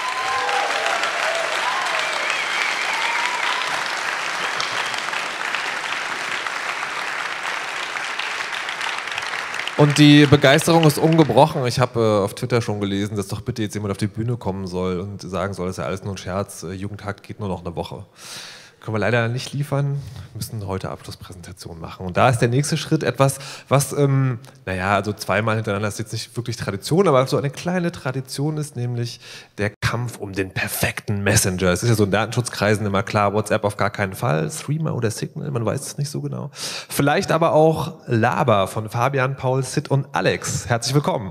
Und die Begeisterung ist ungebrochen. Ich habe äh, auf Twitter schon gelesen, dass doch bitte jetzt jemand auf die Bühne kommen soll und sagen soll, das ist ja alles nur ein Scherz, äh, Jugendhakt geht nur noch eine Woche. können wir leider nicht liefern, müssen heute Abschlusspräsentation machen. Und da ist der nächste Schritt etwas, was, ähm, naja, also zweimal hintereinander ist jetzt nicht wirklich Tradition, aber so eine kleine Tradition ist, nämlich der Kampf um den perfekten Messenger. Es ist ja so in Datenschutzkreisen immer klar, WhatsApp auf gar keinen Fall, Threema oder Signal, man weiß es nicht so genau. Vielleicht aber auch Laber von Fabian, Paul, Sid und Alex. Herzlich willkommen.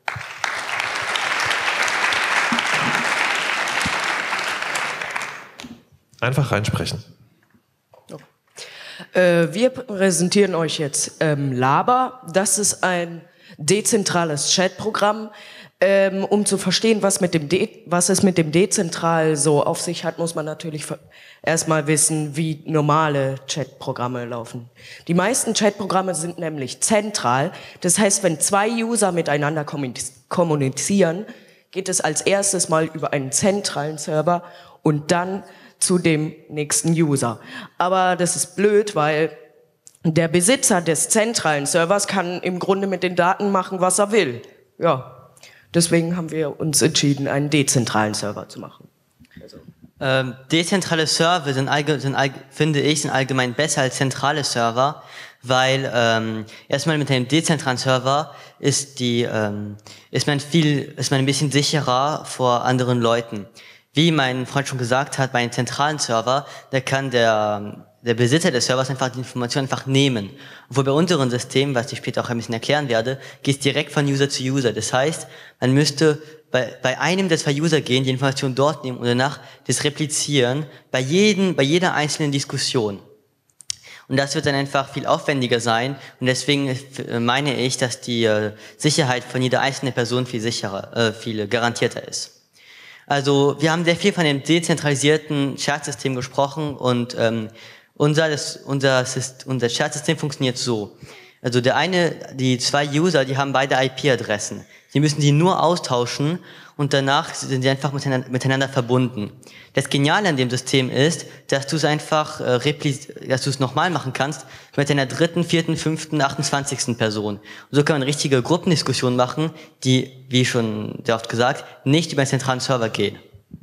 Einfach reinsprechen. Äh, wir präsentieren euch jetzt ähm, Laber. Das ist ein dezentrales Chatprogramm. Ähm, um zu verstehen, was, mit dem De was es mit dem Dezentral so auf sich hat, muss man natürlich erstmal wissen, wie normale Chatprogramme laufen. Die meisten Chatprogramme sind nämlich zentral. Das heißt, wenn zwei User miteinander kommunizieren, geht es als erstes mal über einen zentralen Server und dann zu dem nächsten User. Aber das ist blöd, weil der Besitzer des zentralen Servers kann im Grunde mit den Daten machen, was er will. Ja, deswegen haben wir uns entschieden, einen dezentralen Server zu machen. Also. Ähm, dezentrale Server sind, sind, finde ich, sind allgemein besser als zentrale Server, weil ähm, erstmal mit einem dezentralen Server ist, die, ähm, ist, man viel, ist man ein bisschen sicherer vor anderen Leuten. Wie mein Freund schon gesagt hat, bei einem zentralen Server, da kann der, der Besitzer des Servers einfach die Information einfach nehmen. Obwohl bei unseren Systemen, was ich später auch ein bisschen erklären werde, geht es direkt von User zu User. Das heißt, man müsste bei, bei einem der zwei User gehen, die Information dort nehmen und danach das replizieren bei jedem, bei jeder einzelnen Diskussion. Und das wird dann einfach viel aufwendiger sein. Und deswegen meine ich, dass die Sicherheit von jeder einzelnen Person viel sicherer, äh, viel garantierter ist. Also wir haben sehr viel von dem dezentralisierten Chat-System gesprochen und ähm, unser, das, unser, unser Chat-System funktioniert so. Also der eine, die zwei User, die haben beide I P-Adressen. Sie müssen sie nur austauschen und danach sind sie einfach miteinander, miteinander verbunden. Das Geniale an dem System ist, dass du es einfach, äh, dass du es nochmal machen kannst mit einer dritten, vierten, fünften, achtundzwanzigsten Person. Und so kann man richtige Gruppendiskussionen machen, die, wie schon sehr oft gesagt, nicht über einen zentralen Server gehen.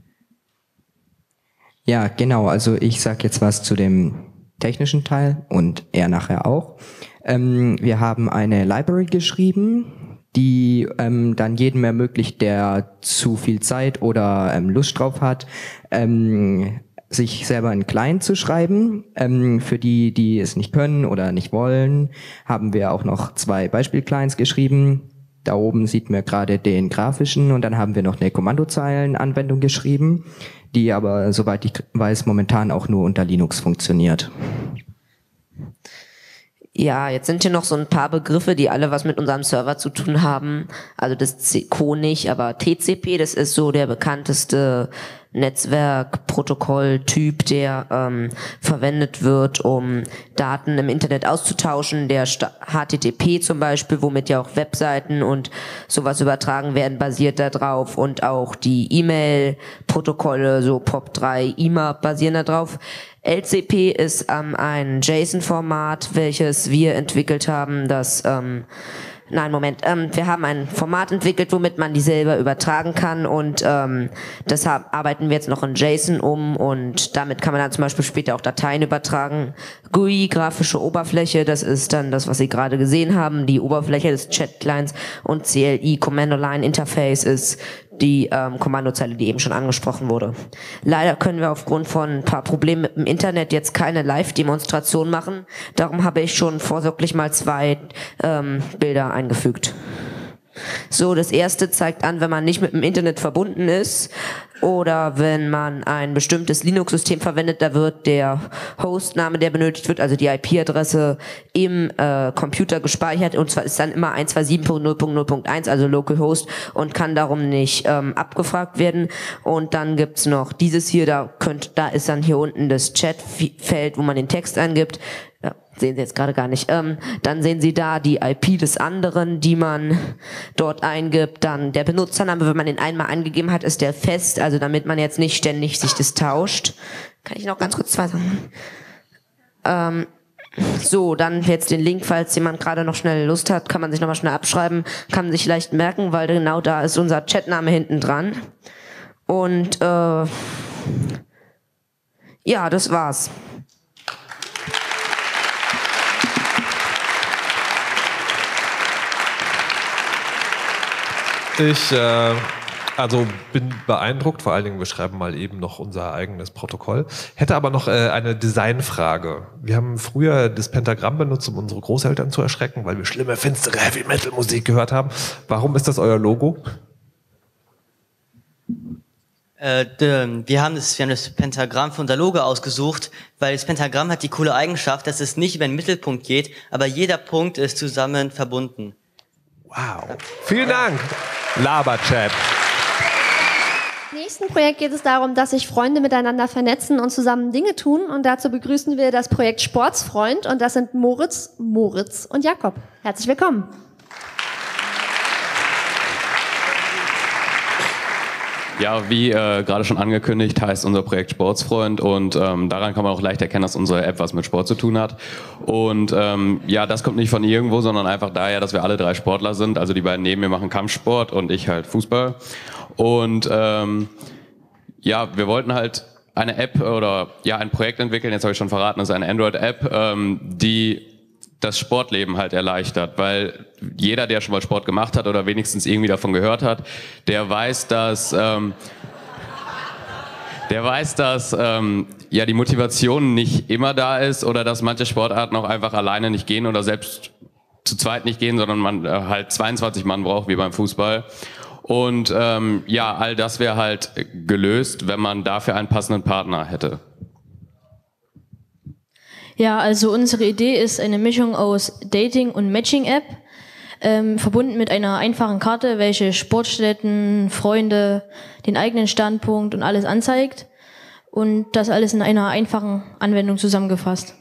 Ja, genau. Also ich sage jetzt was zu dem technischen Teil und er nachher auch. Ähm, wir haben eine Library geschrieben, die ähm, dann jedem ermöglicht, der zu viel Zeit oder ähm, Lust drauf hat, ähm, sich selber einen Client zu schreiben. Ähm, für die, die es nicht können oder nicht wollen, haben wir auch noch zwei Beispiel-Clients geschrieben. Da oben sieht man gerade den grafischen und dann haben wir noch eine Kommandozeilenanwendung geschrieben, die aber, soweit ich weiß, momentan auch nur unter Linux funktioniert. Ja, jetzt sind hier noch so ein paar Begriffe, die alle was mit unserem Server zu tun haben. Also das C O nicht, aber T C P, das ist so der bekannteste Netzwerkprotokolltyp, der ähm, verwendet wird, um Daten im Internet auszutauschen. Der H T T P zum Beispiel, womit ja auch Webseiten und sowas übertragen werden, basiert da drauf. Und auch die E-Mail-Protokolle, so P O P drei, I M A P, basieren da drauf. L C P ist ähm, ein JSON-Format, welches wir entwickelt haben, das, ähm, nein, Moment, ähm, wir haben ein Format entwickelt, womit man die selber übertragen kann und ähm, deshalb arbeiten wir jetzt noch in JSON um und damit kann man dann zum Beispiel später auch Dateien übertragen. G U I, grafische Oberfläche, das ist dann das, was Sie gerade gesehen haben, die Oberfläche des Chat-Clients und C L I, Command-Line-Interface, ist die ähm, Kommandozeile, die eben schon angesprochen wurde. Leider können wir aufgrund von ein paar Problemen mit dem Internet jetzt keine Live-Demonstration machen. Darum habe ich schon vorsorglich mal zwei ähm, Bilder eingefügt. So, das erste zeigt an, wenn man nicht mit dem Internet verbunden ist oder wenn man ein bestimmtes Linux-System verwendet, da wird der Hostname, der benötigt wird, also die I P-Adresse im äh, Computer gespeichert und zwar ist dann immer eins zwei sieben Punkt null Punkt null Punkt eins, also Localhost und kann darum nicht ähm, abgefragt werden. Und dann gibt's noch dieses hier, da könnt, da ist dann hier unten das Chat-Feld, wo man den Text eingibt. Ja, sehen Sie jetzt gerade gar nicht. Ähm, dann sehen Sie da die I P des anderen, die man dort eingibt. Dann der Benutzername, wenn man den einmal eingegeben hat, ist der fest, also damit man jetzt nicht ständig sich das tauscht. Kann ich noch ganz kurz zwei sagen? Ähm, so, dann jetzt den Link, falls jemand gerade noch schnell Lust hat, kann man sich nochmal schnell abschreiben, kann man sich leicht merken, weil genau da ist unser Chatname hinten dran. Und äh, Ja, das war's. Ich äh, also bin beeindruckt, vor allen Dingen, wir schreiben mal eben noch unser eigenes Protokoll. Hätte aber noch äh, eine Designfrage. Wir haben früher das Pentagramm benutzt, um unsere Großeltern zu erschrecken, weil wir schlimme, finstere Heavy-Metal-Musik gehört haben. Warum ist das euer Logo? Äh, wir, haben das, wir haben das Pentagramm für unser Logo ausgesucht, weil das Pentagramm hat die coole Eigenschaft, dass es nicht über den Mittelpunkt geht, aber jeder Punkt ist zusammen verbunden. Wow. Vielen Dank, Laberchat. Im nächsten Projekt geht es darum, dass sich Freunde miteinander vernetzen und zusammen Dinge tun. Und dazu begrüßen wir das Projekt Sportsfreund. Und das sind Moritz, Moritz und Jakob. Herzlich willkommen. Ja, wie äh, gerade schon angekündigt, heißt unser Projekt Sportsfreund und ähm, daran kann man auch leicht erkennen, dass unsere App was mit Sport zu tun hat. Und ähm, ja, das kommt nicht von irgendwo, sondern einfach daher, dass wir alle drei Sportler sind. Also die beiden neben mir machen Kampfsport und ich halt Fußball. Und ähm, ja, wir wollten halt eine App oder ja ein Projekt entwickeln, jetzt habe ich schon verraten, das ist eine Android-App, ähm, die das Sportleben halt erleichtert, weil jeder, der schon mal Sport gemacht hat oder wenigstens irgendwie davon gehört hat, der weiß, dass ähm, der weiß, dass ähm, ja die Motivation nicht immer da ist oder dass manche Sportarten auch einfach alleine nicht gehen oder selbst zu zweit nicht gehen, sondern man äh, halt zweiundzwanzig Mann braucht wie beim Fußball. Und ähm, ja, all das wäre halt gelöst, wenn man dafür einen passenden Partner hätte. Ja, also unsere Idee ist eine Mischung aus Dating- und Matching-App, ähm, verbunden mit einer einfachen Karte, welche Sportstätten, Freunde, den eigenen Standpunkt und alles anzeigt. Und das alles in einer einfachen Anwendung zusammengefasst.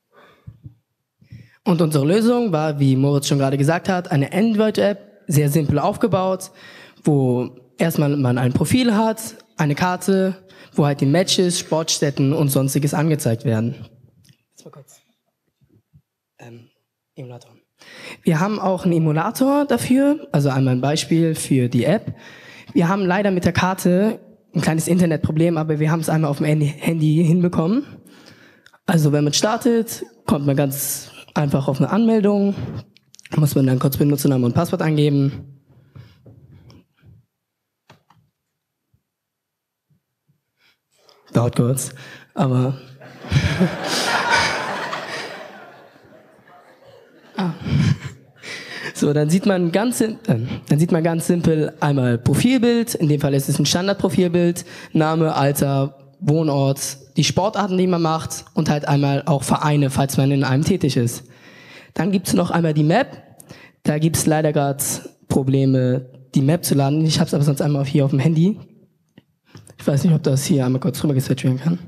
Und unsere Lösung war, wie Moritz schon gerade gesagt hat, eine Android-App, sehr simpel aufgebaut, wo erstmal man ein Profil hat, eine Karte, wo halt die Matches, Sportstätten und Sonstiges angezeigt werden. Jetzt mal kurz. Ähm, Emulator. Wir haben auch einen Emulator dafür, also einmal ein Beispiel für die App. Wir haben leider mit der Karte ein kleines Internetproblem, aber wir haben es einmal auf dem Handy hinbekommen. Also wenn man startet, kommt man ganz einfach auf eine Anmeldung, muss man dann kurz Benutzernamen und Passwort eingeben. Dauert kurz, aber ah. So, dann sieht man ganz äh, dann sieht man ganz simpel einmal Profilbild, in dem Fall ist es ein Standardprofilbild, Name, Alter, Wohnort, die Sportarten, die man macht und halt einmal auch Vereine, falls man in einem tätig ist. Dann gibt's noch einmal die Map, da gibt's leider gerade Probleme, die Map zu laden. Ich habe es aber sonst einmal hier auf dem Handy. Ich weiß nicht, ob das hier einmal kurz rüber geswitcht werden kann.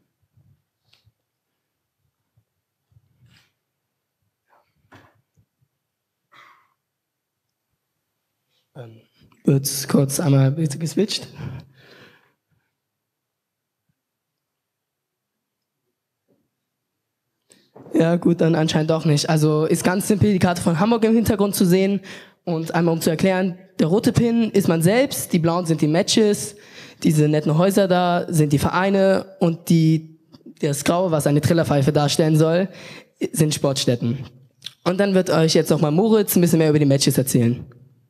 Ähm, wird kurz einmal bitte geswitcht. Ja gut, dann anscheinend doch nicht. Also ist ganz simpel die Karte von Hamburg im Hintergrund zu sehen. Und einmal um zu erklären, der rote Pin ist man selbst, die blauen sind die Matches, diese netten Häuser da sind die Vereine und die, das Graue, was eine Trillerpfeife darstellen soll, sind Sportstätten. Und dann wird euch jetzt nochmal Moritz ein bisschen mehr über die Matches erzählen.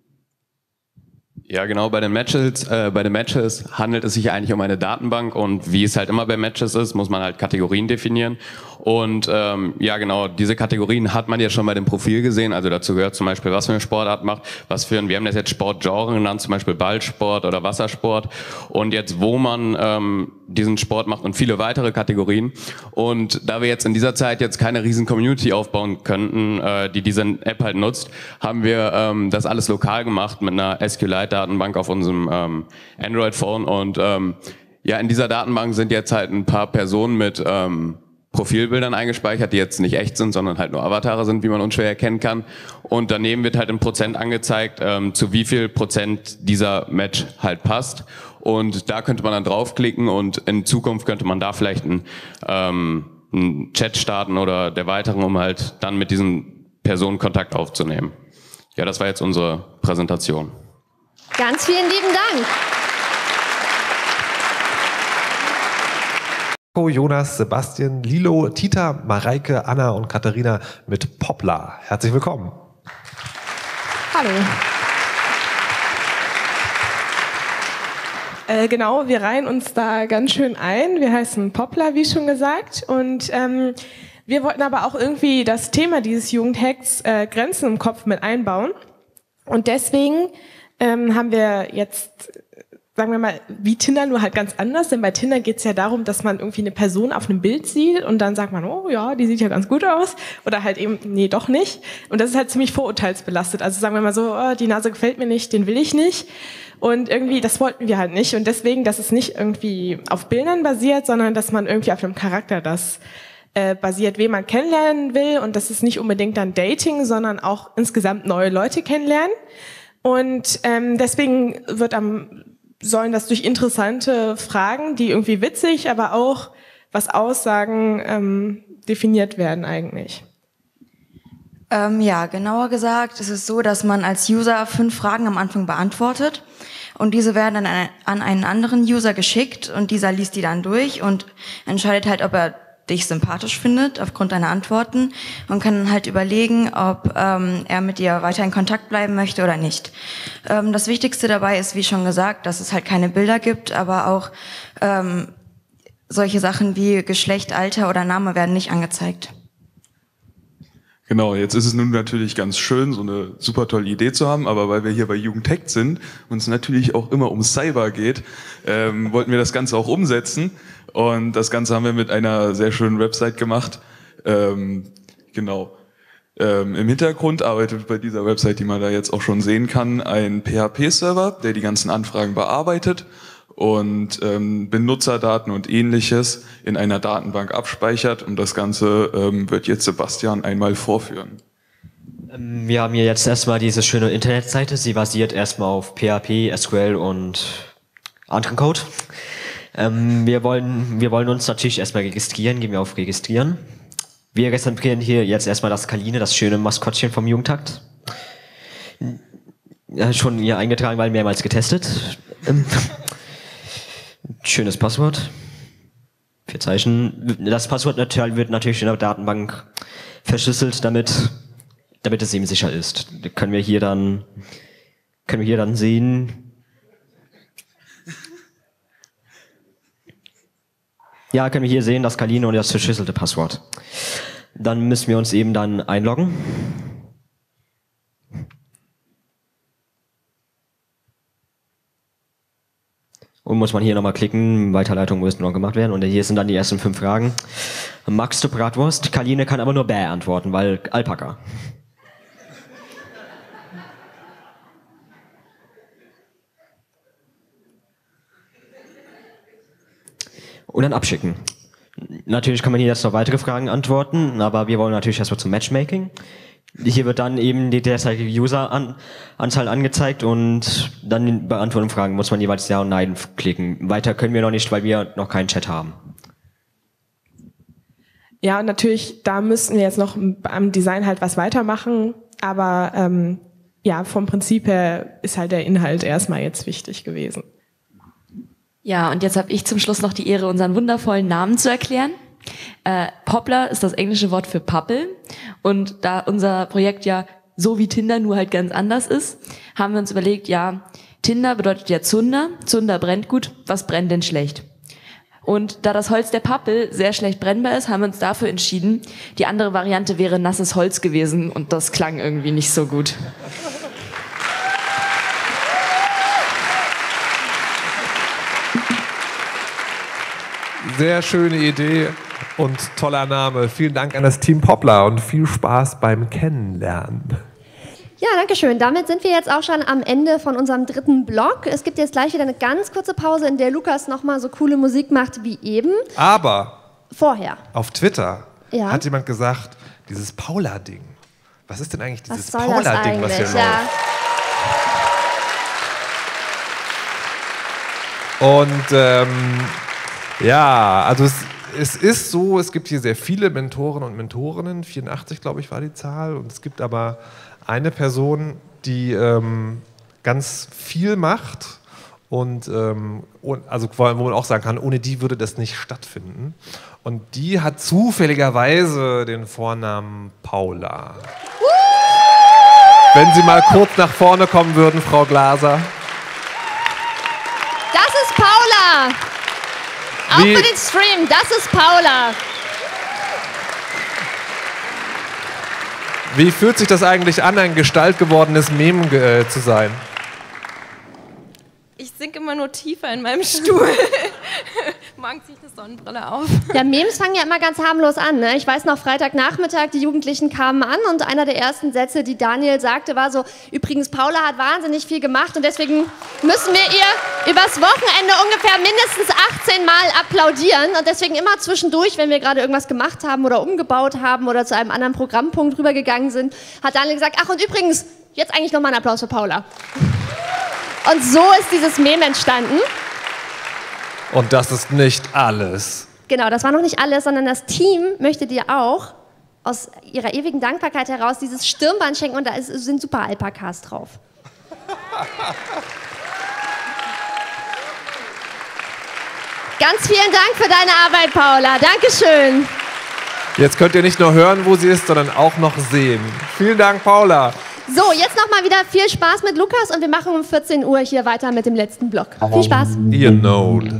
Ja, genau, bei den Matches, äh, bei den Matches handelt es sich eigentlich um eine Datenbank und wie es halt immer bei Matches ist, muss man halt Kategorien definieren. Und ähm, ja, genau, diese Kategorien hat man ja schon bei dem Profil gesehen. Also dazu gehört zum Beispiel, was für eine Sportart macht, was für ein, wir haben das jetzt Sportgenre genannt, zum Beispiel Ballsport oder Wassersport. Und jetzt, wo man ähm, diesen Sport macht und viele weitere Kategorien. Und da wir jetzt in dieser Zeit jetzt keine riesen Community aufbauen könnten, äh, die diese App halt nutzt, haben wir ähm, das alles lokal gemacht mit einer SQLite-Datenbank auf unserem ähm, Android-Phone. Und ähm, ja, in dieser Datenbank sind jetzt halt ein paar Personen mit ähm, Profilbildern eingespeichert, die jetzt nicht echt sind, sondern halt nur Avatare sind, wie man unschwer erkennen kann. Und daneben wird halt in Prozent angezeigt, ähm, zu wie viel Prozent dieser Match halt passt. Und da könnte man dann draufklicken und in Zukunft könnte man da vielleicht einen, ähm, einen Chat starten oder der weiteren, um halt dann mit diesen Personen Kontakt aufzunehmen. Ja, das war jetzt unsere Präsentation. Ganz vielen lieben Dank. Marco, Jonas, Sebastian, Lilo, Tita, Mareike, Anna und Katharina mit Poplar. Herzlich willkommen. Hallo. Äh, genau, wir reihen uns da ganz schön ein. Wir heißen Poplar, wie schon gesagt. Und ähm, wir wollten aber auch irgendwie das Thema dieses Jugendhacks äh, Grenzen im Kopf mit einbauen. Und deswegen ähm, haben wir jetzt, sagen wir mal, wie Tinder, nur halt ganz anders. Denn bei Tinder geht es ja darum, dass man irgendwie eine Person auf einem Bild sieht und dann sagt man, oh ja, die sieht ja ganz gut aus. Oder halt eben, nee, doch nicht. Und das ist halt ziemlich vorurteilsbelastet. Also sagen wir mal so, oh, die Nase gefällt mir nicht, den will ich nicht. Und irgendwie, das wollten wir halt nicht. Und deswegen, dass es nicht irgendwie auf Bildern basiert, sondern dass man irgendwie auf einem Charakter das äh, basiert, wen man kennenlernen will. Und das ist nicht unbedingt dann Dating, sondern auch insgesamt neue Leute kennenlernen. Und ähm, deswegen wird am, sollen das durch interessante Fragen, die irgendwie witzig, aber auch was aussagen, ähm, definiert werden eigentlich. Ähm, ja, genauer gesagt ist es so, dass man als User fünf Fragen am Anfang beantwortet und diese werden dann an, an einen anderen User geschickt und dieser liest die dann durch und entscheidet halt, ob er dich sympathisch findet aufgrund deiner Antworten und kann dann halt überlegen, ob ähm, er mit dir weiter in Kontakt bleiben möchte oder nicht. Ähm, das Wichtigste dabei ist, wie schon gesagt, dass es halt keine Bilder gibt, aber auch ähm, solche Sachen wie Geschlecht, Alter oder Name werden nicht angezeigt. Genau, jetzt ist es nun natürlich ganz schön, so eine super tolle Idee zu haben, aber weil wir hier bei Jugendhackt sind und es natürlich auch immer um Cyber geht, ähm, wollten wir das Ganze auch umsetzen und das Ganze haben wir mit einer sehr schönen Website gemacht. Ähm, genau. Ähm, im Hintergrund arbeitet bei dieser Website, die man da jetzt auch schon sehen kann, ein P H P-Server, der die ganzen Anfragen bearbeitet und ähm, Benutzerdaten und Ähnliches in einer Datenbank abspeichert. Und das Ganze ähm, wird jetzt Sebastian einmal vorführen. Wir haben hier jetzt erstmal diese schöne Internetseite. Sie basiert erstmal auf P H P, S Q L und anderen Code. Ähm, wir wollen, wir wollen uns natürlich erstmal registrieren. Gehen wir auf Registrieren. Wir registrieren hier jetzt erstmal das Kaline, das schöne Maskottchen vom Jugendhackt. Ja, schon hier eingetragen, weil mehrmals getestet. Ähm, Schönes Passwort. Vier Zeichen. Das Passwort wird natürlich in der Datenbank verschlüsselt, damit, damit es eben sicher ist. Können wir hier dann, können wir hier dann sehen. Ja, können wir hier sehen, das Kaline und das verschlüsselte Passwort. Dann müssen wir uns eben dann einloggen. Und muss man hier nochmal klicken, Weiterleitung muss noch gemacht werden. Und hier sind dann die ersten fünf Fragen. Magst du Bratwurst? Kaline kann aber nur Bäh antworten, weil Alpaka. Und dann abschicken. Natürlich kann man hier jetzt noch weitere Fragen antworten, aber wir wollen natürlich erstmal zum Matchmaking. Hier wird dann eben die derzeitige User-Anzahl angezeigt und dann in Beantwortung Fragen muss man jeweils Ja und Nein klicken. Weiter können wir noch nicht, weil wir noch keinen Chat haben. Ja, und natürlich, da müssten wir jetzt noch am Design halt was weitermachen, aber ähm, ja, vom Prinzip her ist halt der Inhalt erstmal jetzt wichtig gewesen. Ja, und jetzt habe ich zum Schluss noch die Ehre, unseren wundervollen Namen zu erklären. Äh, Poplar ist das englische Wort für Pappel und da unser Projekt ja so wie Tinder nur halt ganz anders ist, haben wir uns überlegt, ja, Tinder bedeutet ja Zunder, Zunder brennt gut, was brennt denn schlecht? Und da das Holz der Pappel sehr schlecht brennbar ist, haben wir uns dafür entschieden, die andere Variante wäre nasses Holz gewesen und das klang irgendwie nicht so gut. Sehr schöne Idee und toller Name. Vielen Dank an das Team Poplar und viel Spaß beim Kennenlernen. Ja, danke schön. Damit sind wir jetzt auch schon am Ende von unserem dritten Block. Es gibt jetzt gleich wieder eine ganz kurze Pause, in der Lukas nochmal so coole Musik macht wie eben. Aber vorher. Auf Twitter ja. hat jemand gesagt, dieses Paula-Ding. Was ist denn eigentlich dieses was soll Paula-Ding, was hier ja. läuft? Und ähm, ja, also es, es ist so, es gibt hier sehr viele Mentoren und Mentorinnen, vierundachtzig glaube ich war die Zahl, und es gibt aber eine Person, die ähm, ganz viel macht und ähm, also wo man auch sagen kann, ohne die würde das nicht stattfinden. Und die hat zufälligerweise den Vornamen Paula. Wenn Sie mal kurz nach vorne kommen würden, Frau Glaser. Das ist Paula. Auch Wie- für den Stream, das ist Paula. Wie fühlt sich das eigentlich an, ein gestaltgewordenes Meme äh, zu sein? Ich sinke immer nur tiefer in meinem Stuhl. Morgen ziehe ich eine Sonnenbrille auf. Ja, Memes fangen ja immer ganz harmlos an. Ne? Ich weiß noch, Freitagnachmittag, die Jugendlichen kamen an und einer der ersten Sätze, die Daniel sagte, war so, übrigens, Paula hat wahnsinnig viel gemacht und deswegen müssen wir ihr übers Wochenende ungefähr mindestens achtzehn Mal applaudieren und deswegen immer zwischendurch, wenn wir gerade irgendwas gemacht haben oder umgebaut haben oder zu einem anderen Programmpunkt rübergegangen sind, hat Daniel gesagt, ach und übrigens, jetzt eigentlich nochmal ein Applaus für Paula. Und so ist dieses Meme entstanden. Und das ist nicht alles. Genau, das war noch nicht alles, sondern das Team möchte dir auch aus ihrer ewigen Dankbarkeit heraus dieses Stirnband schenken und da ist, sind super Alpakas drauf. Ganz vielen Dank für deine Arbeit, Paula. Dankeschön. Jetzt könnt ihr nicht nur hören, wo sie ist, sondern auch noch sehen. Vielen Dank, Paula. So, jetzt nochmal wieder viel Spaß mit Lukas und wir machen um vierzehn Uhr hier weiter mit dem letzten Block. Viel Spaß. Ihr Node.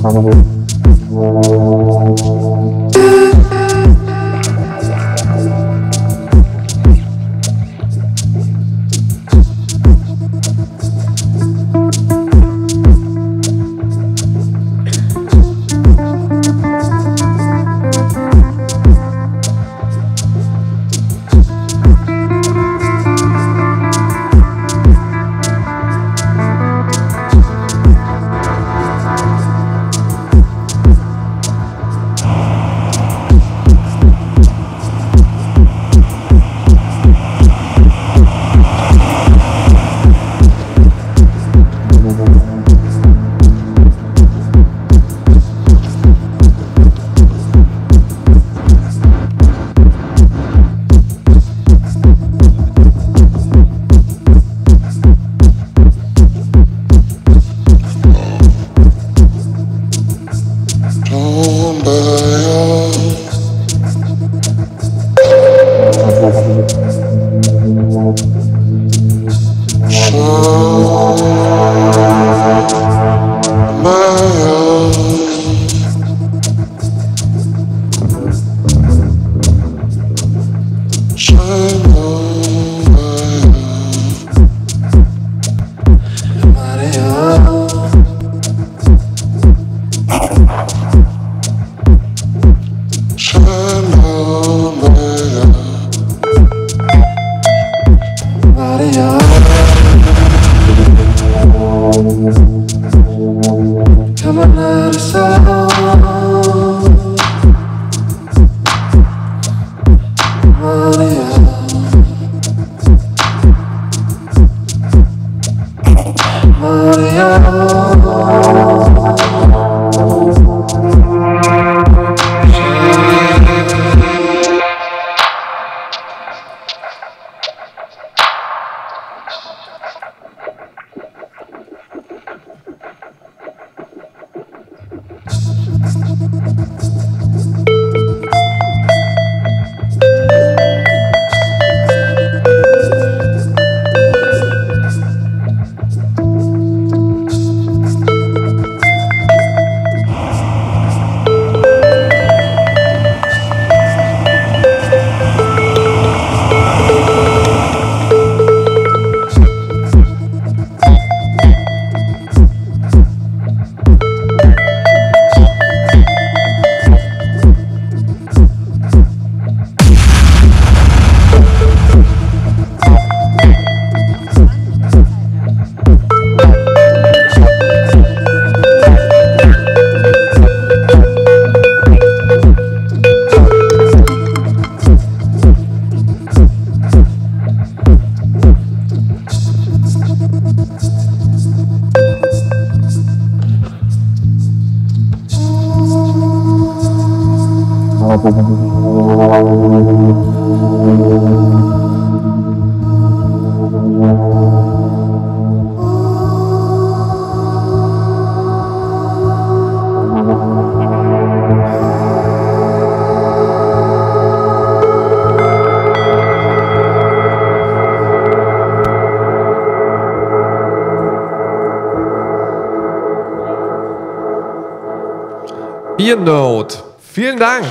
Earnote. Vielen Dank.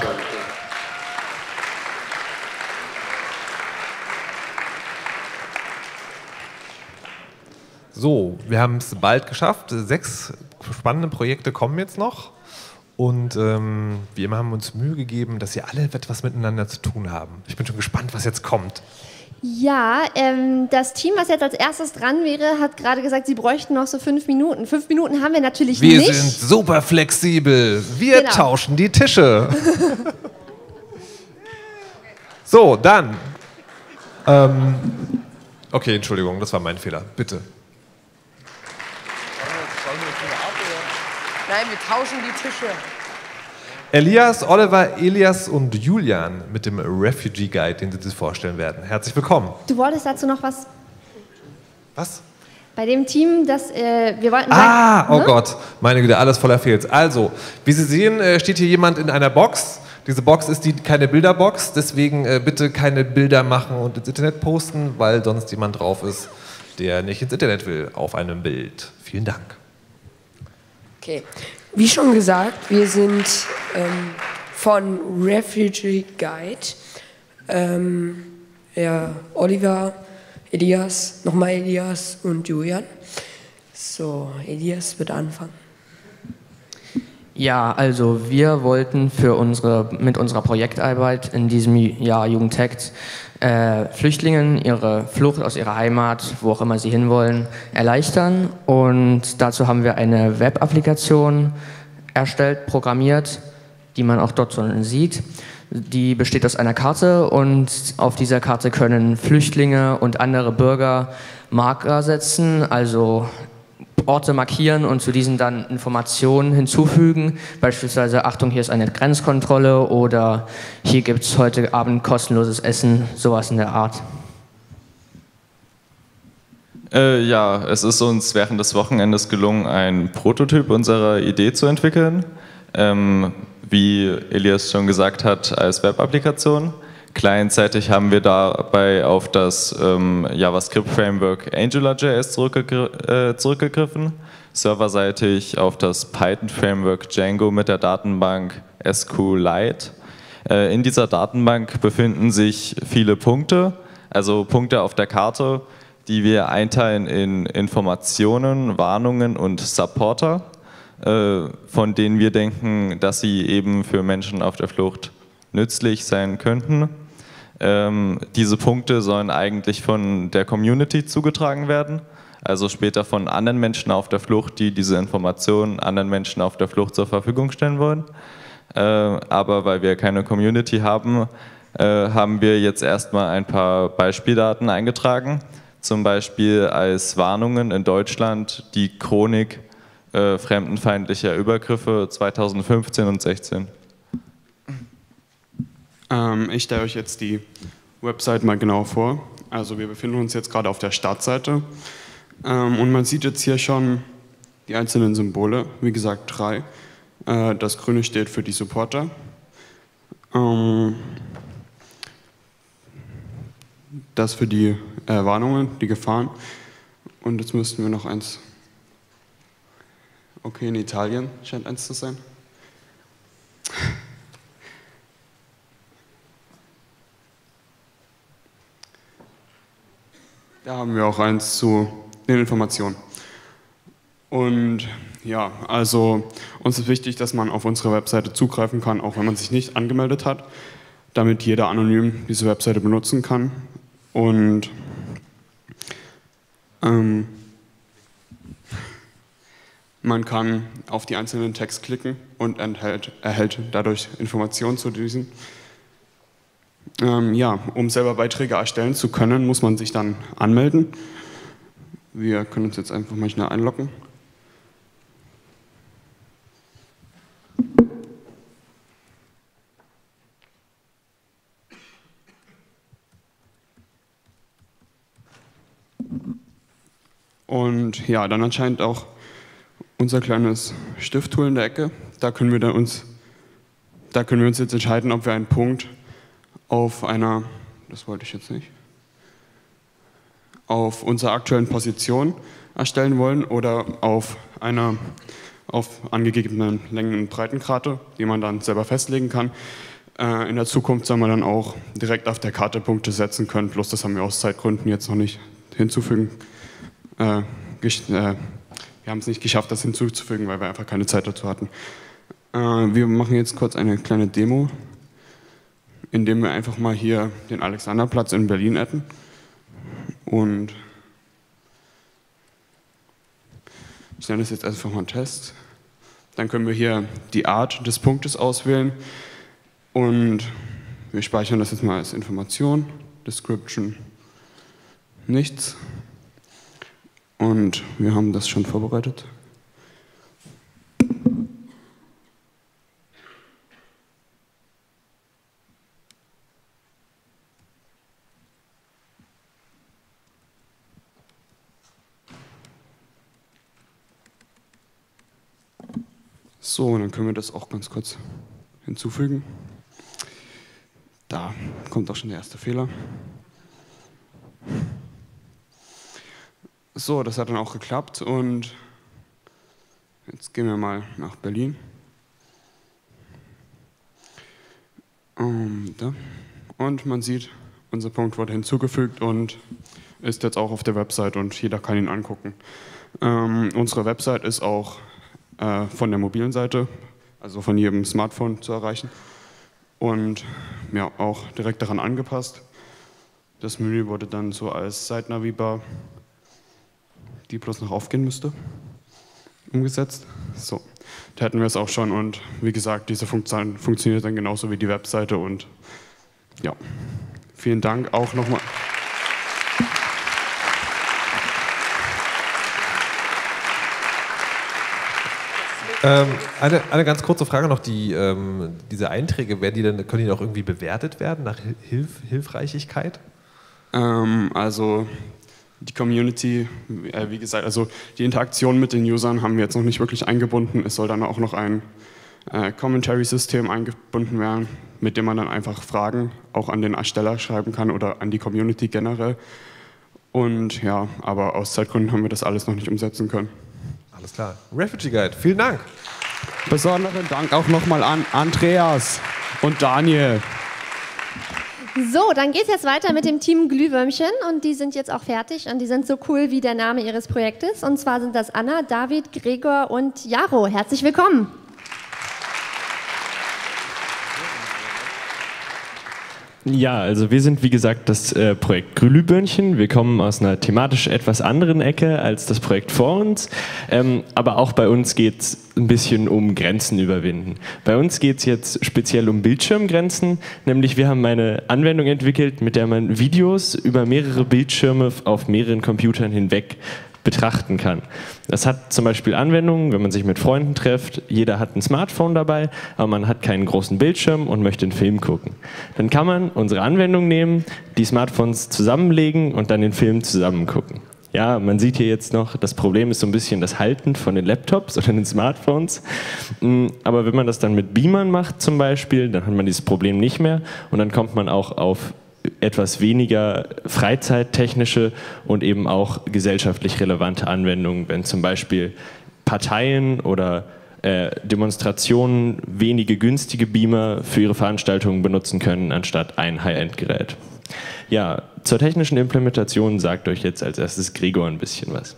So, wir haben es bald geschafft. Sechs spannende Projekte kommen jetzt noch. Und ähm, wie immer haben wir uns Mühe gegeben, dass sie alle etwas miteinander zu tun haben. Ich bin schon gespannt, was jetzt kommt. Ja, ähm, das Team, was jetzt als erstes dran wäre, hat gerade gesagt, sie bräuchten noch so fünf Minuten. Fünf Minuten haben wir natürlich wir nicht. Wir sind super flexibel. Wir genau. tauschen die Tische. So, dann. Ähm, okay, Entschuldigung, das war mein Fehler. Bitte. Nein, wir tauschen die Tische. Elias, Oliver, Elias und Julian mit dem Refugee Guide, den sie sich vorstellen werden. Herzlich willkommen. Du wolltest dazu noch was? Was? Bei dem Team, das äh, wir wollten... Ah, sagen, oh ne? Gott, meine Güte, alles voller Fails. Also, wie Sie sehen, äh, steht hier jemand in einer Box. Diese Box ist die, keine Bilderbox, deswegen äh, bitte keine Bilder machen und ins Internet posten, weil sonst jemand drauf ist, der nicht ins Internet will auf einem Bild. Vielen Dank. Okay. Wie schon gesagt, wir sind ähm, von Refugee Guide. Ähm, ja, Oliver, Elias, nochmal Elias und Julian. So, Elias wird anfangen. Ja, also wir wollten für unsere, mit unserer Projektarbeit in diesem Jahr Jugendhackt äh, Flüchtlingen ihre Flucht aus ihrer Heimat, wo auch immer sie hinwollen, erleichtern. Und dazu haben wir eine Web-Applikation erstellt, programmiert, die man auch dort so sieht. Die besteht aus einer Karte und auf dieser Karte können Flüchtlinge und andere Bürger Marker setzen, also Orte markieren und zu diesen dann Informationen hinzufügen. Beispielsweise, Achtung, hier ist eine Grenzkontrolle oder hier gibt es heute Abend kostenloses Essen, sowas in der Art. Äh, ja, es ist uns während des Wochenendes gelungen, einen Prototyp unserer Idee zu entwickeln. Ähm, wie Elias schon gesagt hat, als Web-Applikation. Clientseitig haben wir dabei auf das ähm, JavaScript-Framework AngularJS zurückgegr äh, zurückgegriffen, serverseitig auf das Python-Framework Django mit der Datenbank SQLite. Äh, in dieser Datenbank befinden sich viele Punkte, also Punkte auf der Karte, die wir einteilen in Informationen, Warnungen und Supporter, äh, von denen wir denken, dass sie eben für Menschen auf der Flucht nützlich sein könnten. Ähm, diese Punkte sollen eigentlich von der Community zugetragen werden, also später von anderen Menschen auf der Flucht, die diese Informationen anderen Menschen auf der Flucht zur Verfügung stellen wollen. Äh, aber weil wir keine Community haben, äh, haben wir jetzt erstmal ein paar Beispieldaten eingetragen, zum Beispiel als Warnungen in Deutschland die Chronik äh, fremdenfeindlicher Übergriffe zweitausendfünfzehn und sechzehn. Ähm, ich stelle euch jetzt die Website mal genau vor. Also wir befinden uns jetzt gerade auf der Startseite ähm, und man sieht jetzt hier schon die einzelnen Symbole, wie gesagt drei. Äh, das Grüne steht für die Supporter. Ähm, das für die äh, Warnungen, die Gefahren. Und jetzt müssten wir noch eins. Okay, in Italien scheint eins zu sein. Da haben wir auch eins zu den Informationen. Und ja, also uns ist wichtig, dass man auf unsere Webseite zugreifen kann, auch wenn man sich nicht angemeldet hat, damit jeder anonym diese Webseite benutzen kann. Und ähm, man kann auf die einzelnen Tags klicken und enthält, erhält dadurch Informationen zu diesen. Ähm, ja, um selber Beiträge erstellen zu können, muss man sich dann anmelden. Wir können uns jetzt einfach mal schnell einloggen. Und ja, dann anscheinend auch unser kleines Stifttool in der Ecke. Da können wir dann uns, da können wir uns jetzt entscheiden, ob wir einen Punkt auf einer, das wollte ich jetzt nicht, auf unserer aktuellen Position erstellen wollen oder auf einer auf angegebenen Längen- und Breitenkarte, die man dann selber festlegen kann. Äh, in der Zukunft soll man dann auch direkt auf der Karte Punkte setzen können, bloß das haben wir aus Zeitgründen jetzt noch nicht hinzufügen. Äh, äh, wir haben es nicht geschafft, das hinzuzufügen, weil wir einfach keine Zeit dazu hatten. Äh, wir machen jetzt kurz eine kleine Demo, indem wir einfach mal hier den Alexanderplatz in Berlin adden. Und ich nenne das jetzt einfach mal einen Test. Dann können wir hier die Art des Punktes auswählen und wir speichern das jetzt mal als Information, Description, nichts. Und wir haben das schon vorbereitet. So, dann können wir das auch ganz kurz hinzufügen. Da kommt auch schon der erste Fehler. So, das hat dann auch geklappt und Jetzt gehen wir mal nach Berlin. Um, da. Und man sieht, unser Punkt wurde hinzugefügt und ist jetzt auch auf der Website und jeder kann ihn angucken. Ähm, unsere Website ist auch äh, von der mobilen Seite, also von jedem Smartphone zu erreichen und ja, auch direkt daran angepasst. Das Menü wurde dann so als Site-Navi-Bar, die bloß noch aufgehen müsste, umgesetzt. So, da hätten wir es auch schon und wie gesagt, diese Funktion funktioniert dann genauso wie die Webseite und ja, vielen Dank auch nochmal. Ähm, eine, eine ganz kurze Frage noch, die, ähm, diese Einträge, werden die denn, können die auch irgendwie bewertet werden nach Hilf, Hilfreichkeit? Ähm, also die Community, äh, wie gesagt, also die Interaktion mit den Usern haben wir jetzt noch nicht wirklich eingebunden. Es soll dann auch noch ein äh, Commentary-System eingebunden werden, mit dem man dann einfach Fragen auch an den Ersteller schreiben kann oder an die Community generell. Und ja, aber aus Zeitgründen haben wir das alles noch nicht umsetzen können. Alles klar. Refugee Guide, vielen Dank. Besonderen Dank auch nochmal an Andreas und Daniel. So, dann geht es jetzt weiter mit dem Team Glühwürmchen und die sind jetzt auch fertig und die sind so cool wie der Name ihres Projektes. Und zwar sind das Anna, David, Gregor und Jaro. Herzlich willkommen. Ja, also wir sind wie gesagt das äh, Projekt Glühbirnchen. Wir kommen aus einer thematisch etwas anderen Ecke als das Projekt vor uns. Ähm, aber auch bei uns geht es ein bisschen um Grenzen überwinden. Bei uns geht es jetzt speziell um Bildschirmgrenzen. Nämlich wir haben eine Anwendung entwickelt, mit der man Videos über mehrere Bildschirme auf mehreren Computern hinweg betrachten kann. Das hat zum Beispiel Anwendungen, wenn man sich mit Freunden trifft, jeder hat ein Smartphone dabei, aber man hat keinen großen Bildschirm und möchte einen Film gucken. Dann kann man unsere Anwendung nehmen, die Smartphones zusammenlegen und dann den Film zusammen gucken. Ja, man sieht hier jetzt noch, das Problem ist so ein bisschen das Halten von den Laptops oder den Smartphones. Aber wenn man das dann mit Beamern macht zum Beispiel, dann hat man dieses Problem nicht mehr und dann kommt man auch auf etwas weniger freizeittechnische und eben auch gesellschaftlich relevante Anwendungen, wenn zum Beispiel Parteien oder äh, Demonstrationen wenige günstige Beamer für ihre Veranstaltungen benutzen können, anstatt ein High-End-Gerät. Ja, zur technischen Implementation sagt euch jetzt als erstes Gregor ein bisschen was.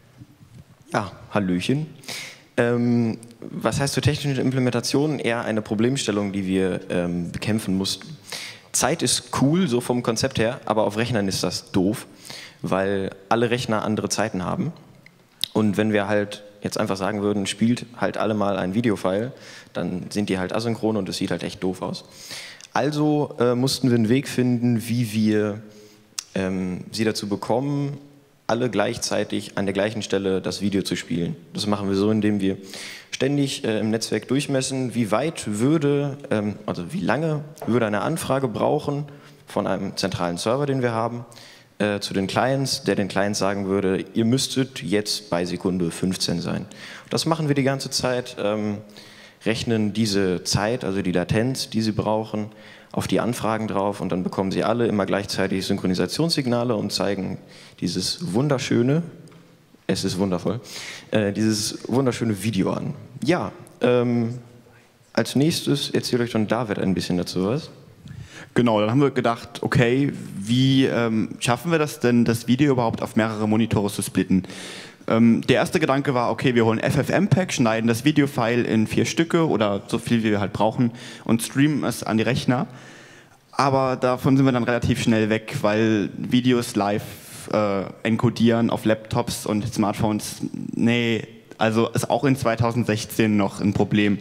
Ja, Hallöchen. Ähm, was heißt zur technischen Implementation? Eher eine Problemstellung, die wir ähm, bekämpfen mussten. Zeit ist cool, so vom Konzept her, aber auf Rechnern ist das doof, weil alle Rechner andere Zeiten haben. Und wenn wir halt jetzt einfach sagen würden, spielt halt alle mal ein Videofile, dann sind die halt asynchron und es sieht halt echt doof aus. Also äh, mussten wir einen Weg finden, wie wir ähm, sie dazu bekommen, alle gleichzeitig an der gleichen Stelle das Video zu spielen. Das machen wir so, indem wir ständig äh, im Netzwerk durchmessen, wie weit würde, ähm, also wie lange würde eine Anfrage brauchen von einem zentralen Server, den wir haben, äh, zu den Clients, der den Clients sagen würde, ihr müsstet jetzt bei Sekunde fünfzehn sein. Das machen wir die ganze Zeit, ähm, rechnen diese Zeit, also die Latenz, die sie brauchen, auf die Anfragen drauf und dann bekommen sie alle immer gleichzeitig Synchronisationssignale und zeigen dieses wunderschöne, es ist wundervoll, äh, dieses wunderschöne Video an. Ja, ähm, als nächstes erzählt euch dann David ein bisschen dazu was. Genau, dann haben wir gedacht, okay, wie ähm, schaffen wir das denn, das Video überhaupt auf mehrere Monitore zu splitten? Ähm, der erste Gedanke war, okay, wir holen F F M Pack, schneiden das Videofile in vier Stücke oder so viel, wie wir halt brauchen und streamen es an die Rechner. Aber davon sind wir dann relativ schnell weg, weil Videos live äh, encodieren auf Laptops und Smartphones, nee, also ist auch in zweitausendsechzehn noch ein Problem.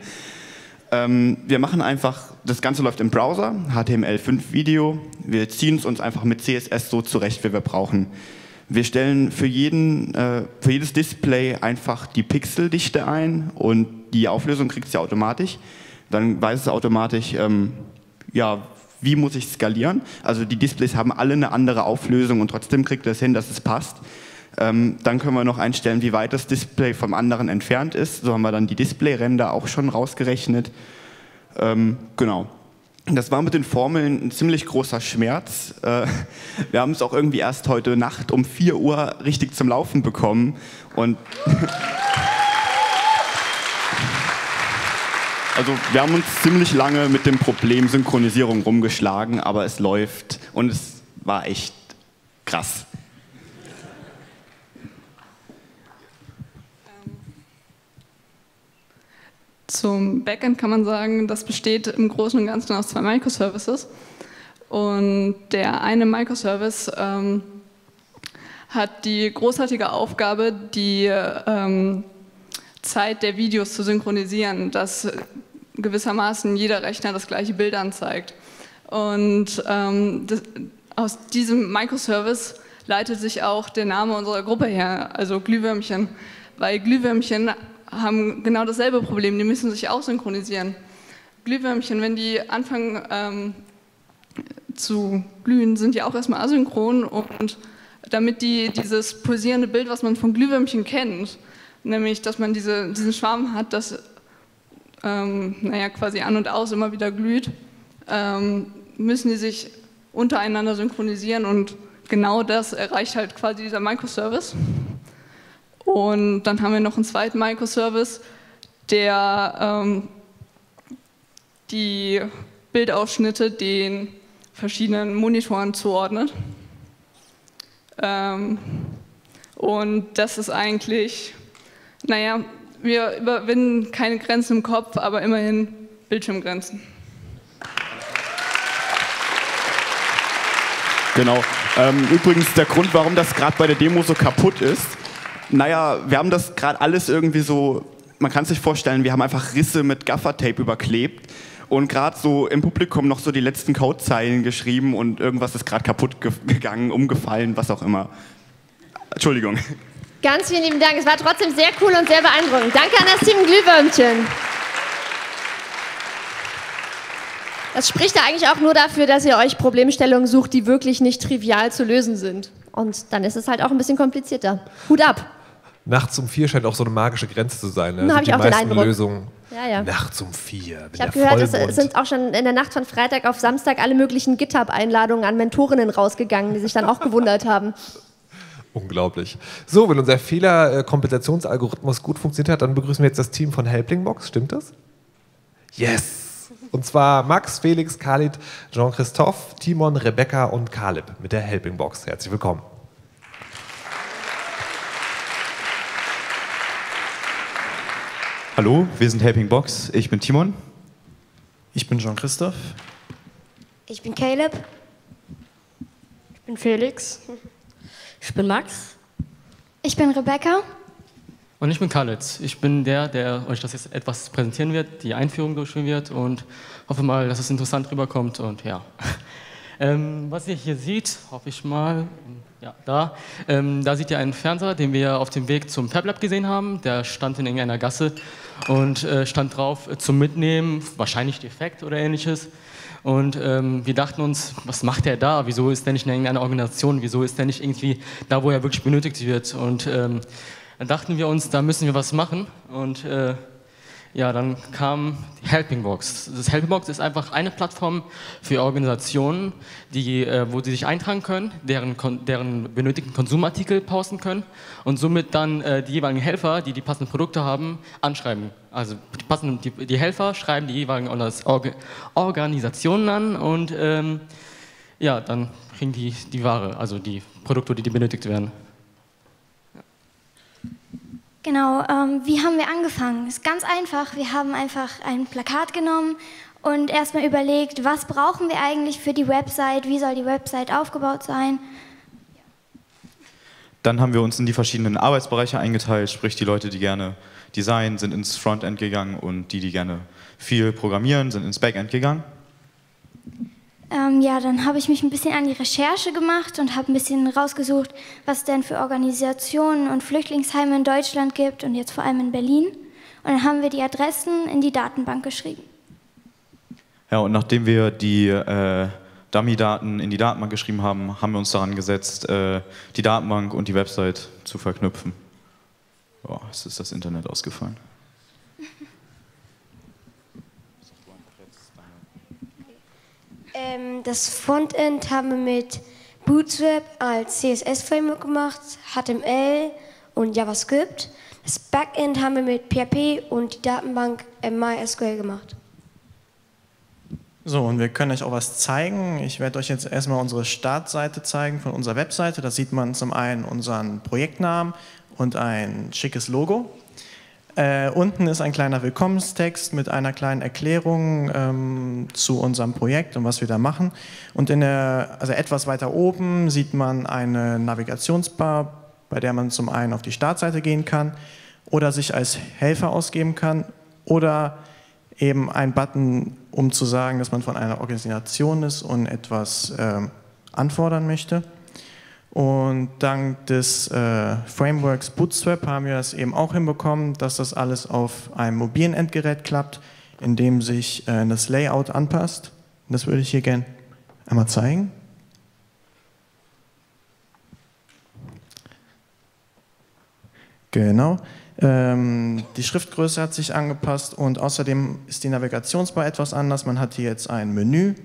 Ähm, wir machen einfach, das Ganze läuft im Browser, H T M L fünf Video, wir ziehen es uns einfach mit C S S so zurecht, wie wir brauchen. Wir stellen für, jeden, äh, für jedes Display einfach die Pixeldichte ein und die Auflösung kriegt es ja automatisch. Dann weiß es automatisch, ähm, ja, wie muss ich skalieren. Also die Displays haben alle eine andere Auflösung und trotzdem kriegt es hin, dass es passt. Ähm, dann können wir noch einstellen, wie weit das Display vom anderen entfernt ist. So haben wir dann die Displayränder auch schon rausgerechnet. Ähm, genau. Das war mit den Formeln ein ziemlich großer Schmerz. Äh, wir haben es auch irgendwie erst heute Nacht um vier Uhr richtig zum Laufen bekommen. Und Also wir haben uns ziemlich lange mit dem Problem Synchronisierung rumgeschlagen, aber es läuft und es war echt krass. Zum Backend kann man sagen, das besteht im Großen und Ganzen aus zwei Microservices. Und der eine Microservice ähm, hat die großartige Aufgabe, die ähm, Zeit der Videos zu synchronisieren, dass gewissermaßen jeder Rechner das gleiche Bild anzeigt. Und ähm, das, aus diesem Microservice leitet sich auch der Name unserer Gruppe her, also Glühwürmchen, weil Glühwürmchen haben genau dasselbe Problem, die müssen sich auch synchronisieren. Glühwürmchen, wenn die anfangen ähm, zu glühen, sind die auch erstmal asynchron und damit die dieses pulsierende Bild, was man von Glühwürmchen kennt, nämlich dass man diese, diesen Schwarm hat, das ähm, naja, quasi an und aus immer wieder glüht, ähm, müssen die sich untereinander synchronisieren und genau das erreicht halt quasi dieser Microservice. Und dann haben wir noch einen zweiten Microservice, der ähm, die Bildausschnitte den verschiedenen Monitoren zuordnet. Ähm, und das ist eigentlich, naja, wir überwinden keine Grenzen im Kopf, aber immerhin Bildschirmgrenzen. Genau. Ähm, übrigens der Grund, warum das gerade bei der Demo so kaputt ist, naja, wir haben das gerade alles irgendwie so, man kann sich vorstellen, wir haben einfach Risse mit Gaffertape überklebt und gerade so im Publikum noch so die letzten Codezeilen geschrieben und irgendwas ist gerade kaputt ge gegangen, umgefallen, was auch immer. Entschuldigung. Ganz vielen lieben Dank. Es war trotzdem sehr cool und sehr beeindruckend. Danke an das Team Glühwürmchen. Das spricht ja eigentlich auch nur dafür, dass ihr euch Problemstellungen sucht, die wirklich nicht trivial zu lösen sind. Und dann ist es halt auch ein bisschen komplizierter. Hut ab. Nachts um vier scheint auch so eine magische Grenze zu sein. Ne? Da habe die ich auch den meisten Eindruck. Lösungen. Ja, ja. Nachts um vier. Ich habe gehört, es es sind auch schon in der Nacht von Freitag auf Samstag alle möglichen GitHub-Einladungen an Mentorinnen rausgegangen, die sich dann auch gewundert haben. Unglaublich. So, wenn unser Fehlerkompensationsalgorithmus gut funktioniert hat, dann begrüßen wir jetzt das Team von Helplingbox. Stimmt das? Yes! Und zwar Max, Felix, Khalid, Jean-Christophe, Timon, Rebecca und Caleb mit der Helpingbox. Herzlich willkommen. Hallo, wir sind Helpingbox. Ich bin Timon. Ich bin Jean-Christophe. Ich bin Caleb. Ich bin Felix. Ich bin Max. Ich bin Rebecca. Und ich bin Khalid. Ich bin der, der euch das jetzt etwas präsentieren wird, die Einführung durchführen wird und hoffe mal, dass es interessant rüberkommt und ja. Ähm, was ihr hier seht, hoffe ich mal, ja, da, ähm, da seht ihr einen Fernseher, den wir auf dem Weg zum FabLab gesehen haben. Der stand in irgendeiner Gasse und äh, stand drauf äh, zum Mitnehmen, wahrscheinlich defekt oder ähnliches. Und ähm, wir dachten uns, was macht der da? Wieso ist der nicht in irgendeiner Organisation? Wieso ist der nicht irgendwie da, wo er wirklich benötigt wird? Und ähm, dann dachten wir uns, da müssen wir was machen. Und äh, ja, dann kam die Helpingbox. Das Helpingbox ist einfach eine Plattform für Organisationen, die, äh, wo sie sich eintragen können, deren, deren benötigten Konsumartikel posten können und somit dann äh, die jeweiligen Helfer, die die passenden Produkte haben, anschreiben. Also die, passenden, die, die Helfer schreiben die jeweiligen Organisationen an und ähm, ja, dann kriegen die die Ware, also die Produkte, die, die benötigt werden. Genau, ähm, wie haben wir angefangen? Ist ganz einfach. Wir haben einfach ein Plakat genommen und erstmal überlegt, was brauchen wir eigentlich für die Website, wie soll die Website aufgebaut sein? Dann haben wir uns in die verschiedenen Arbeitsbereiche eingeteilt, sprich die Leute, die gerne designen, sind ins Frontend gegangen und die, die gerne viel programmieren, sind ins Backend gegangen. Ähm, ja, dann habe ich mich ein bisschen an die Recherche gemacht und habe ein bisschen rausgesucht, was es denn für Organisationen und Flüchtlingsheime in Deutschland gibt und jetzt vor allem in Berlin. Und dann haben wir die Adressen in die Datenbank geschrieben. Ja, und nachdem wir die äh, Dummy-Daten in die Datenbank geschrieben haben, haben wir uns daran gesetzt, äh, die Datenbank und die Website zu verknüpfen. Boah, es ist das Internet ausgefallen. Ähm, das Frontend haben wir mit Bootstrap als C S S-Framework gemacht, H T M L und JavaScript. Das Backend haben wir mit P H P und die Datenbank MySQL gemacht. So, und wir können euch auch was zeigen. Ich werde euch jetzt erstmal unsere Startseite zeigen von unserer Webseite. Da sieht man zum einen unseren Projektnamen und ein schickes Logo. Äh, unten ist ein kleiner Willkommenstext mit einer kleinen Erklärung ähm, zu unserem Projekt und was wir da machen. Und in der, also etwas weiter oben sieht man eine Navigationsbar, bei der man zum einen auf die Startseite gehen kann oder sich als Helfer ausgeben kann oder eben ein Button, um zu sagen, dass man von einer Organisation ist und etwas äh, anfordern möchte. Und dank des äh, Frameworks Bootstrap haben wir das eben auch hinbekommen, dass das alles auf einem mobilen Endgerät klappt, in dem sich äh, das Layout anpasst. Und das würde ich hier gerne einmal zeigen. Genau. Ähm, die Schriftgröße hat sich angepasst und außerdem ist die Navigationsbar etwas anders. Man hat hier jetzt ein Menü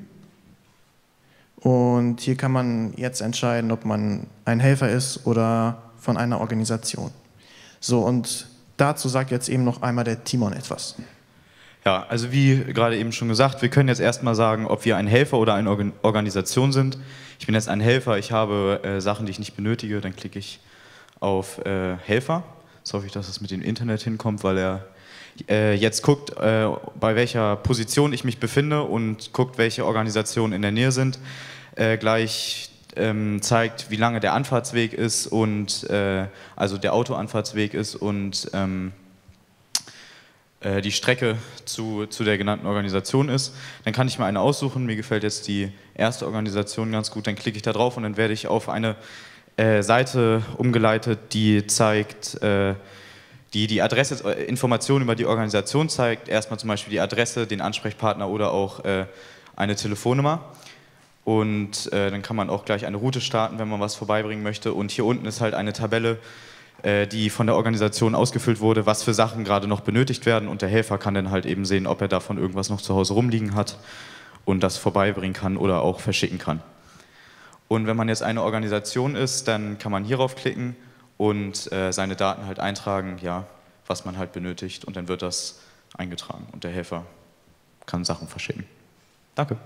und hier kann man jetzt entscheiden, ob man ein Helfer ist oder von einer Organisation. So, und dazu sagt jetzt eben noch einmal der Timon etwas. Ja, also wie gerade eben schon gesagt, wir können jetzt erstmal sagen, ob wir ein Helfer oder eine Organ- Organisation sind. Ich bin jetzt ein Helfer, ich habe äh, Sachen, die ich nicht benötige, dann klicke ich auf äh, Helfer. Jetzt hoffe ich, dass es mit dem Internet hinkommt, weil er äh, jetzt guckt, äh, bei welcher Position ich mich befinde und guckt, welche Organisationen in der Nähe sind. Äh, gleich ähm, zeigt, wie lange der Anfahrtsweg ist und äh, also der Autoanfahrtsweg ist und ähm, äh, die Strecke zu, zu der genannten Organisation ist. Dann kann ich mir eine aussuchen. Mir gefällt jetzt die erste Organisation ganz gut. Dann klicke ich da drauf und dann werde ich auf eine Äh, Seite umgeleitet, die zeigt, äh, die die Adresse, äh, Informationen über die Organisation zeigt. Erstmal zum Beispiel die Adresse, den Ansprechpartner oder auch äh, eine Telefonnummer. Und äh, dann kann man auch gleich eine Route starten, wenn man was vorbeibringen möchte. Und hier unten ist halt eine Tabelle, äh, die von der Organisation ausgefüllt wurde, was für Sachen gerade noch benötigt werden. Und der Helfer kann dann halt eben sehen, ob er davon irgendwas noch zu Hause rumliegen hat und das vorbeibringen kann oder auch verschicken kann. Und wenn man jetzt eine Organisation ist, dann kann man hierauf klicken und äh, seine Daten halt eintragen, ja, was man halt benötigt und dann wird das eingetragen und der Helfer kann Sachen verschicken. Danke.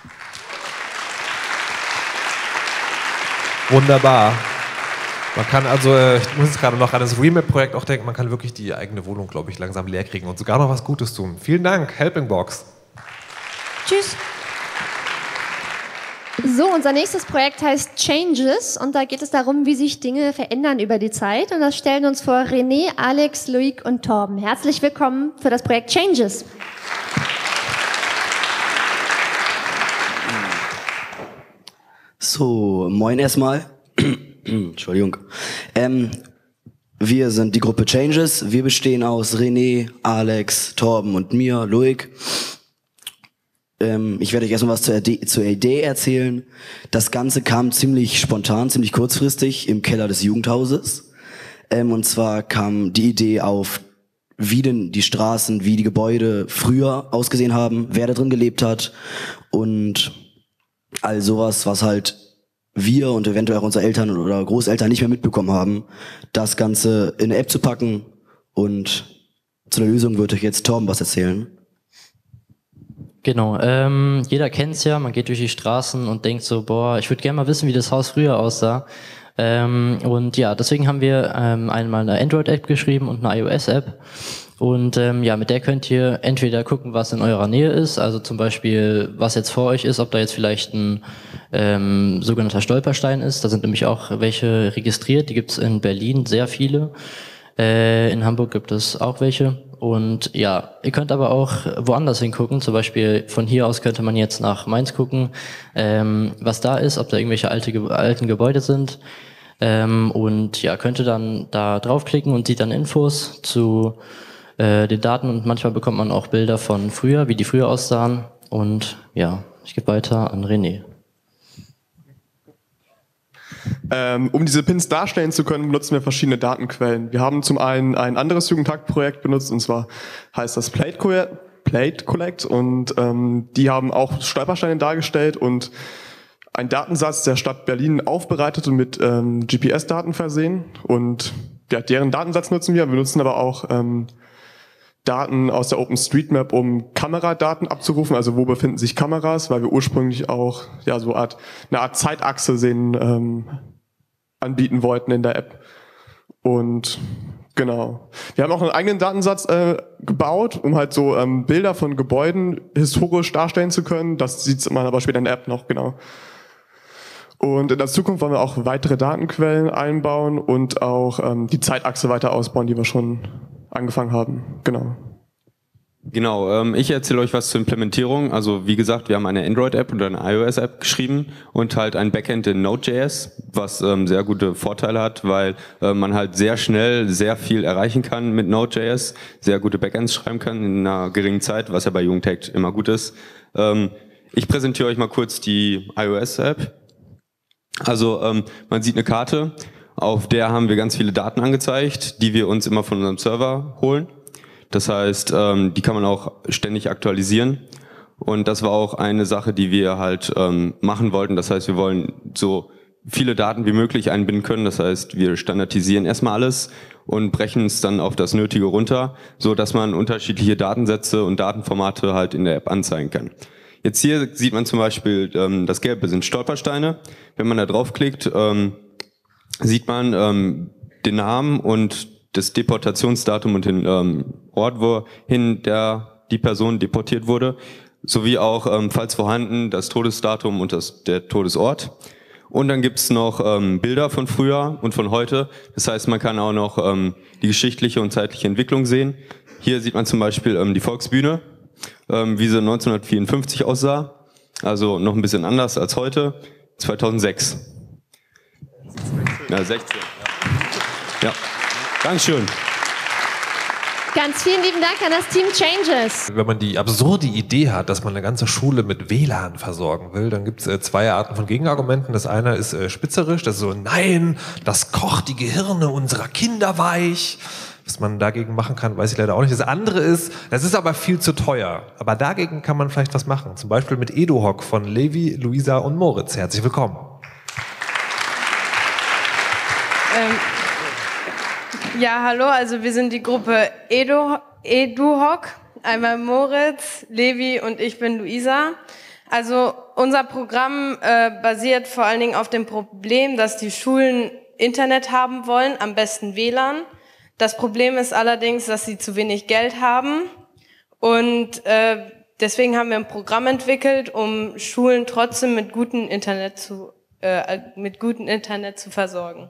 Wunderbar. Man kann also, äh, ich muss jetzt gerade noch an das Remap-Projekt auch denken, man kann wirklich die eigene Wohnung, glaube ich, langsam leer kriegen und sogar noch was Gutes tun. Vielen Dank, Helping Box. Tschüss. So, unser nächstes Projekt heißt Changes und da geht es darum, wie sich Dinge verändern über die Zeit und das stellen uns vor René, Alex, Loic und Torben. Herzlich willkommen für das Projekt Changes. So, moin erstmal. Entschuldigung. Ähm, wir sind die Gruppe Changes. Wir bestehen aus René, Alex, Torben und mir, Loic. Ich werde euch erstmal was zur Idee, zur Idee erzählen. Das Ganze kam ziemlich spontan, ziemlich kurzfristig im Keller des Jugendhauses. Ähm, und zwar kam die Idee auf, wie denn die Straßen, wie die Gebäude früher ausgesehen haben, wer da drin gelebt hat und all sowas, was halt wir und eventuell auch unsere Eltern oder Großeltern nicht mehr mitbekommen haben, das Ganze in eine App zu packen. Und zu der Lösung wird euch jetzt Torben was erzählen. Genau, ähm, jeder kennt's ja, man geht durch die Straßen und denkt so, boah, ich würde gerne mal wissen, wie das Haus früher aussah. Ähm, und ja, deswegen haben wir ähm, einmal eine Android-App geschrieben und eine iOS-App. Und ähm, ja, mit der könnt ihr entweder gucken, was in eurer Nähe ist, also zum Beispiel, was jetzt vor euch ist, ob da jetzt vielleicht ein ähm, sogenannter Stolperstein ist. Da sind nämlich auch welche registriert, die gibt's in Berlin, sehr viele. Äh, in Hamburg gibt es auch welche. Und ja, ihr könnt aber auch woanders hingucken, zum Beispiel von hier aus könnte man jetzt nach Mainz gucken, ähm, was da ist, ob da irgendwelche alte, alten Gebäude sind. Ähm, und ja, könnte dann da draufklicken und sieht dann Infos zu äh, den Daten und manchmal bekommt man auch Bilder von früher, wie die früher aussahen. Und ja, ich gebe weiter an René. Ähm, um diese Pins darstellen zu können, benutzen wir verschiedene Datenquellen. Wir haben zum einen ein anderes Jugendtag-Projekt benutzt, und zwar heißt das Plate, Co Plate Collect, und ähm, die haben auch Stolpersteine dargestellt und einen Datensatz der Stadt Berlin aufbereitet und mit ähm, G P S-Daten versehen. Und ja, deren Datensatz nutzen wir. Wir nutzen aber auch ähm, Daten aus der OpenStreetMap, um Kameradaten abzurufen. Also wo befinden sich Kameras, weil wir ursprünglich auch ja so Art, eine Art Zeitachse sehen, ähm, anbieten wollten in der App. Und genau. Wir haben auch einen eigenen Datensatz äh, gebaut, um halt so ähm, Bilder von Gebäuden historisch darstellen zu können. Das sieht man aber später in der App noch, genau. Und in der Zukunft wollen wir auch weitere Datenquellen einbauen und auch ähm, die Zeitachse weiter ausbauen, die wir schon angefangen haben. Genau. Genau, ähm, ich erzähle euch was zur Implementierung. Also wie gesagt, wir haben eine Android-App und eine iOS-App geschrieben und halt ein Backend in Node.js, was ähm, sehr gute Vorteile hat, weil äh, man halt sehr schnell sehr viel erreichen kann mit Node.js, sehr gute Backends schreiben kann in einer geringen Zeit, was ja bei Jugendtech immer gut ist. Ähm, ich präsentiere euch mal kurz die iOS-App. Also ähm, man sieht eine Karte, auf der haben wir ganz viele Daten angezeigt, die wir uns immer von unserem Server holen. Das heißt, ähm, die kann man auch ständig aktualisieren. Und das war auch eine Sache, die wir halt ähm, machen wollten. Das heißt, wir wollen so viele Daten wie möglich einbinden können. Das heißt, wir standardisieren erstmal alles und brechen es dann auf das Nötige runter, so dass man unterschiedliche Datensätze und Datenformate halt in der App anzeigen kann. Jetzt hier sieht man zum Beispiel, ähm, das Gelbe sind Stolpersteine. Wenn man da draufklickt, ähm, sieht man ähm, den Namen und das Deportationsdatum und den ähm, Ort, wohin der, die Person deportiert wurde, sowie auch, ähm, falls vorhanden, das Todesdatum und das, der Todesort. Und dann gibt's noch ähm, Bilder von früher und von heute. Das heißt, man kann auch noch ähm, die geschichtliche und zeitliche Entwicklung sehen. Hier sieht man zum Beispiel ähm, die Volksbühne, ähm, wie sie neunzehnhundertvierundfünfzig aussah. Also noch ein bisschen anders als heute, zweitausendsechs. Ja, sechzehn. Ja. ja. Dankeschön. Ganz vielen lieben Dank an das Team Changes. Wenn man die absurde Idee hat, dass man eine ganze Schule mit W L A N versorgen will, dann gibt es äh, zwei Arten von Gegenargumenten. Das eine ist äh, spitzerisch, das ist so, nein, das kocht die Gehirne unserer Kinder weich. Was man dagegen machen kann, weiß ich leider auch nicht. Das andere ist, das ist aber viel zu teuer. Aber dagegen kann man vielleicht was machen. Zum Beispiel mit EduHoc von Levi, Luisa und Moritz. Herzlich willkommen. Ähm, ja, hallo, also wir sind die Gruppe Edu, EduHoc. Einmal Moritz, Levi und ich bin Luisa. Also unser Programm äh, basiert vor allen Dingen auf dem Problem, dass die Schulen Internet haben wollen, am besten W L A N. Das Problem ist allerdings, dass sie zu wenig Geld haben und äh, deswegen haben wir ein Programm entwickelt, um Schulen trotzdem mit gutem Internet zu, äh, mit gutem Internet zu versorgen.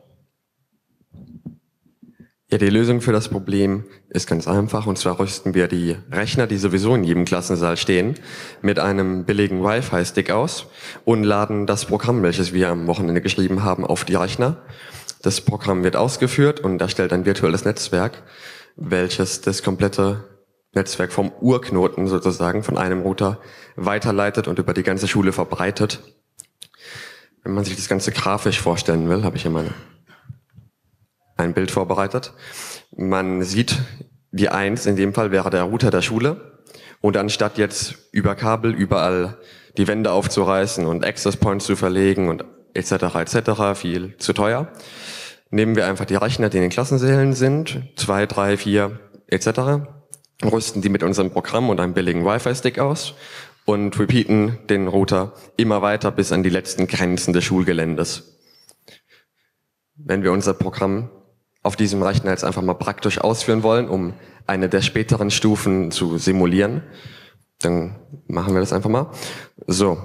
Ja, die Lösung für das Problem ist ganz einfach, und zwar rüsten wir die Rechner, die sowieso in jedem Klassensaal stehen, mit einem billigen Wi-Fi-Stick aus und laden das Programm, welches wir am Wochenende geschrieben haben, auf die Rechner. Das Programm wird ausgeführt und erstellt ein virtuelles Netzwerk, welches das komplette Netzwerk vom Urknoten sozusagen von einem Router weiterleitet und über die ganze Schule verbreitet. Wenn man sich das Ganze grafisch vorstellen will, habe ich hier mal ein Bild vorbereitet. Man sieht, die eins in dem Fall wäre der Router der Schule, und anstatt jetzt über Kabel überall die Wände aufzureißen und Access Points zu verlegen und et cetera et cetera, viel zu teuer, nehmen wir einfach die Rechner, die in den Klassensälen sind, zwei, drei, vier et cetera, rüsten die mit unserem Programm und einem billigen Wi-Fi-Stick aus und repeaten den Router immer weiter bis an die letzten Grenzen des Schulgeländes. Wenn wir unser Programm auf diesem Rechner jetzt einfach mal praktisch ausführen wollen, um eine der späteren Stufen zu simulieren, dann machen wir das einfach mal. So.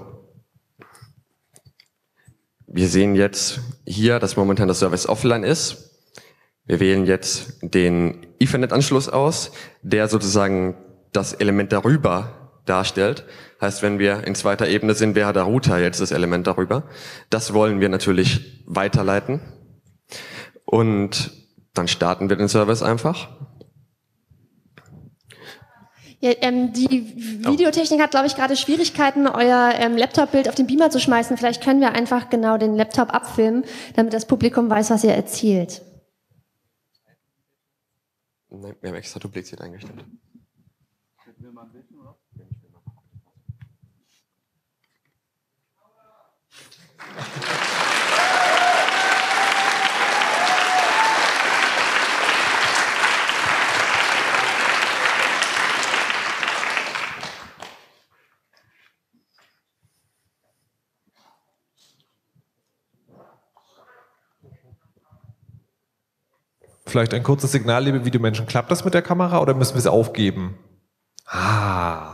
Wir sehen jetzt hier, dass momentan das Service offline ist. Wir wählen jetzt den Ethernet-Anschluss aus, der sozusagen das Element darüber darstellt. Heißt, wenn wir in zweiter Ebene sind, wäre der Router jetzt das Element darüber. Das wollen wir natürlich weiterleiten. Und dann starten wir den Service einfach. Ja, ähm, die Videotechnik hat, glaube ich, gerade Schwierigkeiten, euer ähm, Laptop-Bild auf den Beamer zu schmeißen. Vielleicht können wir einfach genau den Laptop abfilmen, damit das Publikum weiß, was ihr erzählt. Nein, wir haben extra dupliziert eingestellt. Vielleicht ein kurzes Signal, liebe Videomenschen. Klappt das mit der Kamera oder müssen wir es aufgeben? Ah.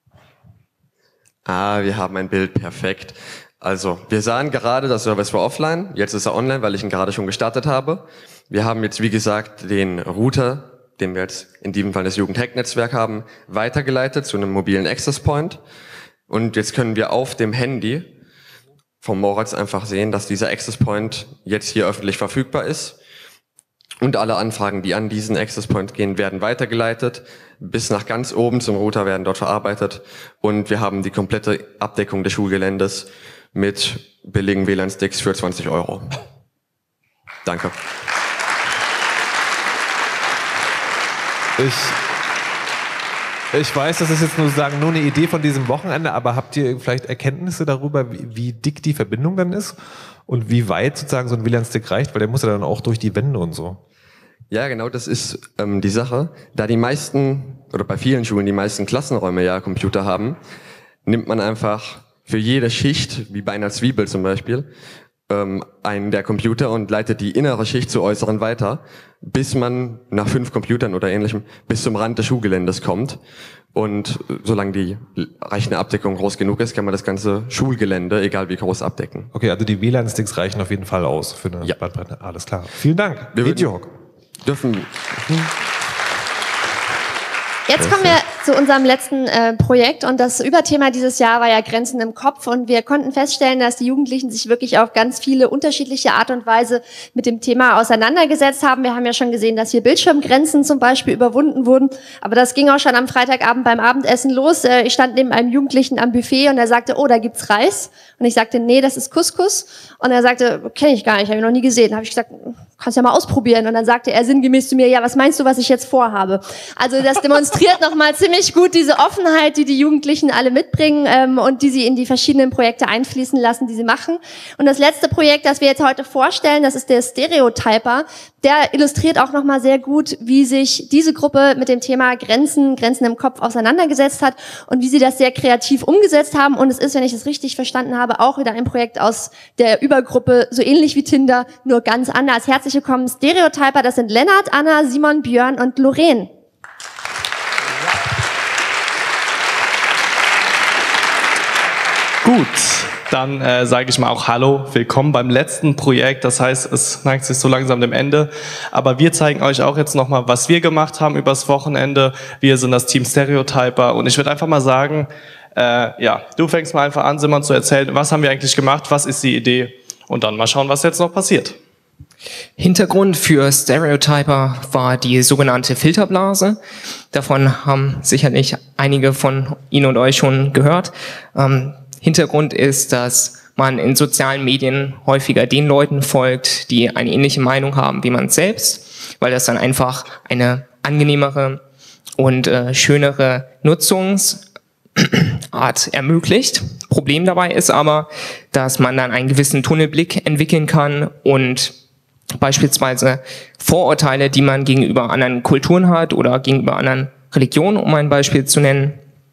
Ah, wir haben ein Bild, perfekt. Also, wir sahen gerade, der Service war offline, jetzt ist er online, weil ich ihn gerade schon gestartet habe. Wir haben jetzt, wie gesagt, den Router, den wir jetzt in diesem Fall das Jugend-Hack-Netzwerk haben, weitergeleitet zu einem mobilen Access Point. Und jetzt können wir auf dem Handy vom Moritz einfach sehen, dass dieser Access Point jetzt hier öffentlich verfügbar ist. Und alle Anfragen, die an diesen Access Point gehen, werden weitergeleitet. Bis nach ganz oben zum Router werden dort verarbeitet. Und wir haben die komplette Abdeckung des Schulgeländes mit billigen W L A N-Sticks für zwanzig Euro. Danke. Ich, ich weiß, das ist jetzt nur sagen nur eine Idee von diesem Wochenende, aber habt ihr vielleicht Erkenntnisse darüber, wie, wie dick die Verbindung dann ist und wie weit sozusagen so ein W L A N-Stick reicht, weil der muss ja dann auch durch die Wände und so. Ja, genau, das ist ähm, die Sache. Da die meisten, oder bei vielen Schulen die meisten Klassenräume ja Computer haben, nimmt man einfach für jede Schicht, wie bei einer Zwiebel zum Beispiel, ähm, einen der Computer und leitet die innere Schicht zur äußeren weiter, bis man nach fünf Computern oder ähnlichem bis zum Rand des Schulgeländes kommt. Und solange die Rechnerabdeckung groß genug ist, kann man das ganze Schulgelände, egal wie groß, abdecken. Okay, also die W L A N-Sticks reichen auf jeden Fall aus für eine ja. Bandbreite. Alles klar. Vielen Dank. Wir Videohawk. Dürfen. Jetzt kommen wir zu unserem letzten äh, Projekt und das Überthema dieses Jahr war ja Grenzen im Kopf und wir konnten feststellen, dass die Jugendlichen sich wirklich auf ganz viele unterschiedliche Art und Weise mit dem Thema auseinandergesetzt haben. Wir haben ja schon gesehen, dass hier Bildschirmgrenzen zum Beispiel überwunden wurden, aber das ging auch schon am Freitagabend beim Abendessen los. Äh, ich stand neben einem Jugendlichen am Buffet und er sagte, oh, da gibt's Reis. Und ich sagte, nee, das ist Couscous. Und er sagte, kenne ich gar nicht, habe ich noch nie gesehen. Habe ich gesagt, kannst ja mal ausprobieren. Und dann sagte er sinngemäß zu mir, ja, was meinst du, was ich jetzt vorhabe? Also das demonstriert nochmal ziemlich gut diese Offenheit, die die Jugendlichen alle mitbringen ähm, und die sie in die verschiedenen Projekte einfließen lassen, die sie machen. Und das letzte Projekt, das wir jetzt heute vorstellen, das ist der Stereotyper. Der illustriert auch nochmal sehr gut, wie sich diese Gruppe mit dem Thema Grenzen, Grenzen im Kopf auseinandergesetzt hat und wie sie das sehr kreativ umgesetzt haben. Und es ist, wenn ich es richtig verstanden habe, auch wieder ein Projekt aus der Übergruppe, so ähnlich wie Tinder, nur ganz anders. Herzlich willkommen, Stereotyper. Das sind Lennart, Anna, Simon, Björn und Lorraine. Gut, dann äh, sage ich mal auch Hallo, willkommen beim letzten Projekt. Das heißt, es neigt sich so langsam dem Ende. Aber wir zeigen euch auch jetzt nochmal, was wir gemacht haben übers Wochenende. Wir sind das Team Stereotyper und ich würde einfach mal sagen, äh, ja, du fängst mal einfach an, Simon, zu erzählen, was haben wir eigentlich gemacht, was ist die Idee und dann mal schauen, was jetzt noch passiert. Hintergrund für Stereotyper war die sogenannte Filterblase. Davon haben sicherlich einige von Ihnen und euch schon gehört. Ähm, Hintergrund ist, dass man in sozialen Medien häufiger den Leuten folgt, die eine ähnliche Meinung haben wie man selbst, weil das dann einfach eine angenehmere und äh, schönere Nutzungsart ermöglicht. Problem dabei ist aber, dass man dann einen gewissen Tunnelblick entwickeln kann und beispielsweise Vorurteile, die man gegenüber anderen Kulturen hat oder gegenüber anderen Religionen, um ein Beispiel zu nennen,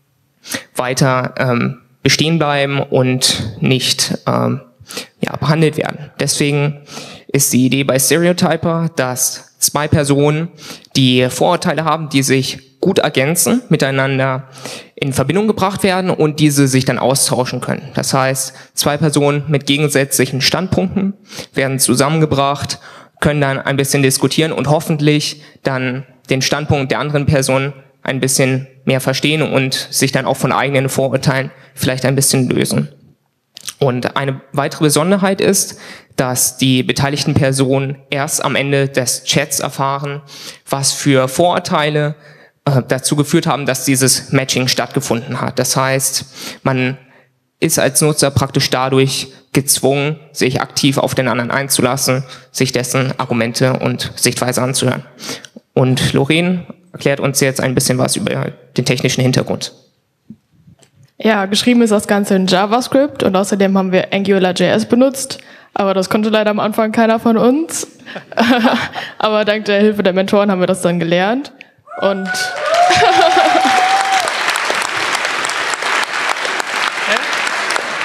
weiter ähm, bestehen bleiben und nicht ähm, ja, behandelt werden. Deswegen ist die Idee bei Stereotyper, dass zwei Personen, die Vorurteile haben, die sich gut ergänzen, miteinander in Verbindung gebracht werden und diese sich dann austauschen können. Das heißt, zwei Personen mit gegensätzlichen Standpunkten werden zusammengebracht, können dann ein bisschen diskutieren und hoffentlich dann den Standpunkt der anderen Person ein bisschen mehr verstehen und sich dann auch von eigenen Vorurteilen vielleicht ein bisschen lösen. Und eine weitere Besonderheit ist, dass die beteiligten Personen erst am Ende des Chats erfahren, was für Vorurteile äh, dazu geführt haben, dass dieses Matching stattgefunden hat. Das heißt, man ist als Nutzer praktisch dadurch gezwungen, sich aktiv auf den anderen einzulassen, sich dessen Argumente und Sichtweise anzuhören. Und Lorraine erklärt uns jetzt ein bisschen was über den technischen Hintergrund. Ja, geschrieben ist das Ganze in JavaScript und außerdem haben wir AngularJS benutzt, aber das konnte leider am Anfang keiner von uns. Aber dank der Hilfe der Mentoren haben wir das dann gelernt und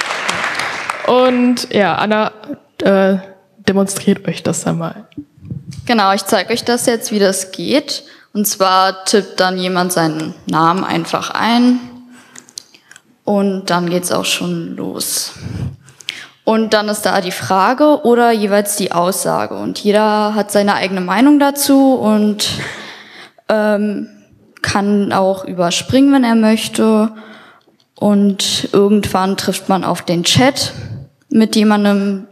und ja, Anna äh, demonstriert euch das dann mal. Genau, ich zeige euch das jetzt, wie das geht. Und zwar tippt dann jemand seinen Namen einfach ein und dann geht's auch schon los. Und dann ist da die Frage oder jeweils die Aussage. Und jeder hat seine eigene Meinung dazu und ähm, kann auch überspringen, wenn er möchte. Und irgendwann trifft man auf den Chat mit jemandem.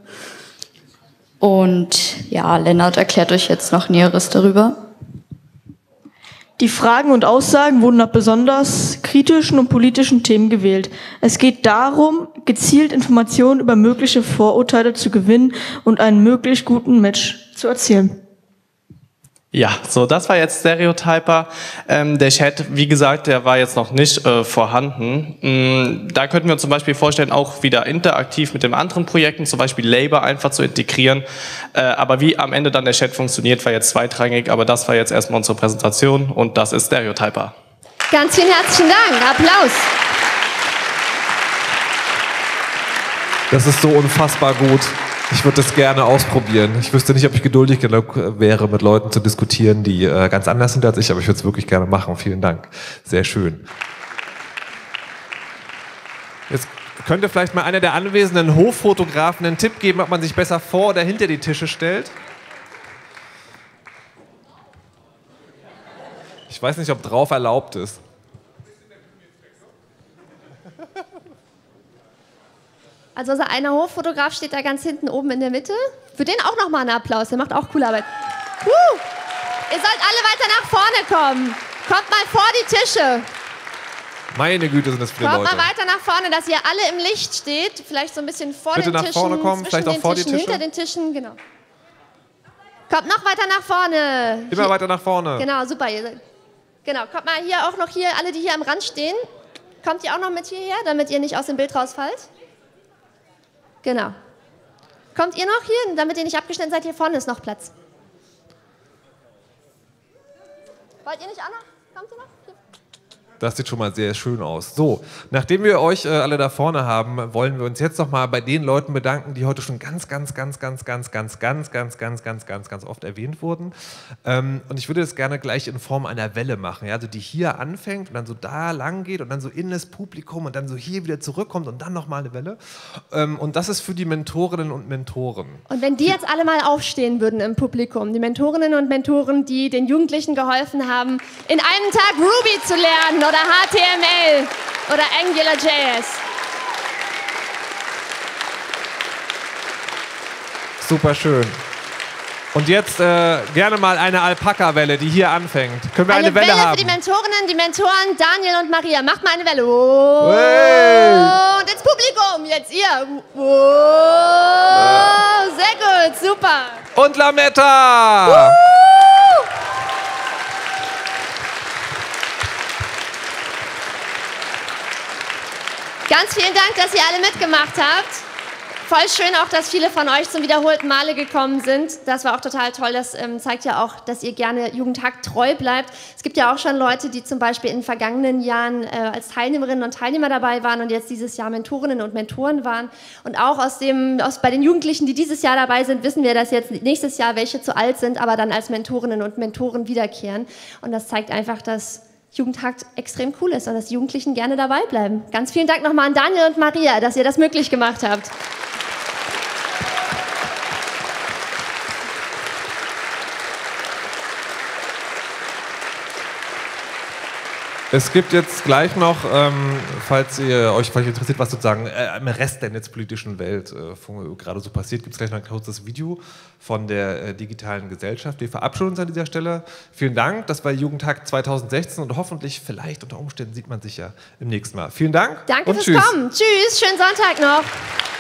Und ja, Lennart erklärt euch jetzt noch Näheres darüber. Die Fragen und Aussagen wurden nach besonders kritischen und politischen Themen gewählt. Es geht darum, gezielt Informationen über mögliche Vorurteile zu gewinnen und einen möglichst guten Match zu erzielen. Ja, so, das war jetzt Stereotyper. Ähm, der Chat, wie gesagt, der war jetzt noch nicht äh, vorhanden. Ähm, da könnten wir uns zum Beispiel vorstellen, auch wieder interaktiv mit den anderen Projekten, zum Beispiel Labor einfach zu integrieren. Äh, aber wie am Ende dann der Chat funktioniert, war jetzt zweitrangig, aber das war jetzt erstmal unsere Präsentation und das ist Stereotyper. Ganz vielen herzlichen Dank. Applaus. Das ist so unfassbar gut. Ich würde das gerne ausprobieren. Ich wüsste nicht, ob ich geduldig genug wäre, mit Leuten zu diskutieren, die äh, ganz anders sind als ich, aber ich würde es wirklich gerne machen. Vielen Dank. Sehr schön. Jetzt könnte vielleicht mal einer der anwesenden Hoffotografen einen Tipp geben, ob man sich besser vor oder hinter die Tische stellt. Ich weiß nicht, ob drauf erlaubt ist. Also unser einer Hoffotograf steht da ganz hinten oben in der Mitte. Für den auch nochmal einen Applaus, der macht auch coole Arbeit. Uh, ihr sollt alle weiter nach vorne kommen. Kommt mal vor die Tische. Meine Güte, sind das viele Kommt Leute. mal weiter nach vorne, dass ihr alle im Licht steht. Vielleicht so ein bisschen vor Bitte den nach Tischen, vorne kommen, zwischen vielleicht auch den vor die Tischen, Tische. hinter den Tischen, genau. Kommt noch weiter nach vorne. Immer Hier. weiter nach vorne. Genau, super. Ihr seid, genau, kommt mal hier auch noch hier, alle, die hier am Rand stehen. Kommt ihr auch noch mit hierher, damit ihr nicht aus dem Bild rausfallt? Genau. Kommt ihr noch hier, damit ihr nicht abgeschnitten seid? Hier vorne ist noch Platz. Wollt ihr nicht auch noch? Kommt ihr noch? Hier. Das sieht schon mal sehr schön aus. So, nachdem wir euch äh, alle da vorne haben, wollen wir uns jetzt noch mal bei den Leuten bedanken, die heute schon ganz, ganz, ganz, ganz, ganz, ganz, ganz, ganz, ganz, ganz, ganz, ganz oft erwähnt wurden. Ähm, und ich würde das gerne gleich in Form einer Welle machen, ja? Also die hier anfängt und dann so da lang geht und dann so in das Publikum und dann so hier wieder zurückkommt und dann noch mal eine Welle. Ähm, und das ist für die Mentorinnen und Mentoren. Und wenn die jetzt alle mal aufstehen würden im Publikum, die Mentorinnen und Mentoren, die den Jugendlichen geholfen haben, in einem Tag Ruby zu lernen oder H T M L oder Angular J S. Super schön. Und jetzt äh, gerne mal eine Alpaka-Welle, die hier anfängt. Können wir eine, eine Welle, Welle haben? für die Mentorinnen, die Mentoren, Daniel und Maria. Macht mal eine Welle. Oh. Hey. Und ins Publikum, jetzt ihr. Oh. Sehr gut, super. Und Lametta. Uh. Ganz vielen Dank, dass ihr alle mitgemacht habt. Voll schön auch, dass viele von euch zum wiederholten Male gekommen sind. Das war auch total toll. Das ähm, zeigt ja auch, dass ihr gerne Jugendhack treu bleibt. Es gibt ja auch schon Leute, die zum Beispiel in den vergangenen Jahren äh, als Teilnehmerinnen und Teilnehmer dabei waren und jetzt dieses Jahr Mentorinnen und Mentoren waren. Und auch aus dem, aus, bei den Jugendlichen, die dieses Jahr dabei sind, wissen wir, dass jetzt nächstes Jahr welche zu alt sind, aber dann als Mentorinnen und Mentoren wiederkehren. Und das zeigt einfach, dass Jugendhakt extrem cool ist und dass die Jugendlichen gerne dabei bleiben. Ganz vielen Dank nochmal an Daniel und Maria, dass ihr das möglich gemacht habt. Es gibt jetzt gleich noch, ähm, falls ihr euch vielleicht interessiert, was sozusagen äh, im Rest der netzpolitischen Welt äh, gerade so passiert, gibt es gleich noch ein kurzes Video von der äh, digitalen Gesellschaft. Wir verabschieden uns an dieser Stelle. Vielen Dank, das war Jugendhack zweitausendsechzehn und hoffentlich, vielleicht unter Umständen sieht man sich ja im nächsten Mal. Vielen Dank Danke und fürs tschüss. Kommen. Tschüss, schönen Sonntag noch.